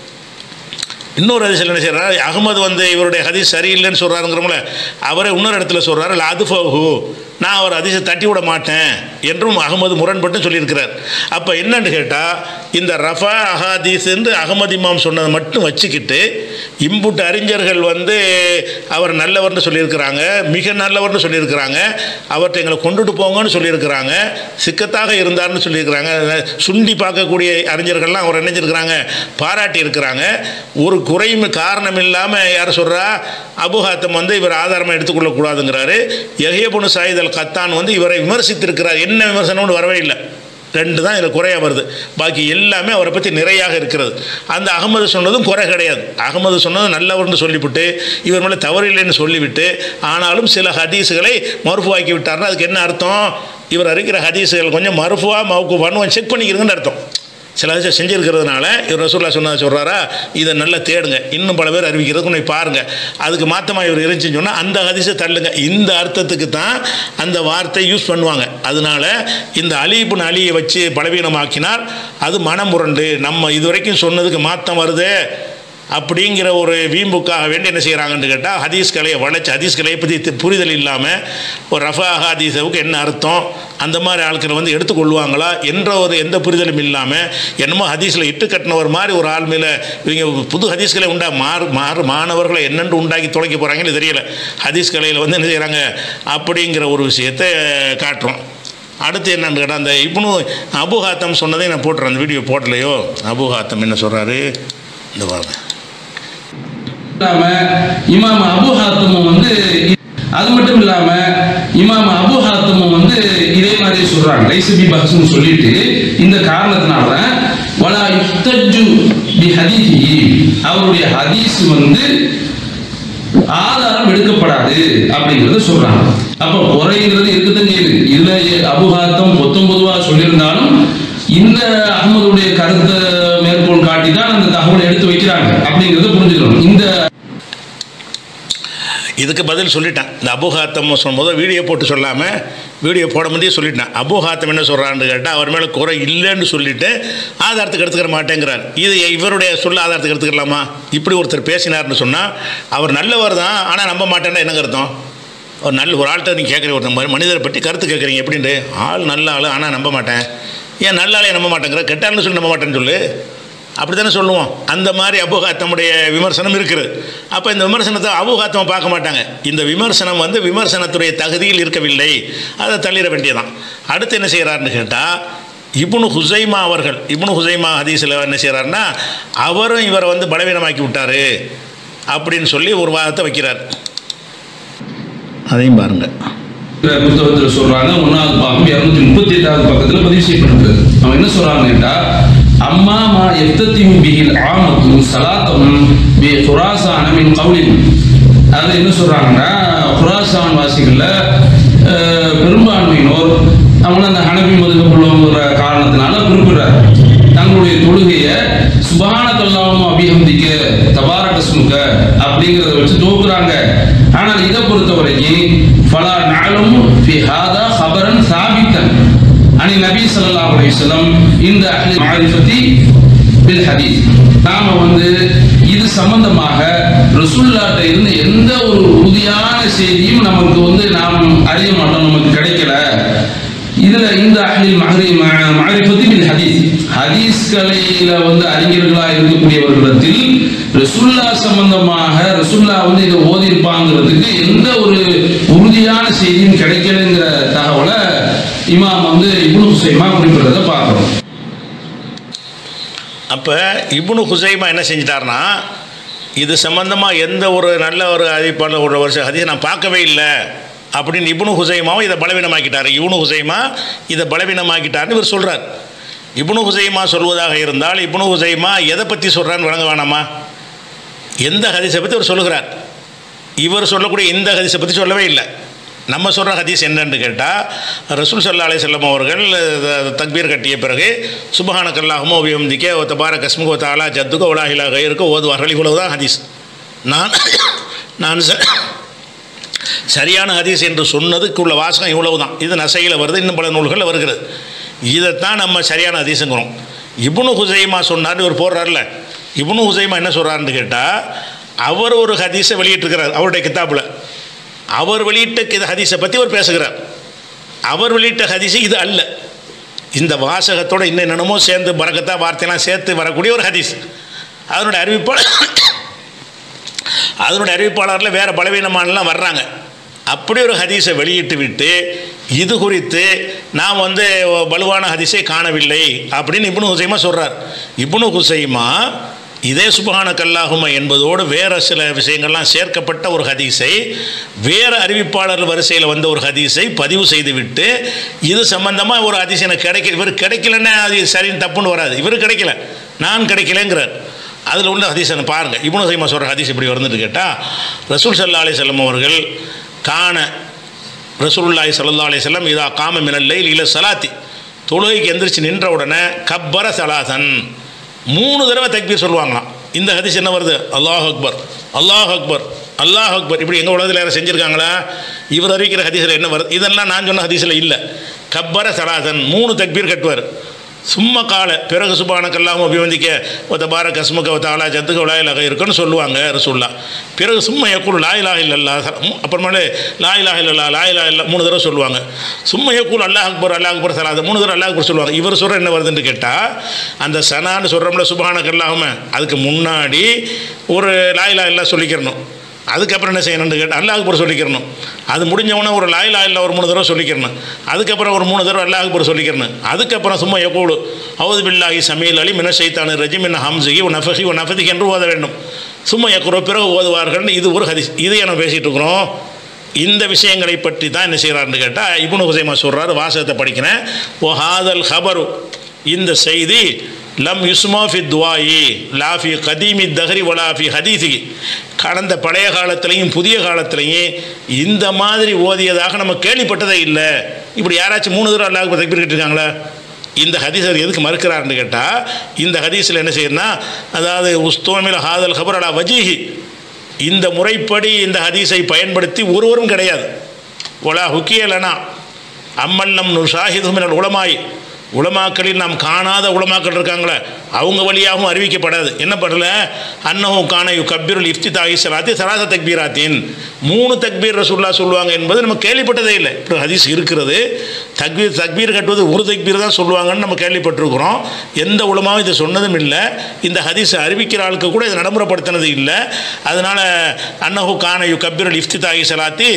இன்னொரு ஹதீஸில் என்ன செய்கிறார், அகமது வந்து இவருடைய ஹதீஸ் சரியில்லைன்னு சொல்கிறாருங்கிறவங்கள அவரை இன்னொரு இடத்துல சொல்கிறாரு, லாதுஃபஹு, நான் அவர் ஹதீஸை தட்டி விட மாட்டேன் என்றும் அகமது முரண்பட்டு சொல்லியிருக்கிறார். அப்போ என்னன்னு கேட்டால், இந்த ரஃபா அஹாதீஸ் என்று அகமது இமாம் சொன்னதை மட்டும் வச்சுக்கிட்டு இம்புட்டு அறிஞர்கள் வந்து அவர் நல்லவர்னு சொல்லியிருக்கிறாங்க, மிக நல்லவர்னு சொல்லியிருக்கிறாங்க, அவர்கிட்ட எங்களை கொண்டுட்டு போங்கன்னு சொல்லியிருக்கிறாங்க, சிக்கத்தாக இருந்தார்னு சொல்லியிருக்கிறாங்க, சுண்டி பார்க்கக்கூடிய அறிஞர்கள்லாம் அவர் நினைச்சிருக்கிறாங்க, பாராட்டி இருக்கிறாங்க. ஒரு குறையும் காரணம் இல்லாமல் யார் சொல்கிறா, அபூ ஹாத்திம் வந்து இவர் ஆதாரமாக எடுத்துக்கொள்ளக்கூடாதுங்கிறாரு. Yahya ibn Said al Qattan வந்து இவரை விமர்சித்திருக்கிறார். என்ன விமர்சனம்னு வரவே இல்லை, ரெண்டு தான் இதில் குறையாக வருது. பாக்கி எல்லாமே அவரை பற்றி நிறையாக இருக்கிறது. அந்த அகமது சொன்னதும் குறை கிடையாது. அகமது சொன்னதும் நல்லவர்னு சொல்லிவிட்டு இவர் மேலே தவறில்லைன்னு சொல்லிவிட்டு ஆனாலும் சில ஹதீஸுகளை மறுஃபுவாக்கி விட்டார்னா அதுக்கு என்ன அர்த்தம்? இவர் அறிக்கிற ஹதீஸுகள் கொஞ்சம் மறுஃபுவா மவுக்குவான்னு செக் பண்ணிக்கிறதுன்னு அர்த்தம். சில ஹதீஸை செஞ்சுருக்கிறதுனால இவர் ரசூலுல்லாஹ் சொன்னதை சொல்கிறாரா, இதை நல்லா தேடுங்க, இன்னும் பல பேர் அறிவிக்கிறதுக்கு நீ பாருங்கள், அதுக்கு மாற்றமாக இவர் இருந்துச்சுன்னு சொன்னால் அந்த ஹதீஸை தள்ளுங்க. இந்த அர்த்தத்துக்கு தான் அந்த வார்த்தை யூஸ் பண்ணுவாங்க. அதனால் இந்த அலி இப்னு அலியை வச்சு பலவீனமாக்கினார், அது மனமுரண்டு, நம்ம இதுவரைக்கும் சொன்னதுக்கு மாற்றம் வருது அப்படிங்கிற ஒரு வீம்புக்காக வேண்டி என்ன செய்கிறாங்கன்னு கேட்டால், ஹதீஸ் கலையை வளைச்சி ஹதீஸ் கலையை பற்றி புரிதல் இல்லாமல் ஒரு ரஃபா ஹதீஸுக்கு என்ன அர்த்தம், அந்த மாதிரி ஆட்களை வந்து எடுத்துக்கொள்வாங்களா என்ற ஒரு எந்த புரிதலும் இல்லாமல் என்னமோ ஹதீஸில் இட்டு கட்டின ஒரு மாதிரி ஒரு ஆள் மேலே இவங்க புது ஹதீஸ்களை மாணவர்களை என்னென்று உண்டாக்கி தொலைக்க போகிறாங்கன்னு தெரியலை. ஹதீஸ் கலையில் வந்து என்ன செய்கிறாங்க அப்படிங்கிற ஒரு விஷயத்தை காட்டுறோம். அடுத்து என்னன்னு கேட்டால், அந்த இப்னு அபூ ஹாத்திம் சொன்னதை நான் போட்டுறேன், அந்த வீடியோ போட்டலையோ. அபூ ஹாத்திம் என்ன சொல்கிறாரு, இந்த பாருங்க. இமாம் அபூ ஹாத்திமும் வந்து அது மட்டும் இல்லாம இமாம் அபூ ஹாத்திமும் வந்து இதே மாதிரி சொல்றாங்க. லைஸ பி பஹ்ஸ்னு சொல்லிட்டு இந்த காரணத்தினால வலா யுஹ்தஜு பி ஹதீஸிஹி, அவருடைய ஹதீஸ் வந்து ஆதாரம் எடுக்கப்படாது அப்படிங்கறத சொல்றாங்க. அப்ப குறைங்கிறது இருக்குதான் செய்யுது. இதுல அபூ ஹாத்திம் பொதுவா சொல்லியிருந்தாலும் இந்த அஹ்மதுடைய கருத்தை மேற்கோள் காட்டி தான் அந்த தகவலை எடுத்து வைக்கிறாங்க அப்படிங்கறத புரிஞ்சுக்கணும். இந்த இதுக்கு பதில் சொல்லிட்டேன். இந்த அபூ ஹாத்திம் சொல்லும்போது வீடியோ போட்டு சொல்லாமல் வீடியோ போட முடியே சொல்லிட்டேன். அபூ ஹாத்திம் என்ன சொல்கிறான்னு கேட்டால் அவர் மேலே குறை இல்லைன்னு சொல்லிவிட்டு ஆதாரத்துக்கு எடுத்துக்கிற மாட்டேங்கிறார். இது இவருடைய சொல்ல ஆதாரத்துக்கு எடுத்துக்கலாமா? இப்படி ஒருத்தர் பேசினார்னு சொன்னால் அவர் நல்லவர் தான், ஆனால் நம்ப மாட்டேன்னா என்ன அர்த்தம்? ஒரு ஆள்கிட்ட நீங்கள் கேட்குறீங்க, ஒருத்தர் மனிதரை பற்றி கருத்து கேட்குறீங்க, எப்படின்ட்டு ஆள் நல்ல ஆள் ஆனால் நம்ப மாட்டேன், ஏன் நல்ல ஆளே நம்ப மாட்டேங்கிற, கெட்டாள்னு சொல்லி நம்ப மாட்டேன்னு சொல்லு, அப்படி தானே சொல்லுவோம். அந்த மாதிரி அபூ ஹாத்திமுடைய விமர்சனம் இருக்குது. அப்போ இந்த விமர்சனத்தை அபூ ஹாத்திம் பார்க்க மாட்டாங்க. இந்த விமர்சனம் வந்து விமர்சனத்துடைய தகுதியில் இருக்கவில்லை, அதை தள்ளிட வேண்டியதான். அடுத்து என்ன செய்கிறாருன்னு கேட்டால் இப்னு ஹுசைமா அவர்கள், இப்னு ஹுசைமா ஹதீஸில் என்ன செய்கிறாருன்னா அவரும் இவரை வந்து பலவீனமாக்கி விட்டார் அப்படின்னு சொல்லி ஒரு வாதத்தை வைக்கிறார். அதையும் பாருங்கள். புத்தகத்தில் சொல்றாங்க 1வது பாகம் 238வது பக்கத்தில் பதிவு செய்யப்பட்டிருக்கு. அவங்க என்ன சொல்றாங்கன்னா அம்மா மா யஃப்ததிஹு பிஹில் ஆமத்து ஸலாத்தஹும் பி குராசான மின் கௌலின், அது என்ன சொல்றாங்கன்னா குராசான் வாசிகள்ல பெரும்பான்மையினோர் அவங்க அந்த ஹனபி மதுஹப் உள்ளவங்கிற காரணத்தினால குறிப்பிடுறார் தங்களுடைய தொழுகையை சுப்ஹானக்கல்லாஹும்ம வபிஹம்திக தபாரக இஸ்முக அப்படிங்கறத வச்சு துவக்குறாங்க. ஆனால் இதை பொறுத்தவரைக்கும் ஃபலா நஅலமு ஃபி ஹாதா ஹபரன் சாபித்தன் அனி நபி ஸல்லல்லாஹு அலைஹி வஸல்லம் இந்த அஹ்லி மஅரிஃபதி பில் ஹதீஸ், நாம வந்து இது சம்பந்தமாக ரசூலுல்லாஹ்ட்ட இருந்து எந்த ஒரு உறுதியான செய்தியும் நமக்கு வந்து நாம் அறிய மாட்டோம், நமக்கு கிடைக்கல. இதுல இந்த அஹ்லி மஅரிஃபதி பில் ஹதீஸ், ஹதீஸ்களில வந்து அறிஞர்களா இருக்கக்கூடியவர்களிடத்தில் ரசூலுல்லாஹ் சம்பந்தமாக ரசூலுல்லாஹ் வந்து இதை ஓதி இருப்பாங்கிறதுக்கு எந்த ஒரு உறுதியான செய்தியும் கிடைக்கலங்கிற தகவலை இமாம் வந்து இப்னு ஹுசைமா குறிப்பிடுறதை பார்க்கிறோம். அப்போ இப்னு ஹுசைமா என்ன செஞ்சிட்டார்னா இது சம்பந்தமாக எந்த ஒரு நல்ல ஒரு அறிவிப்பாளர் ஒரு வருஷம் ஹதீஸை நான் பார்க்கவே இல்லை அப்படின்னு இப்னு ஹுசைமாவும் இதை பலவீனமாக்கிட்டார். இப்னு ஹுசைமா இதை பலவீனமாக்கிட்டார்னு இவர் சொல்கிறார். இப்னு ஹுசைமா சொல்வதாக இருந்தால் இப்னு ஹுசைமா எதை பற்றி சொல்கிறான்னு வழங்க வேணாமா? எந்த ஹதீஸை பற்றி அவர் சொல்லுகிறார். இவர் சொல்லக்கூடிய இந்த ஹதீஸை பற்றி சொல்லவே இல்லை. நம்ம சொல்கிற ஹதீஸ் என்னன்னு கேட்டால் ரசூல் ஸல்லல்லாஹு அலைஹி வஸல்லம் அவர்கள் தக்பீர் கட்டிய பிறகு சுப்ஹானக்கல்லாஹும்ம வபிஹம்திக வ தபாரக இஸ்முக வ தஆலா ஜத்துக வ லா இலாஹ கய்ருக ஓதுவார்கள். இவ்வளவுதான் ஹதீஸ். நான் சரியான ஹதீஸ் என்று சொன்னதுக்குள்ள வாசகம் இவ்வளவு தான். இது நசையில் வருது, இன்னும் பல நூல்களில் வருகிறது. இதைத்தான் நம்ம சரியான ஹதீஸுங்கிறோம். இப்னு ஹுசைமா சொன்னார்னு இவர் போடுறாருல, இப்னு ஹுசைமா என்ன சொல்கிறாருன்னு கேட்டால் அவர் ஒரு ஹதீஸை வெளியிட்டிருக்கிறார் அவருடைய கிதாபில். அவர் வெளியிட்ட ஹதீஸை பற்றி அவர் பேசுகிறார். அவர் வெளியிட்ட ஹதீஸு இது அல்ல. இந்த வாசகத்தோட இன்னும் என்னென்னமோ சேர்ந்து பரக்கத்தா வார்த்தையெல்லாம் சேர்த்து வரக்கூடிய ஒரு ஹதீஸ். அதனுடைய அறிவிப்பாளரில் வேறு பலவீனமானலாம் வர்றாங்க. அப்படி ஒரு ஹதீஸை வெளியிட்டு விட்டு இது குறித்து நாம் வந்து வலுவான ஹதீஸை காணவில்லை அப்படின்னு இப்னு ஹுசைமா சொல்கிறார். இப்னு ஹுசைமா இதே சுப்ஹானக்கல்லாஹும்ம என்பதோடு வேறு சில விஷயங்கள்லாம் சேர்க்கப்பட்ட ஒரு ஹதீஸை வேறு அறிவிப்பாளர் வரிசையில் வந்த ஒரு ஹதீஸை பதிவு செய்துவிட்டு இது சம்பந்தமாக ஒரு ஹதீஸ் எனக்கு இவர் கிடைக்கலன்னா அது சரின்னு தப்புன்னு வராது. இவர் கிடைக்கல, நான் கிடைக்கலங்கிறார். அதில் உள்ள ஹதீஸை பாருங்கள். இப்னு ஹுசைமா சொல்கிற ஹதீஸ் இப்படி வந்துட்டு கேட்டால் ரசூல் ஸல்லல்லாஹு அலைஹி வஸல்லம் அவர்கள் ரசூலுல்லாஹி ஸல்லல்லாஹு அலைஹி வஸல்லம் இதா காம மினல் லைல் இல ஸலாத்தி, தொழுகைக்கு எந்திரிச்சு நின்ற உடனே கப்பர ஸலாதன் 3 தடவை தக்பீர் சொல்லுவாங்களாம். இந்த ஹதீஸ் என்ன வருது? அல்லாஹ் அக்பர் அல்லாஹ் அக்பர் அல்லாஹ் அக்பர். இப்படி எங்கள் உலகத்தில் யாரும் செஞ்சுருக்காங்களா? இவர் அறிவிக்கிற ஹதீஸில் என்ன வருது? இதெல்லாம் நான் சொன்ன ஹதீஸில் இல்லை. கப்பர ஸலாதன் 3 தக்பீர் கட்டுவார். சும்மா கால பிறகு சுப்ஹானக்கல்லாஹும்ம வபிஹம்திக வ தபாரக இஸ்முக வ தஆலா ஜத்துக வ லா இலாஹ கய்ருகன்னு சொல்லுவாங்க ரசூலுல்லாஹ். பிறகு சும்மா யக்கூல் லா இலாஹ இல்லல்லாஹ், அப்புறமேலே லா இலாஹ இல்லல்லாஹ் லா இலாஹ இல்ல 3 தடவை சொல்லுவாங்க. சும்மா யக்கூல் அல்லாஹ் அக்பர் ஸலாத் 3 தடவை அல்லாஹ் அக்பர் சொல்லுவாங்க. இவர் சொல்கிற என்ன வருதுன்னு கேட்டால் அந்த சனான்னு சொல்கிறோம்ல சுப்ஹானக்கல்லாஹும்ம, அதுக்கு முன்னாடி ஒரு லா இலாஹ இல்லல்லாஹ் சொல்லிக்கிறணும். அதுக்கப்புறம் என்ன செய்யணும்னு கேட்டால் அல்லாஹ் அக்பர் சொல்லிக்கிறணும். அது முடிஞ்சவொன்னே ஒரு லா இலாஹ இல்லல்லாஹ் ஒரு 3 தடவை சொல்லிக்கிறணும். அதுக்கப்புறம் ஒரு 3 தடவை அல்லாஹ் அக்பர் சொல்லிக்கிறணும். அதுக்கப்புறம் சும்மா யகூலு அவுது பில்லாஹி சமீல் அலி மின ஷைத்தானிர் ரஜீம் மின் ஹம்ஸிஹி வ நஃபஹி வ நஃபதிஹி என்று ஓத வேண்டும். சும்மா யக்ரோ பிறகு ஓதுவார்கள். இது ஒரு ஹதீஸ். இதை நம்ம பேசிகிட்டு இருக்கிறோம். இந்த விஷயங்களை பற்றி தான் என்ன செய்கிறாருன்னு கேட்டால் இப்னு ஹுஸைமா சொல்கிறார். வாசகத்தை படிக்கிறேன். ஓ ஹாதல் ஹபரு, இந்த செய்தி லம் யுஸ்மா ஃபி துவாயி லா ஃபி கதீமி தஹரி வலா ஃபி ஹதீஸி, கடந்த பழைய காலத்திலையும் புதிய காலத்திலையும் இந்த மாதிரி ஓதியதாக நம்ம கேள்விப்பட்டதே இல்லை. இப்படி யாராச்சும் 3 தடவை அல்லாஹ் தக்பீர் கட்டிருக்காங்களா? இந்த ஹதீஸ் அவர் எதுக்கு மறுக்கிறாருன்னு கேட்டால், இந்த ஹதீஸில் என்ன செய்யணும்னா, அதாவது உஸ்தோமில் ஹாதல் ஹபர் அலா வஜீஹி, இந்த முறைப்படி இந்த ஹதீஸை பயன்படுத்தி ஒருவரும் கிடையாது. ஒலா ஹுக்கியலனா அம்மல்லம் நுஷாஹிது மினல் உலமாய், உலமாக்களில் நாம் காணாத உலமாக்கள் இருக்காங்களே அவங்க வழியாகவும் அறிவிக்கப்படாது. என்ன பண்ணல, அன்னஹு கான யுகப்பிருல் இஃப்திதாஹி ஸலாத்தி ஸலாஸ தக்பீராத்தின், 3 தக்பீர் ரசூலுல்லாஹ் சொல்லுவாங்க என்பது நம்ம கேள்விப்பட்டதே இல்லை. இப்போ ஹதீஸ் இருக்கிறது. தக்பீர் கட்டுவது ஒரு தக்பீர் தான் சொல்லுவாங்கன்னு நம்ம கேள்விப்பட்டிருக்கிறோம். எந்த உலமாவும் இதை சொன்னதும் இல்லை. இந்த ஹதீஸ் அறிவிக்கிற ஆளுக்கு கூட இதை நடைமுறைப்படுத்தினது இல்லை. அதனால் அன்னஹு கான யுகப்பிருல் இஃப்திதாஹி ஸலாத்தி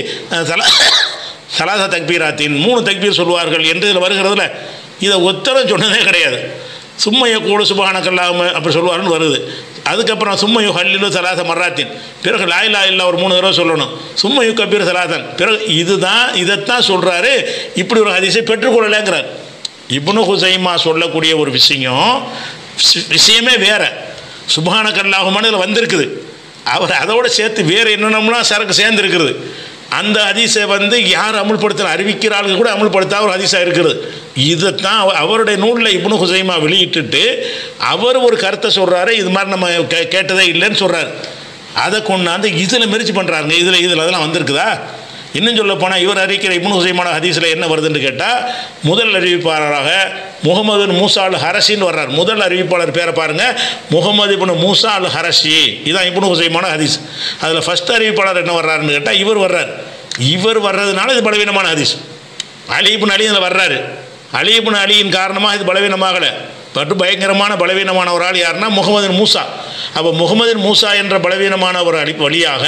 ஸலாஸ தக்பீராத்தின், 3 தக்பீர் சொல்லுவார்கள் என்று இதில் வருகிறதுல இதை ஒத்தரம் சொன்னதே கிடையாது. சும்மையை கூட சுபஹானக்கல்லாஹும்ம அப்படி சொல்லுவாருன்னு வருது. அதுக்கப்புறம் சும்மையு ஹல்லிலு ஸலாஸ மர்ராத்தின், பிறகு லா இலாஹ இல்லல்லாஹ் ஒரு 3 தடவை சொல்லணும். சும்மையு கபீர் ஸலாத்தன், பிறகு இதைத்தான் சொல்கிறாரு. இப்படி ஒரு ஹதீஸை பெற்றுக்கொள்ளலைங்கிறார். இப்னு ஹுஸைமா சொல்லக்கூடிய ஒரு விஷயமே வேறு. சுபஹானக்கல்லாஹும்மன்னு இதில் வந்திருக்குது. அவர் அதோடு சேர்த்து வேறு என்னென்னலாம் சரக்கு சேர்ந்துருக்கிறது. அந்த ஹதீஸை யார் அமுல்படுத்தலாம், அறிவிக்கிற ஆளுக்கு கூட அமுல்படுத்தாத ஒரு ஹதீஸாக இருக்கிறது. இதைத்தான் அவருடைய நூலில் இப்னு ஹுஸைமா வெளியிட்டுட்டு அவர் ஒரு கருத்தை சொல்கிறாரு. இது மாதிரி நம்ம கேட்டதே இல்லைன்னு சொல்கிறார். அதை கொண்டாந்து இதில் மெரிச்சு பண்ணுறாருங்க. இதில் அதெல்லாம் வந்திருக்குதா? இன்னும் சொல்ல போனால் இவர் அறிவிக்கிற இப்னு ஹுஸைமான ஹதீஸில் என்ன வருதுன்னு கேட்டால், முதல் அறிவிப்பாளராக முகமது பின் மூசா அல் ஹரஷின்னு வர்றார். முதல் அறிவிப்பாளர் பேரை பாருங்கள், முகமது பின் மூசா அல் ஹரஷி. இதுதான் இப்னு ஹுஸைமான ஹதீஸ். அதில் ஃபஸ்ட் அறிவிப்பாளர் என்ன வர்றாருன்னு கேட்டால் இவர் வர்றார். இவர் வர்றதுனால இது பலவீனமான ஹதீஸ். அலி இப்னு அலி இதில் வர்றாரு. அலி இப்னு அலியின் காரணமாக இது பலவீனமாகலை. பட்டு பயங்கரமான பலவீனமான ஒரு ஆள் யாருன்னா முகமது பின் மூசா. அப்போ முகமது பின் மூசா என்ற பலவீனமான ஒரு வழியாக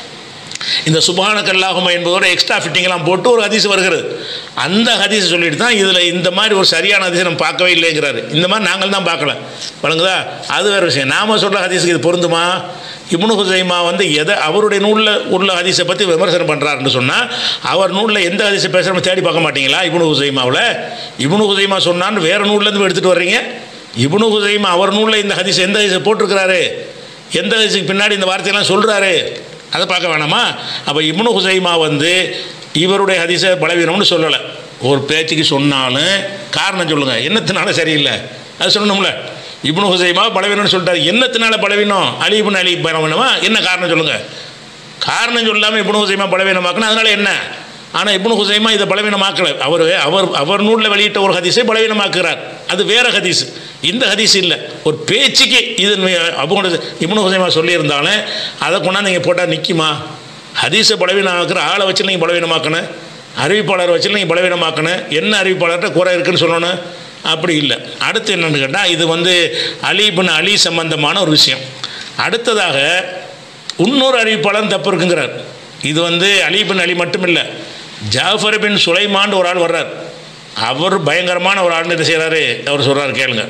இந்த சுப்ஹானக்கல்லாஹும்ம என்பதோட எக்ஸ்ட்ரா ஃபிட்டிங்கெல்லாம் போட்டு ஒரு ஹதீஸ் வருகிறது. அந்த ஹதீஸ் சொல்லிட்டு தான் இதில் இந்த மாதிரி ஒரு சரியான ஹதீஸை நம்ம பார்க்கவே இல்லைங்கிறாரு. இந்த மாதிரி நாங்கள் தான் பார்க்கல, வழங்குதா? அது வேறு விஷயம். நாம் சொல்கிற ஹதீஸுக்கு இது பொருந்துமா? இப்னு ஹுஸைமா எதை அவருடைய நூலில் உள்ள ஹதீஸை பற்றி விமர்சனம் பண்ணுறாருன்னு சொன்னால், அவர் நூலில் எந்த ஹதீஸை பேசுகிறோம் தேடி பார்க்க மாட்டீங்களா? இப்னு ஹுஸைமாவில் இப்னு ஹுஸைமா சொன்னான்னு வேறு நூல்லேருந்து எடுத்துகிட்டு வர்றீங்க. இப்னு ஹுஸைமா அவர் நூலில் இந்த ஹதீஸ் எந்த ஹதீஸை போட்டிருக்கிறாரு, எந்த ஹதீஸுக்கு பின்னாடி இந்த வார்த்தையெல்லாம் சொல்கிறாரு, அதை பார்க்க வேணாமா? அப்போ இப்னு ஹுஸைமா இவருடைய ஹதீஸை பலவீனம்னு சொல்லலை. ஒரு பேச்சுக்கு சொன்னாலும் காரணம் சொல்லுங்கள். என்னத்தினால சரியில்லை அது சொல்லணும்ல. இப்னு ஹுஸைமா பலவீனம்னு சொல்லிட்டாரு. என்னத்தினால பலவீனம்? அலி இப்னு அலி பலவீனமா? என்ன காரணம் சொல்லுங்கள். காரணம் சொல்லாமல் இப்னு ஹுஸைமா பலவீனமாக்கணும். அதனால் என்ன? ஆனால் இப்னு ஹுஸைமா இதை பலவீனமாக்கலை. அவர் நூலில் வெளியிட்ட ஒரு ஹதீஸை பலவீனமாக்குறார். அது வேறு ஹதீஸ், இந்த ஹதீஸ் இல்லை. ஒரு பேச்சுக்கு இது இப்னு ஹுஸைமா சொல்லியிருந்தாலும் அதை கொண்டாந்து நீங்கள் போட்டால் நிற்குமா? ஹதீஸை பலவீனமாக்குற ஆளை வச்சு நீங்கள் பலவீனமாக்கணும், அறிவிப்பாளரை வச்சு நீங்கள் பலவீனமாக்கணும். என்ன அறிவிப்பாளர்கிட்ட குறை இருக்குன்னு சொல்லணும்? அப்படி இல்லை. அடுத்து என்னென்னு கேட்டால், இது அலி இப்னு அலி சம்பந்தமான ஒரு விஷயம். அடுத்ததாக இன்னொரு அறிவிப்பாளர் தப்பு இருக்குங்கிறார். இது அலி இப்னு அலி மட்டும் இல்லை, ஜாஃபர் பின் சுலைமான் ஒரு ஆள் வர்றார். அவர் பயங்கரமான ஒரு ஆள். என்ன செய்கிறாரு? அவர் சொல்கிறார், கேளுங்க.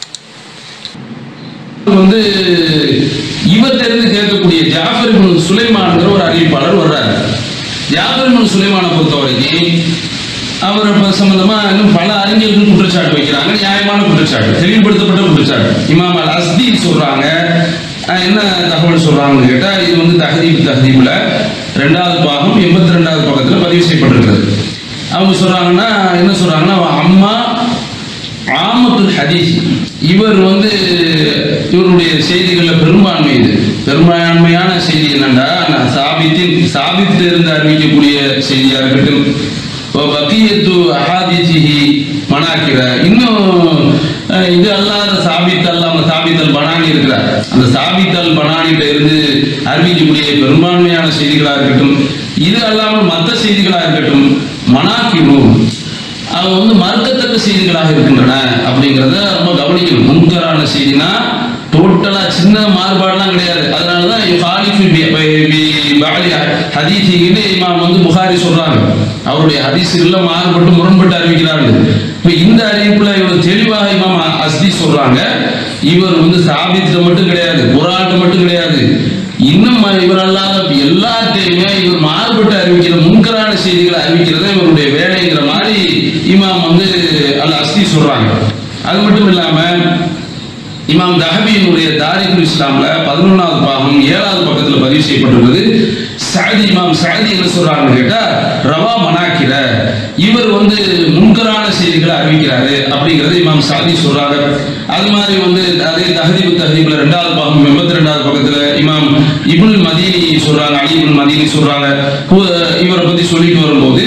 இவத்திலிருந்து கேட்கக்கூடிய ஜாஃபர் பின் சுலைமான்ங்கிற ஒரு அறிவிப்பாளர் வர்றாரு. ஜாஃபர் பின் சுலைமானை பொறுத்த வரைக்கும் அவர் சம்பந்தமாக இன்னும் பல அறிஞர்கள் குற்றச்சாட்டு வைக்கிறாங்க. நியாயமான குற்றச்சாட்டு, தெளிவுபடுத்தப்பட்ட குற்றச்சாட்டு. இமாம் அல் அஸ்தி சொல்கிறாங்க. என்ன தகவல் சொல்கிறாங்கன்னு கேட்டால், இது தஹதீபில் 2வது பாகம் 82வது பக்கத்தில் பதிவு செய்யப்பட்டிருக்கிறது. அவங்க சொல்கிறாங்கன்னா என்ன சொல்கிறாங்கன்னா, அம்மா ஆமத்துல் ஹதீஸ், இவர் இவருடைய செய்திகளில் பெரும்பான்மையான செய்தி என்னென்னா சாபித்தில் இருந்து அறிவிக்கக்கூடிய செய்தியாக இருக்கட்டும், பக்கியத்து அஹாதீஸிஹி மனாக்கிற, இன்னும் இது அல்லாத சாபித் அல் பனானி இருக்கிறார். அந்த சாபித் அல் பனானிட்ட இருந்து அறிவிக்கக்கூடிய பெரும்பான்மையான செய்திகளாக இருக்கட்டும், இது அல்லாமல் மற்ற செய்திகளாக இருக்கட்டும், மனாக்கிபு அவங்க வந்து மறுக்கத்தக்க செய்திகளாக இருக்கின்றன அப்படிங்கிறத ரொம்ப கவனிக்கணும். முன்கரான செய்தினா டோட்டலா சின்ன மாறுபாடுலாம் கிடையாது. அதனாலதான் ஹதீஸின்னு இமாம் வந்து புகாரி சொல்றாங்க, அவருடைய ஹதீஸுகள்ல மாறுபட்டு முரண்பட்டு அறிவிக்கிறார்கள். இப்ப இந்த அறிவிப்புல இவர் தெளிவாக இமாம் அஸ்தி சொல்றாங்க, இவர் வந்து சாபித்ல மட்டும் கிடையாது, குர்ஆன்ல மட்டும் கிடையாது, இன்னும் இவர் அல்லாத எல்லாத்தையுமே இவர் மாறுபட்டு அறிவிக்கிற முன்கரான செய்திகளை அறிவிக்கிறத இவருடைய வேலைங்கிற மாதிரி இமாம் வந்து அல் அஸ்தி சொல்றாங்க. அது மட்டும் இல்லாம இமாம் தஹபியினுடைய தாரிகுல் இஸ்லாம்ல 11வது பாகம் 7வது பக்கத்துல பதிவு செய்யப்பட்டுள்ளது. சஅதி இமாம் சஅதி என்ன சொல்றாங்கன்னு கேட்டா, ரவா மனாக்கிர, இவர் வந்து முன்கரான செய்திகளை அறிவிக்கிறாரு அப்படிங்கறது இமாம் சஅதி சொல்றாங்க. அது மாதிரி வந்து அதே தஹதீபுல 2வது பாகம் 82வது பக்கத்துல இமாம் இப்னுல் மதீனி சொல்றாங்க, அலி இப்னுல் மதீனி சொல்றாங்க. இவரை பத்தி சொல்லிட்டு வரும்போது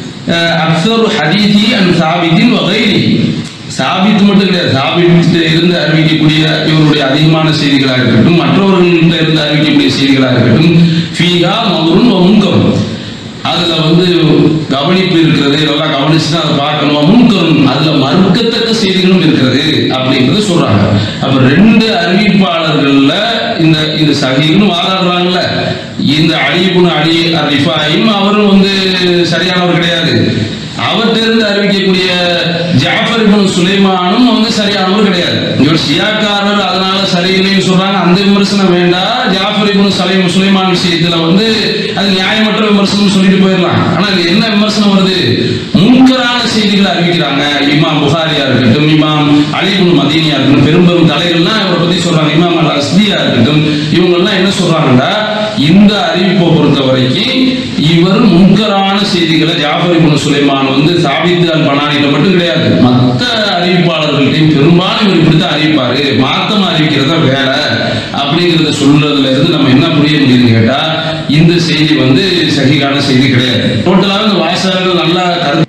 அக்ஸரு ஹதீஸி அன் சாபித்தின் வ கைரிஹி, சாபித் மட்டும் கிடையாது, சாபித்திட்ட இருந்து அறிவிக்கக்கூடிய இவருடைய அதிகமான செய்திகளாக இருக்கட்டும், மற்றவர்கள்ட்ட இருந்து அறிவிக்கக்கூடிய செய்திகளாக இருக்கட்டும், ஃபீஹா மதுருன் வ முன்கரும், அதுல வந்து கவனிப்பு இருக்கிறது, இதெல்லாம் கவனிச்சுதான் அதை பார்க்கணும். முன்கரும், அதுல மறுக்கத்தக்க செய்திகளும் இருக்கிறது அப்படிங்கிறது சொல்றாங்க. அப்ப 2 அறிவிப்பாளர்கள்ல இந்த சஹீஹ்னு வாதாடுறாங்கல்ல, இந்த அலி இப்னு அலி அர்-ரிஃபாயும் அவரும் வந்து சரியானவர் கிடையாது, அவற்றிலிருந்து அறிவிக்கக்கூடிய ஜாஃபர் இப்னு சுலைமானும் வந்து சரியானவர் கிடையாது. இவர் ஷியாக்காரர் அதனால சரியில்லைன்னு சொல்றாங்க, அந்த விமர்சனம் வேண்டாம். ஜாஃபர் இப்னு சுலைமான் விஷயத்துல வந்து அது நியாயமற்ற விமர்சனம் சொல்லிட்டு போயிடலாம். ஆனா இது என்ன விமர்சனம் வருது, முன்கரான செய்திகளை அறிவிக்கிறாங்க. இமாம் புகாரியா இருக்கட்டும், இமாம் அலி இப்னு மதீனியா இருக்கட்டும், பெரும் தலைகள்லாம் இவரை பத்தி சொல்றாங்க. இமாம் அல் அஸ்தியா இருக்கட்டும், இவங்க எல்லாம் என்ன சொல்றாங்கன்னா, இந்த அறிவிப்பை பொறுத்த வரைக்கும் இவர் முன்கரான செய்திகளை ஜாஃபர் இப்னு சுலைமான் வந்து சாபித் அல் பனானிட்ட மட்டும் கிடையாது, மற்ற அறிவிப்பாளர்கள்ட்டையும் பெரும்பாலும் இவர் இப்படித்தான் அறிவிப்பாரு, மாத்தமா அறிவிக்கிறதா வேற அப்படிங்கிறத சொல்றதுல இருந்து நம்ம என்ன புரிய முடியுதுன்னு கேட்டா, இந்த செய்தி வந்து சஹீஹான செய்தி கிடையாது. டோட்டலாக இந்த வாசகர்கள் நல்லா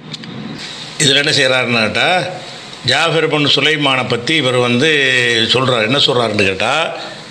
இதில் என்ன செய்கிறாருன்னு கேட்டால், ஜாஃபர் இப்னு சுலைமானை பற்றி இவர் வந்து சொல்கிறார். என்ன சொல்கிறாருன்னு கேட்டால்,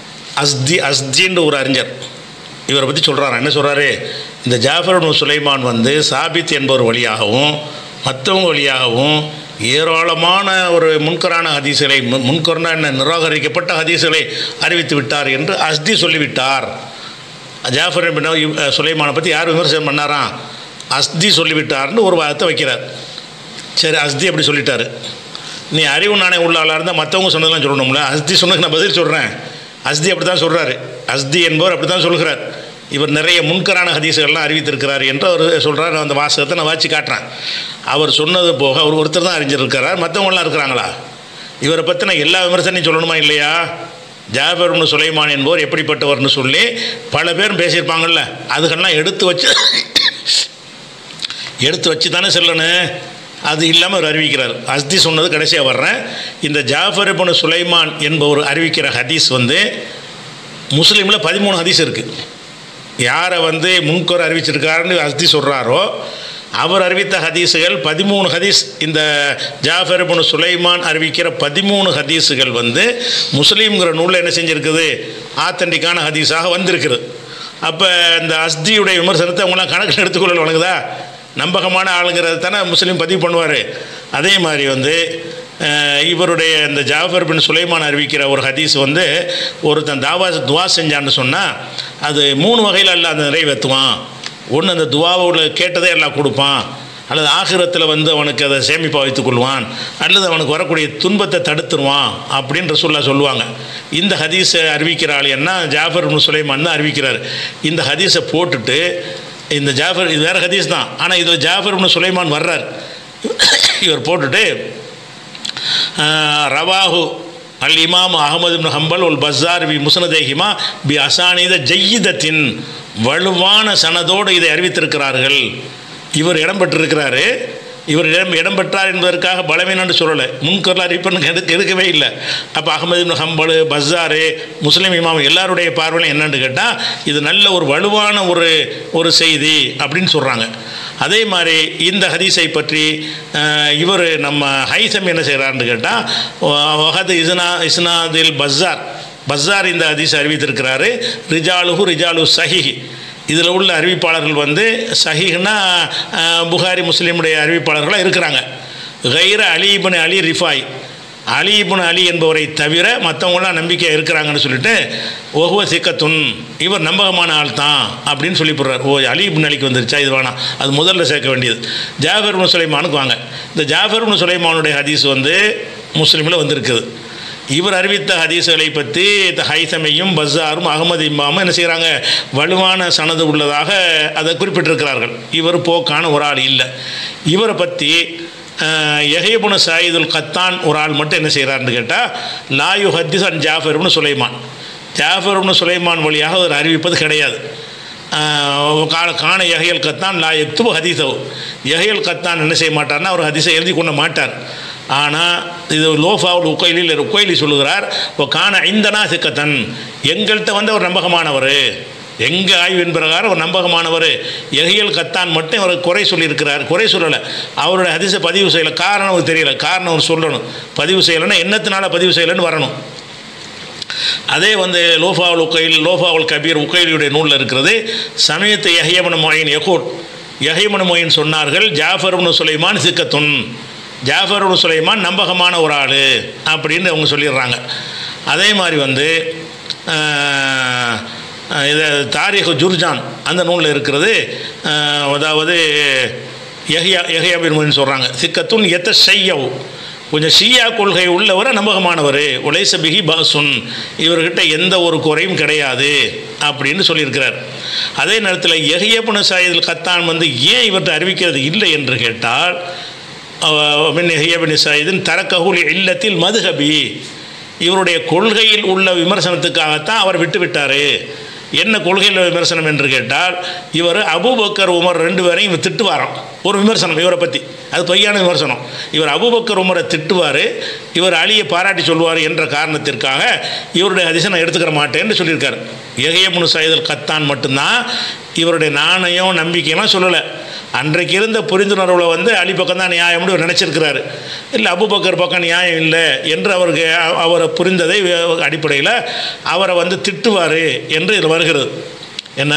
அஸ்தின்ற ஒரு அறிஞர் இவரை பற்றி சொல்கிறாரு. என்ன சொல்கிறாரு, இந்த ஜாஃபர் இப்னு சுலைமான் வந்து சாபித் என்பவர் வழியாகவும் மற்றவங்க வழியாகவும் ஏராளமான ஒரு முன்கரான ஹதீஸ்களை, முன்கரான என்ன நிராகரிக்கப்பட்ட ஹதீஸ்களை அறிவித்து விட்டார் என்று அஸ்தி சொல்லிவிட்டார். ஜாஃபர் இப்னு சுலைமானை பற்றி யார் விமர்சனம் பண்ணாராம், அஸ்தி சொல்லிவிட்டார்னு ஒரு வார்த்தை வைக்கிறார். சரி, அஸ்தி அப்படி சொல்லிட்டாரு, நீ அறிவு நாணயம் உள்ள ஆளாக இருந்தால் மற்றவங்க சொன்னதெல்லாம் சொல்லணும்ல, அஸ்தி சொன்னதுக்கு நான் பதில் சொல்கிறேன். அஸ்தி அப்படி தான் சொல்கிறாரு, அஸ்தி என்பவர் அப்படி தான் சொல்கிறார், இவர் நிறைய முன்கரான ஹதீஸுகள்லாம் அறிவித்திருக்கிறார் என்று அவர் சொல்கிறார். அந்த வாசகத்தை நான் வாசி காட்டுறேன். அவர் சொன்னது போக அவர் ஒருத்தர் தான் அறிஞ்சிருக்கிறார், மற்றவங்களாம் இருக்கிறாங்களா? இவரை பற்றின எல்லா விமர்சனையும் சொல்லணுமா இல்லையா? ஜாஃபர் இப்னு சுலைமான் என்பவர் எப்படிப்பட்டவர்னு சொல்லி பல பேரும் பேசியிருப்பாங்கள்ல, அதுக்கெல்லாம் எடுத்து வச்சு தானே சொல்லணும். அது இல்லாமல் அவர் அறிவிக்கிறார். அஸ்தி சொன்னது கடைசியாக வர்றேன். இந்த ஜாஃபர் இப்னு சுலைமான் என்பவர் அறிவிக்கிற ஹதீஸ் வந்து முஸ்லீமில் 13 ஹதீஸ் இருக்குது. யாரை வந்து முன்கர் அறிவிச்சிருக்காருன்னு அஸ்தி சொல்கிறாரோ அவர் அறிவித்த ஹதீஸுகள் 13 ஹதீஸ். இந்த ஜாஃபர் இப்னு சுலைமான் அறிவிக்கிற 13 ஹதீஸுகள் வந்து முஸ்லீம்ங்கிற நூலில் என்ன செஞ்சுருக்குது, ஆத்தன்டிக்கான ஹதீஸாக வந்திருக்குது. அப்போ இந்த அஸ்தியுடைய விமர்சனத்தை அவங்களாம் கணக்கில் எடுத்துக்கொள்ள வழங்குதா? நம்பகமான ஆளுங்கிறது தானே முஸ்லீம் பதிவு பண்ணுவார். அதே மாதிரி வந்து இவருடைய இந்த ஜாஃபர் பின் சுலைமான் அறிவிக்கிற ஒரு ஹதீஸ் வந்து ஒருத்தன் துவா செஞ்சான்னு சொன்னால் அது 3 வகையில் அல்ல அதை நிறைவேற்றுவான். ஒன்று, அந்த துவாவோட கேட்டதே எல்லாம் கொடுப்பான், அல்லது ஆகிரத்தில் வந்து அவனுக்கு அதை சேமிப்பாக வைத்துக் கொள்வான், அல்லது அவனுக்கு வரக்கூடிய துன்பத்தை தடுத்துருவான் அப்படின்னு ரசூலுல்லாஹ் சொல்லுவாங்க. இந்த ஹதீஸை அறிவிக்கிற ஆள் என்ன, ஜாஃபர் பின் சுலைமான் தான் அறிவிக்கிறார். இந்த ஹதீஸை போட்டுட்டு இந்த ஜாஃபர், இது வேறு ஹதீஸ் தான், ஆனால் இதில் ஜாஃபர் இப்னு சுலைமான் வர்றார். இவர் போட்டுட்டு ரவாஹு அல் இமாம் அஹமது இப்னு ஹம்பல் உல் பஸார் பி முஸ்னதேஹிமா பி அசானித ஜய்யிதத்தின், வலுவான சனதோடு இதை அறிவித்திருக்கிறார்கள். இவர் இடம்பெற்றிருக்கிறாரு. இவர் இடம்பெற்றார் என்பதற்காக பலவீனன்னு சொல்லலை, முன்கரில் அறிவிப்புன்னு எடுக்கவே இல்லை. அப்போ அஹமது இப்னு ஹம்பல், பஸாரு, முஸ்லீம் இமாம் எல்லாருடைய பார்வையிலும் என்னன்னு கேட்டால் இது நல்ல ஒரு வலுவான ஒரு செய்தி அப்படின்னு சொல்கிறாங்க. அதே மாதிரி இந்த ஹதீஸை பற்றி இவர் நம்ம ஹைசம் என்ன செய்கிறாருன்னு கேட்டால் வஹது இஸ்னாதில் பஸார் இந்த ஹதீஸ் அறிவித்திருக்கிறாரு. ரிஜாலு சஹீஹ், இதில் உள்ள அறிவிப்பாளர்கள் வந்து சஹீஹ்னா புகாரி முஸ்லீமுடைய அறிவிப்பாளர்களாக இருக்கிறாங்க. கைர அலி இப்னு அலி ரிஃபாய், அலி இப்னு அலி என்பவரை தவிர மற்றவங்களாம் நம்பிக்கை இருக்கிறாங்கன்னு சொல்லிட்டு ஒஹுவ சிக்கத்துன், இவர் நம்பகமான ஆள் தான் அப்படின்னு சொல்லி போடுறார். ஓ, அலி இப்னு அலிக்கு வந்துருச்சா, இது வேணாம், அது முதல்ல சேர்க்க வேண்டியது. ஜாஃபர் இப்னு சுலைமானுக்கு வாங்க. இந்த ஜாஃபர் இப்னு சுலைமானுடைய ஹதீஸ் வந்து முஸ்லீமில் வந்திருக்குது. இவர் அறிவித்த ஹதீஸ்களை பற்றி ஹைசமையும் பஸாரும் அகமது இமாமும் என்ன செய்கிறாங்க, வலுவான சனது உள்ளதாக அதை குறிப்பிட்டிருக்கிறார்கள். இவர் போக்கான ஒரு ஆள் இல்லை. இவரை பற்றி யஹ்யா இப்னு சயீதுல் கத்தான் ஒரு ஆள் மட்டும் என்ன செய்கிறாருன்னு கேட்டால், லா யுஹத்திஸ் அன் Jafar ibn Sulaiman, Jafar ibn Sulaiman வழியாக அவர் அறிவிப்பது கிடையாது. காண யஹ்யல் கத்தான் லா யக்துபு ஹதீஸஹு, யஹ்யல் கத்தான் என்ன செய்ய மாட்டார்னா அவர் ஹதீஸை எழுதி கொள்ள மாட்டார். ஆனால் இது லோஃபாவுல் உக்கைலி சொல்லுகிறார், ஓ காண ஐந்தனா சிக்கத்தன், எங்கள்கிட்ட வந்து அவர் நம்பகமானவர், எங்கள் ஆய்வின் பிரகாரம் ஒரு நம்பகமானவர். யஹ்யல் கத்தான் மட்டும் அவர் குறை சொல்லியிருக்கிறார். குறை சொல்லலை, அவருடைய ஹதீஸை பதிவு செய்யலை. காரணம் அவருக்கு தெரியல, காரணம் அவர் சொல்லணும். பதிவு செய்யலைன்னா என்னத்தினால பதிவு செய்யலைன்னு வரணும். அதே வந்து லோஃபாவுல் கபீர் உக்கைலியுடைய நூலில் இருக்கிறது. சமயத்து யஹ்யா இப்னு முயின் யகூல், யஹ்யா இப்னு முயின் சொன்னார்கள், ஜாஃபர் இப்னு சுலைமான் சிக்கத்துன், ஜாஃபர் இப்னு சுலைமான் நம்பகமான ஒரு ஆள் அப்படின்னு அவங்க சொல்லிடுறாங்க. அதே மாதிரி வந்து இது தாரிக் ஜுர்ஜான் அந்த நூலில் இருக்கிறது. அதாவது யஹ்யா இப்னு முயின் சொல்கிறாங்க, சிக்கத்துன் எத்த ஷையவ், கொஞ்சம் ஷியா கொள்கை உள்ளவரை நம்பகமானவர், உலைச பிஹி பாசுன், இவர்கிட்ட எந்த ஒரு குறையும் கிடையாது அப்படின்னு சொல்லியிருக்கிறார். அதே நேரத்தில் யஹ்யா இப்னு சயீதுல் கத்தான் வந்து ஏன் இவர்கிட்ட அறிவிக்கிறது இல்லை என்று கேட்டால், மின் யஹ்யா இப்னு சயீதின் தரக்கஹுல் இல்லத்தில் மதுஹபி, இவருடைய கொள்கையில் உள்ள விமர்சனத்துக்காகத்தான் அவர் விட்டுவிட்டார். என்ன கொள்கையில் விமர்சனம் என்று கேட்டால், இவர் அபூபக்கர் உமர் ரெண்டு பேரையும் இவர் திட்டுவாராம். ஒரு விமர்சனம் இவரை பற்றி, அது பொய்யான விமர்சனம். இவர் அபூபக்கர் உமரை திட்டுவார், இவர் அலியை பாராட்டி சொல்வார் என்ற காரணத்திற்காக இவருடைய ஹதீஸை நான் எடுத்துக்கிற மாட்டேன்னு சொல்லியிருக்கார். யஹ்யா இப்னு சயீதுல் கத்தான் மட்டும்தான் இவருடைய நாணயம் நம்பிக்கையெல்லாம் சொல்லலை. அன்றைக்கு இருந்த புரிந்துணர்வில் வந்து அலி பக்கம் தான் நியாயம்னு இவர் நினச்சிருக்கிறாரு. இல்லை அபூபக்கர் பக்கம் நியாயம் இல்லை என்று அவருக்கு அவரை புரிந்ததை அடிப்படையில் அவரை வந்து திட்டுவார் என்று இதில் வருகிறது. என்ன,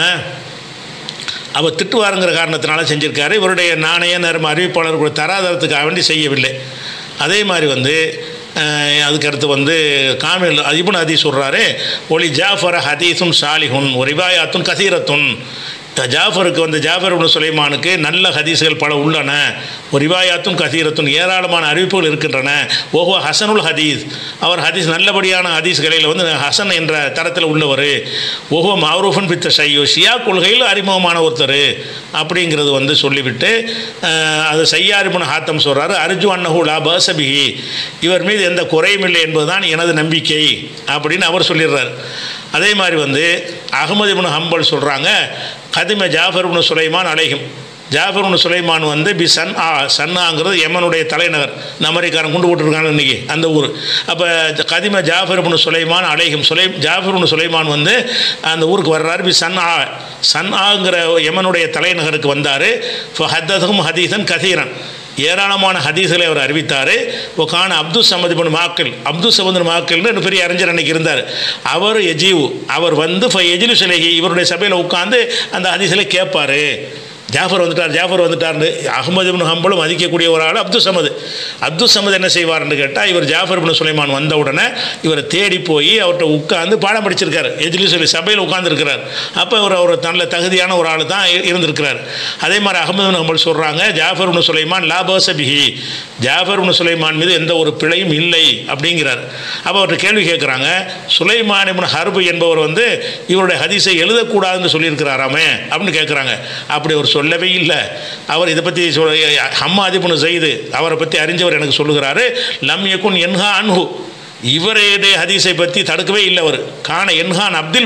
அவர் திட்டுவாருங்கிற காரணத்தினால செஞ்சுருக்காரு. இவருடைய நாணய நேரம் அறிவிப்பாளர்களுடைய தராதரத்துக்காக வேண்டி செய்யவில்லை. அதே மாதிரி வந்து அதுக்கடுத்து வந்து காமில் இப்னு ஹதீஸ் சொல்கிறாரு, ஒலி ஜாஃபர் ஹதீஸும் சாலிஹுன் ஒரு ரிவாயாத்துன் கசீரத்துன், ஜாஃபருக்கு வந்து ஜாஃபர் இப்னு சுலைமானுக்கு நல்ல ஹதீஸ்கள் பல உள்ளன. ஒரு ரிவாயாத்தும் கசீரத்துன் ஏராளமான அறிவிப்புகள் இருக்கின்றன. ஓஹோ ஹசனுல் ஹதீஸ், அவர் ஹதீஸ் நல்லபடியான ஹதீஸ்களில் வந்து ஹசன் என்ற தரத்தில் உள்ளவர். ஓஹோ மஅரூஃபுன் பித்த ஷையோ, ஷியா கொள்கையில் அறிமுகமான ஒருத்தர் அப்படிங்கிறது வந்து சொல்லிவிட்டு அது சய்யார் இப்னு ஹாத்தம் சொல்கிறாரு, அர்ஜு அன்னஹு லா பஅஸ பிஹி, இவர் மீது எந்த குறையும் இல்லை என்பதுதான் எனது நம்பிக்கை அப்படின்னு அவர் சொல்லிடுறார். அதே மாதிரி வந்து அஹ்மது இப்னு ஹம்பல் சொல்கிறாங்க, கதிம ஜாஃபர் இப்னு சுலைமான் அலைஹிம், ஜாஃபர் இப்னு சுலைமான் வந்து பி சன்னாங்கிறது யமனுடைய தலைநகர், இந்த அமெரிக்காரன் கொண்டு போட்டுருக்காங்க இன்றைக்கி அந்த ஊர். அப்போ கதிம ஜாஃபர் இப்னு சுலைமான் அலைஹிம், ஜாஃபர் இப்னு சுலைமான் வந்து அந்த ஊருக்கு வர்றாரு. பி சன்னாங்கிற யமனுடைய தலைநகருக்கு வந்தார். ஹத்ததும் ஹதீசன் கசீரன், ஏராளமான ஹதீஸ்களை அவர் அறிவித்தார். ஒகான அப்துல் சமத் இப்னு மாக்கில், அப்துல் சமத் மாக்கில்னு பெரிய அறிஞர் அன்றைக்கி இருந்தார். அவர் எஜீவு, அவர் வந்து எஜிலு சிலைகி, இவருடைய சபையில் உட்காந்து அந்த ஹதீஸ்களை கேட்பார். ஜாஃபர் வந்துட்டார்னு அஹ்மது இப்னு ஹம்பலும் மதிக்கக்கூடிய ஒரு ஆள் அப்துல் சமத் என்ன செய்வார்னு கேட்டால், இவர் ஜாஃபர் இப்னு சுலைமான் வந்த உடனே இவரை தேடி போய் அவர்கிட்ட உட்காந்து பாடம் படிச்சிருக்காரு. எஜ்லிஸ் சபையில் உட்காந்துருக்கிறார். அப்போ இவர் ஒரு நல்ல தகுதியான ஒரு ஆள் தான் இருந்திருக்கிறார். அதே மாதிரி அஹ்மது இப்னு ஹம்பல் சொல்கிறாங்க, ஜாஃபர் இப்னு சுலைமான் லா பஅஸ பிஹி, ஜாஃபர் இப்னு சுலைமான் மீது எந்த ஒரு பிழையும் இல்லை அப்படிங்கிறார். அப்போ அவர்கிட்ட கேள்வி கேட்குறாங்க, சுலைமான் இப்னு ஹர்பு என்பவர் வந்து இவருடைய ஹதீஸை எழுதக்கூடாதுன்னு சொல்லியிருக்கிறாராமே அப்படின்னு கேட்குறாங்க. அப்படி ஒரு சொல்லவே இல்லை. அவர் இதை பற்றி ஹம்மாத் இப்னு ஸைத் அவரை பற்றி அறிஞ்சவர் எனக்கு சொல்லுகிறாரு, லம் யகுன் என்ஹா அன்ஹு, இவருடைய ஹதீஸை பற்றி தடுக்கவே இல்லை. அவர் காண என்ஹான் அப்துல்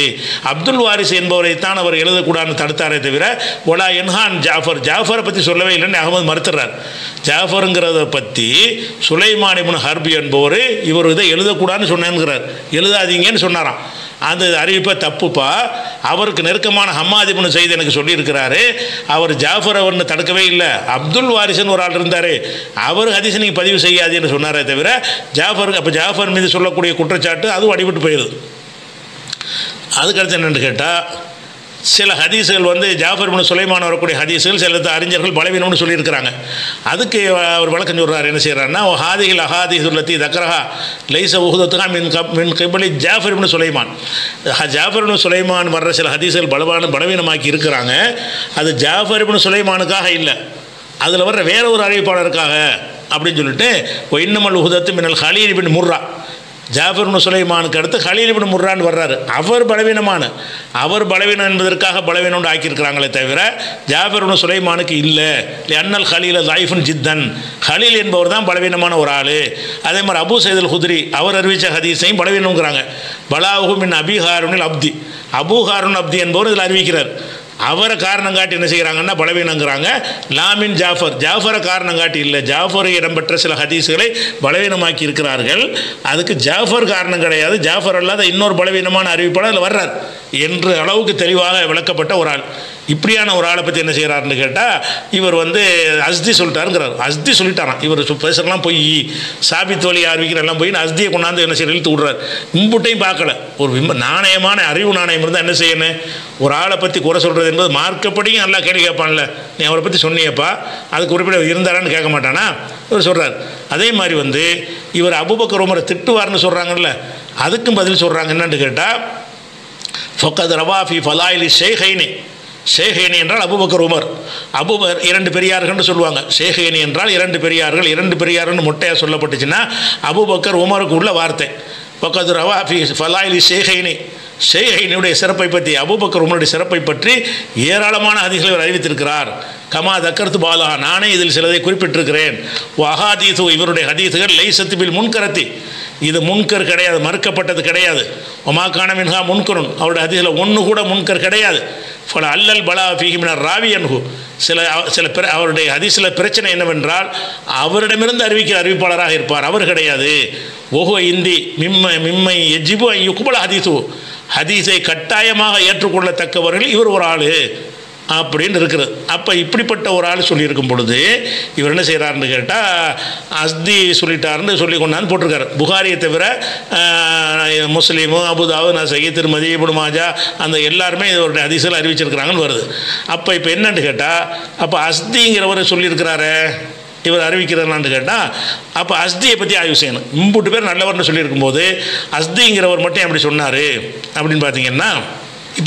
வாரிஸ் என்பவரைத்தான் அவர் எழுதக்கூடாதுன்னு தடுத்தாரே தவிர ஒலா என்ஹான் ஜாஃபரை பற்றி சொல்லவே இல்லைன்னு அகமது மறுத்துறார். ஜாஃபருங்கிறத பற்றி சுலைமான் இப்னு ஹர்பு என்பவர் இவர் இதை எழுதக்கூடாதுன்னு சொன்னேங்கிறார், எழுதாதீங்கன்னு சொன்னாராம். அந்த அறிவிப்பை தப்புப்பா, அவருக்கு நெருக்கமான ஹம்மாத் இப்னு ஸைத் எனக்கு சொல்லியிருக்கிறாரு, அவர் ஜாஃபர் அவர்னு தடுக்கவே இல்லை, அப்துல் வாரிசன் ஒரு ஆள் இருந்தார், அவர் ஹதீஸை நீங்கள் பதிவு செய்யாதுன்னு சொன்னாரே தவிர ஜாஃபருக்கு, அப்போ ஜாஃபர் மீது சொல்லக்கூடிய குற்றச்சாட்டு அதுவும் அடிபட்டு போயிடுது. அதுக்கடுத்து என்னென்னு கேட்டால், சில ஹதீஸுகள் வந்து ஜாஃபர் இப்னு சுலைமான் வரக்கூடிய ஹதீஸுகள் சில அறிஞர்கள் பலவீனம்னு சொல்லியிருக்கிறாங்க. அதுக்கு அவர் விளக்கம் சொல்கிறார். என்ன செய்கிறாருன்னா, ஹாதிஹில் அஹாதீஸுல்லத்தி தக்ரஹா லைஸ உஹுதத்துஹா மின் கிபலி Jaffer ibn Sulaiman. Jafar ibn Sulaiman வர்ற சில ஹதீஸுகள் பலவீனமாக்கி இருக்கிறாங்க. அது ஜாஃபர் இப்னு சுலைமானுக்காக இல்லை, அதில் வர்ற வேற ஒரு அறிவிப்பாளருக்காக அப்படின்னு சொல்லிட்டு இன்னமல் உஹுதத்து மினல் ஹலீல் இப்னு முர்ரா, ஜாஃபர் இப்னு சுலைமானுக்கு அடுத்து ஹலீல் இப்னு முர்ரான்னு வர்றாரு. அவர் பலவீனம் என்பதற்காக பலவீனம் ஆக்கியிருக்கிறாங்களே தவிர ஜாஃபர் இப்னு சுலைமானுக்கு இல்லை. அன்னல் ஹலீல் லைஃபுன் ஜித்தன், ஹலீல் என்பவர் தான் பலவீனமான ஒரு ஆள். அதே மாதிரி அபு சைதுல் ஹுத்ரி அவர் அறிவித்த ஹதீஸையும் பலவீனங்கிறாங்க. பலாஹு மின் அபி ஹாரூனில் அப்தி, அபு ஹாரூன் அப்தி என்பவர் இதில் அறிவிக்கிறார். அவரை காரணம் காட்டி என்ன செய்கிறாங்கன்னா பலவீனங்கிறாங்க. லாமின் ஜாஃபரை காரணம் காட்டி இல்லை, ஜாஃபர் இடம்பெற்ற சில ஹதீஸுகளை பலவீனமாக்கி இருக்கிறார்கள். அதுக்கு ஜாஃபர் காரணம் கிடையாது, ஜாஃபர் அல்லாத இன்னொரு பலவீனமான அறிவிப்பாளர் அதில் வர்றார் என்று அளவுக்கு தெளிவாக விளக்கப்பட்ட ஒரு ஆள். இப்படியான ஒரு ஆளை பற்றி என்ன செய்கிறாருன்னு கேட்டால், இவர் வந்து அஸ்தி சொல்லிட்டாருங்கிறார். அஸ்தி சொல்லிட்டாரான், இவர் பேசுகிறலாம் போய் சாபித் வழி அறிவிக்கிறெல்லாம் போய் அஸ்தியை கொண்டாந்து என்ன செய்ய இழுத்து விடுறார். இம்புட்டையும் பார்க்கல. ஒரு நாணயமான அறிவு நாணயம் இருந்தால் என்ன செய்யணும், ஒரு ஆளை பற்றி குறை சொல்கிறது என்பது மார்க்கப்படியும் நல்லா கேள்வி கேட்பான்ல, நீ அவரை பற்றி சொன்னியப்பா அதுக்கு குறிப்பிட இருந்தாரான்னு கேட்க மாட்டானா, இவர் சொல்கிறார். அதே மாதிரி வந்து இவர் அபூபக்கர் உமரை திட்டுவார்னு சொல்கிறாங்கல்ல, அதுக்கும் பதில் சொல்கிறாங்க. என்னன்னு கேட்டால், ஃபக்கத் ரவாஃபி ஃபலாயிலி ஷேஹைனி, ஷேஹேனி என்றால் அபூபக்கர் உமர், அபூபர் இரண்டு பெரியார்கள்னு சொல்லுவாங்க. ஷேஹேனி என்றால் இரண்டு பெரியார்கள்னு மொட்டையாக சொல்லப்பட்டுச்சுன்னா அபூபக்கர் உமருக்கு உள்ள வார்த்தை. ஃபக்கத் ரவாஃபி ஃபலாயிலி ஷேஹைனி, ஷேஹைனியுடைய சிறப்பை பற்றி, அபூபக்கர் உமருடைய சிறப்பை பற்றி ஏராளமான ஹதீஸ்களை அவர் அறிவித்திருக்கிறார். கமா தக்கர்த்து பாலா, நானே இதில் சிலதை குறிப்பிட்டிருக்கிறேன். வஹாதீது, இவருடைய ஹதீஸுகள் லைசத்து பில் முன்கரத்தி, இது முன்கர் கிடையாது, மறுக்கப்பட்டது கிடையாது. ஒமாக்கான மின்ஹா முன்கருன், அவருடைய ஹதீஸில் ஒன்று கூட முன்கர் கிடையாது. ஃபல அல்லல் பலா ஃபீஹிமினர் ராவி அன்ஹு, அவருடைய ஹதீஸில் பிரச்சனை என்னவென்றால் அவரிடமிருந்து அறிவிக்கிற அறிவிப்பாளராக இருப்பார், அவர் கிடையாது. ஓஹோ இந்தி மிம்மை எஜிபு யுக்பல ஹதீஸு, ஹதீஸை கட்டாயமாக ஏற்றுக்கொள்ளத்தக்கவர்கள் இவர் ஒரு ஆள் அப்படின்னு இருக்கிறது. அப்போ இப்படிப்பட்ட ஒரு ஆள் சொல்லியிருக்கும் பொழுது இவர் என்ன செய்கிறாருன்னு கேட்டால், அஸ்தி சொல்லிட்டாருன்னு சொல்லி கொண்டாந்து போட்டிருக்காரு. புகாரியை தவிர முஸ்லீமு, அபுதாவு, நசகி, திருமதி, இப்னு மாஜா அந்த எல்லாருமே இதோடைய ஹதீஸில் அறிவிச்சிருக்கிறாங்கன்னு வருது. அப்போ இப்போ என்னன்னு கேட்டால், அப்போ அஸ்திங்கிறவர் சொல்லியிருக்கிறாரு, இவர் அறிவிக்கிறதுனான்னு கேட்டால், அப்போ அஸ்தியை பற்றி ஆய்வு செய்யணும். இம்புட்டு பேர் நல்லவர்னு சொல்லியிருக்கும்போது அஸ்திங்கிறவர் மட்டும் எப்படி சொன்னார் அப்படின்னு பார்த்தீங்கன்னா, இப்போ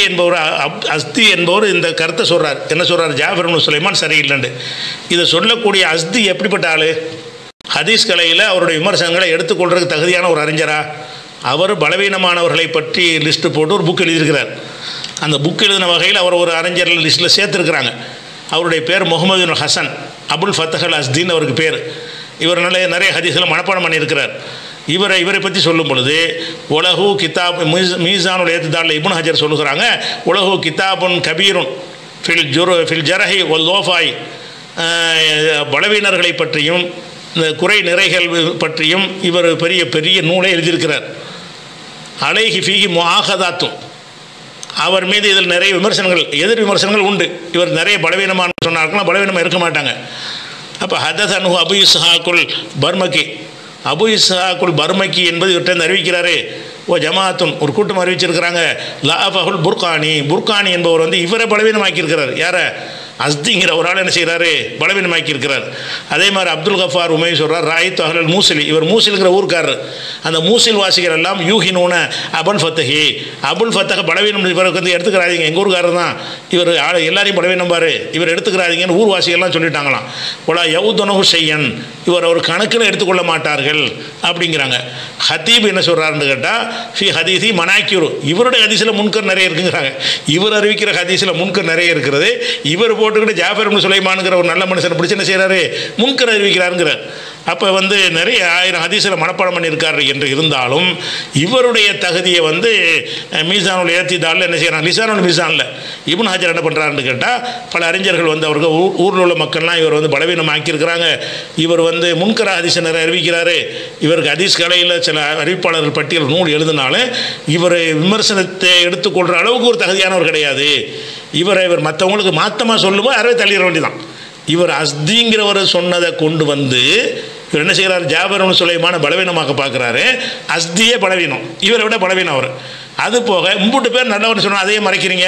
அஸ்தி என்பவர் இந்த கருத்தை சொல்கிறார். என்ன சொல்கிறார், ஜாஃபர் இப்னு சுலைமான் சரியில்லைண்டு. இதை சொல்லக்கூடிய அஸ்தி எப்படிப்பட்ட ஆள், ஹதீஸ் கலையில் அவருடைய விமர்சனங்களை எடுத்துக்கொள்றதுக்கு தகுதியான ஒரு அறிஞரா? அவர் பலவீனமானவர்களை பற்றி லிஸ்ட்டு போட்டு ஒரு புக் எழுதியிருக்கிறார். அந்த புக் எழுதின வகையில் அவர் ஒரு அறிஞர் லிஸ்ட்டில் சேர்த்துருக்கிறாங்க. அவருடைய பேர் முகமது பின் ஹசன் அபுல் ஃபத்தஹல் அஸ்தின்னு அவருக்கு பேர். இவர் நிறைய ஹதீஸ்களை மனப்பாடம் பண்ணியிருக்கிறார். இவரை பற்றி சொல்லும் பொழுது உலகு கிதாப் மீசானுல் ஏத்திதால் இப்னு ஹஜர் சொல்லுகிறாங்க, உலகு கிதாபுன் கபீருன் ஃபில் ஜரஹி ஒல் லோஃபாய், பலவீனர்களை பற்றியும் இந்த குறை நிறைகள் பற்றியும் இவர் பெரிய பெரிய நூலை எழுதியிருக்கிறார். அலைஹி ஃபீஹி முஆஹதாத்தும், அவர் மீது இதில் நிறைய விமர்சனங்கள், எதிர் விமர்சனங்கள் உண்டு. இவர் நிறைய பலவீனமான சொன்னார்கள், பலவீனமாக இருக்க மாட்டாங்க. அப்போ ஹதஸனு அபு இஸ்ஹாக்குல் பர்மக்கி, அபு இஸ்ஹாக்குல் பர்மக்கி என்பது இவர்கிட்ட அறிவிக்கிறாரு. ஜமாத்துன் ஒரு கூட்டம் அறிவிச்சிருக்கிறாங்க. லாஃபஹுல் புர்கானி என்பவர் வந்து இவரை பலவீனமாக்கியிருக்கிறார். யாரை, அஸ்திங்கிற ஒரு ஆள் என்ன செய்கிறாரு, பலவீனமாக்கி இருக்கிறார். அதே மாதிரி அப்துல் கஃபார் உமை சொல்கிறார், ராயித் அஹ்லல் மூசிலி, இவர் மூசிலுங்கிற ஊருக்காரர். அந்த மூசில் வாசிகள் எல்லாம் யூஹினூன அபுல் ஃபத்தஹி, அபுல் ஃபத்தஹ் பலவீனம், இவருக்கு வந்து எடுத்துக்கிறாதீங்க, எங்கள் ஊருக்காரர் தான் இவர், எல்லாரையும் பலவீனம் பாரு, இவர் எடுத்துக்கிறாதீங்கன்னு ஊர்வாசிகள்லாம் சொல்லிட்டாங்களாம். ஒலா யவுதனஹு ஷையன், இவர் ஒரு கணக்கில் எடுத்துக்கொள்ள மாட்டார்கள் அப்படிங்கிறாங்க. ஹத்தீப் என்ன சொல்கிறாருன்னு கேட்டால், ஃபி ஹதீஸி மனாக்கிரு, இவருடைய ஹதீஸில் முன்கர் நிறைய இருக்குங்கிறாங்க. இவர் அறிவிக்கிற ஹதீஸில் முன்கர் நிறைய இருக்கிறது. இவர் போட்டுக்கிட்டு ஜாஃபர் இப்னு சுலைமானுங்கிற ஒரு நல்ல மனுஷனை பிடிச்சி என்ன செய்கிறாரு, முன்கர் அறிவிக்கிறாருங்கிறார். அப்போ வந்து நிறைய 1000 ஹதீஸில் மனப்பாடம் பண்ணியிருக்காரு என்று இருந்தாலும் இவருடைய தகுதியை வந்து மீசானுல் ஏத்திதால் என்ன செய்கிறாங்க, லிசானுல் மீசானில் இப்னு ஹஜர் என்ன பண்ணுறாருன்னு கேட்டால், பல அறிஞர்கள் வந்து அவருக்கு ஊரில் உள்ள மக்கள்லாம் இவர் வந்து பலவீனமாக்கியிருக்கிறாங்க. இவர் வந்து முன்கர ஹதீஸை நிறைய அறிவிக்கிறாரு. இவருக்கு ஹதீஸ் கலையில் சில அறிவிப்பாளர்கள் பட்டியல் நூல் எழுதினாலும் இவர் விமர்சனத்தை எடுத்துக்கொள்கிற அளவுக்கு ஒரு தகுதியானவர் கிடையாது. இவர் மற்றவங்களுக்கு மாற்றமாக சொல்லும்போது அறவே தள்ளிட வேண்டியதான். இவர் அஸ்திங்கிறவர் சொன்னதை கொண்டு வந்து இவர் என்ன செய்கிறார், ஜாபர் இப்னு சுலைமான பலவீனமாக்க பார்க்குறாரு. அஸ்தியே பலவீனம், இவரை விட பலவீனம் அவர். அது போக மும்புட்டு பேர் நல்லவர்னு சொன்னால் அதையே மறைக்கிறீங்க.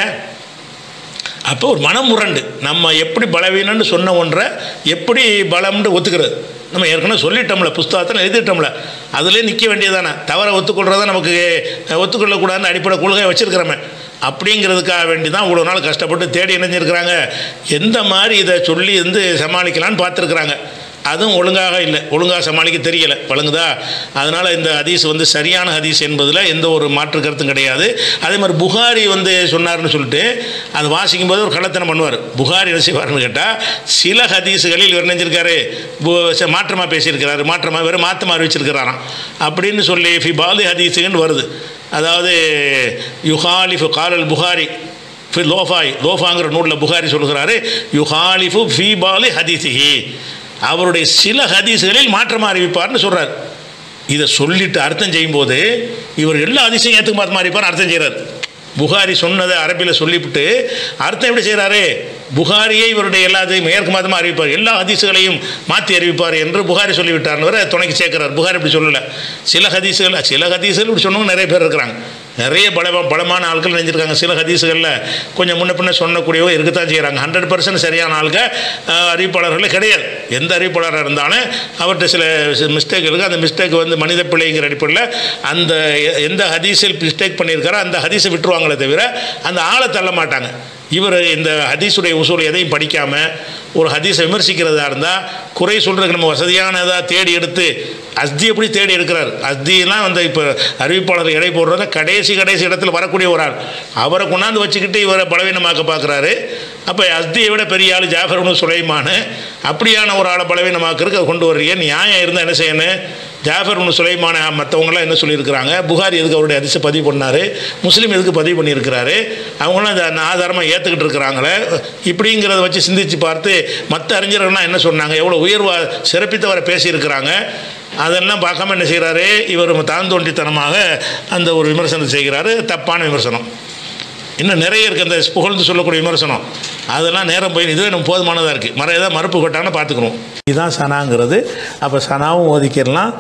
அப்போ ஒரு மனமுரண்டு. நம்ம எப்படி பலவீனம்னு சொன்ன ஒன்றை எப்படி பலம்னு ஒத்துக்கிறது? நம்ம ஏற்கனவே சொல்லிட்டோம்ல, புஸ்தகத்தில் எழுதிட்டோம்ல, அதிலே நிற்க வேண்டியதானே. தவறை ஒத்துக்கொள்கிறத நமக்கு ஒத்துக்கொள்ளக்கூடாதுன்னு அடிப்படை கொள்கை வச்சுருக்கிறோமே. அப்படிங்கிறதுக்காக வேண்டி தான் இவ்வளோ நாள் கஷ்டப்பட்டு தேடி இணைஞ்சிருக்கிறாங்க. எந்த மாதிரி இதை சொல்லி சமாளிக்கலான்னு பார்த்துருக்குறாங்க. அதுவும் ஒழுங்காக இல்லை, ஒழுங்காக சமாளிக்க தெரியலை, வழங்குதா. அதனால் இந்த ஹதீஸ் சரியான ஹதீஸ் என்பதில் எந்த ஒரு மாற்று கருத்தும் கிடையாது. அதே மாதிரி புகாரி சொன்னார்னு சொல்லிட்டு அது வாசிக்கும் போது ஒரு கள்ளத்தனம் பண்ணுவார். புகாரி என்ன செய்வார்னு கேட்டால், சில ஹதீஸுகளில் இவர் நினைஞ்சிருக்காரு, மாற்றமாக பேசியிருக்கிறாரு, மாற்றமாக வேறு மாற்றமாக அறிவிச்சிருக்கிறாராம் அப்படின்னு சொல்லி ஃபி பாலி ஹதீஸுன்னு வருது. அதாவது யுஹாலிஃபு காலல் புகாரி ஃபி லோஃபாங்கிற நூலில் புகாரி சொல்கிறாரு, யுஹாலிஃபு ஃபி பாலி ஹதீஸிஹி, அவருடைய சில ஹதீஸுகளில் மாற்றமாக அறிவிப்பார்னு சொல்கிறார். இதை சொல்லிட்டு அர்த்தம் செய்யும்போது இவர் எல்லா ஹதீஸையும் ஏற்றுக்கு மாற்றமாக அறிவிப்பார் அர்த்தம் செய்கிறார். புகாரி சொன்னதை அரபியில் சொல்லிவிட்டு அர்த்தம் எப்படி செய்கிறாரு, புகாரியை இவருடைய எல்லாத்தையும் மேற்கு மாதமாக அறிவிப்பார், எல்லா ஹதீஸுகளையும் மாற்றி அறிவிப்பார் என்று புகாரி சொல்லிவிட்டார்னு துணைக்கு சேர்க்கிறார். புகாரி இப்படி சொல்லலை. சில ஹதீஸுகள் இப்படி சொன்னவங்க நிறைய பேர் இருக்கிறாங்க. நிறைய பலமான ஆட்கள் நினைஞ்சிருக்காங்க. சில ஹதீஸுகளில் கொஞ்சம் முன்ன பின்ன சொன்னக்கூடியவங்க இருக்கத்தான் செய்கிறாங்க. 100% சரியான ஆளுங்க அறிவிப்பாளர்களே கிடையாது. எந்த அறிவிப்பாளராக இருந்தாலும் அவர்கிட்ட சில மிஸ்டேக் இருக்குது. அந்த மிஸ்டேக் மனித பிள்ளைங்கிற அடிப்படையில் அந்த எந்த ஹதீஸில் மிஸ்டேக் பண்ணியிருக்காரோ அந்த ஹதீஸை விட்டுருவாங்களே தவிர அந்த ஆளை தள்ள மாட்டாங்க. இவர் இந்த ஹதீஸுடைய உசூல் எதையும் படிக்காமல் ஒரு ஹதீஸை விமர்சிக்கிறதா இருந்தால் குறை சொல்கிறதுக்கு நம்ம வசதியானதாக தேடி எடுத்து அஸ்தி எப்படி தேடி எடுக்கிறார். அஸ்தியெல்லாம் இப்போ அறிவிப்பாளர் எடை போடுறத கடைசி இடத்துல வரக்கூடிய ஒரு ஆள், அவரை கொண்டாந்து வச்சுக்கிட்டு இவரை பலவீனமாக்க பார்க்குறாரு. அப்போ அஸ்தியை விட பெரிய ஆள் ஜாஃபர் இப்னு சுலைமான், அப்படியான ஒரு ஆளை பலவீனமாக்கிறதுக்கு கொண்டு வர்றீங்க. நியாயம் இருந்தால் என்ன செய்யணும், ஜாஃபர் இப்னு சுலைமான மற்றவங்களாம் என்ன சொல்லியிருக்கிறாங்க, புகாரி எதுக்கு அவருடைய ஹதீஸை பதிவு பண்ணார், முஸ்லீம் எதுக்கு பதிவு பண்ணியிருக்கிறாரு, அவங்களாம் அந்த ஆதாரமாக ஏற்றுக்கிட்டு இருக்கிறாங்களே. இப்படிங்கிறத வச்சு சிந்தித்து பார்த்து மற்ற அறிஞர்கள்லாம் என்ன சொன்னாங்க, எவ்வளோ உயர்வாக சிறப்பித்தவரை பேசியிருக்கிறாங்க, அதெல்லாம் பார்க்காம என்ன செய்கிறாரு, இவர் தாந்தோண்டித்தனமாக அந்த ஒரு விமர்சனம் செய்கிறாரு. தப்பான விமர்சனம். இன்னும் நிறைய இருக்குது அந்த புகழ்ந்து சொல்லக்கூடிய விமர்சனம். அதெல்லாம் நேரம் போய் இதுவே நம்ம போதுமானதாக இருக்குது. ஏதாவது மறுப்பு கொட்டான்னு பார்த்துக்கணும். இதுதான் சனாங்கிறது. அப்போ சனாவும் ஓதிக்கிடலாம்,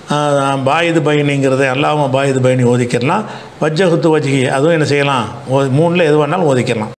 பாயுது பயணிங்கிறது அல்லாமல் பாயுது பயணி ஓதிக்கிடலாம், வஜ்ஜகுத்து வஜ்ஹி அதுவும் என்ன செய்யலாம், 3ல் எது வேணாலும் ஓதிக்கிடலாம்.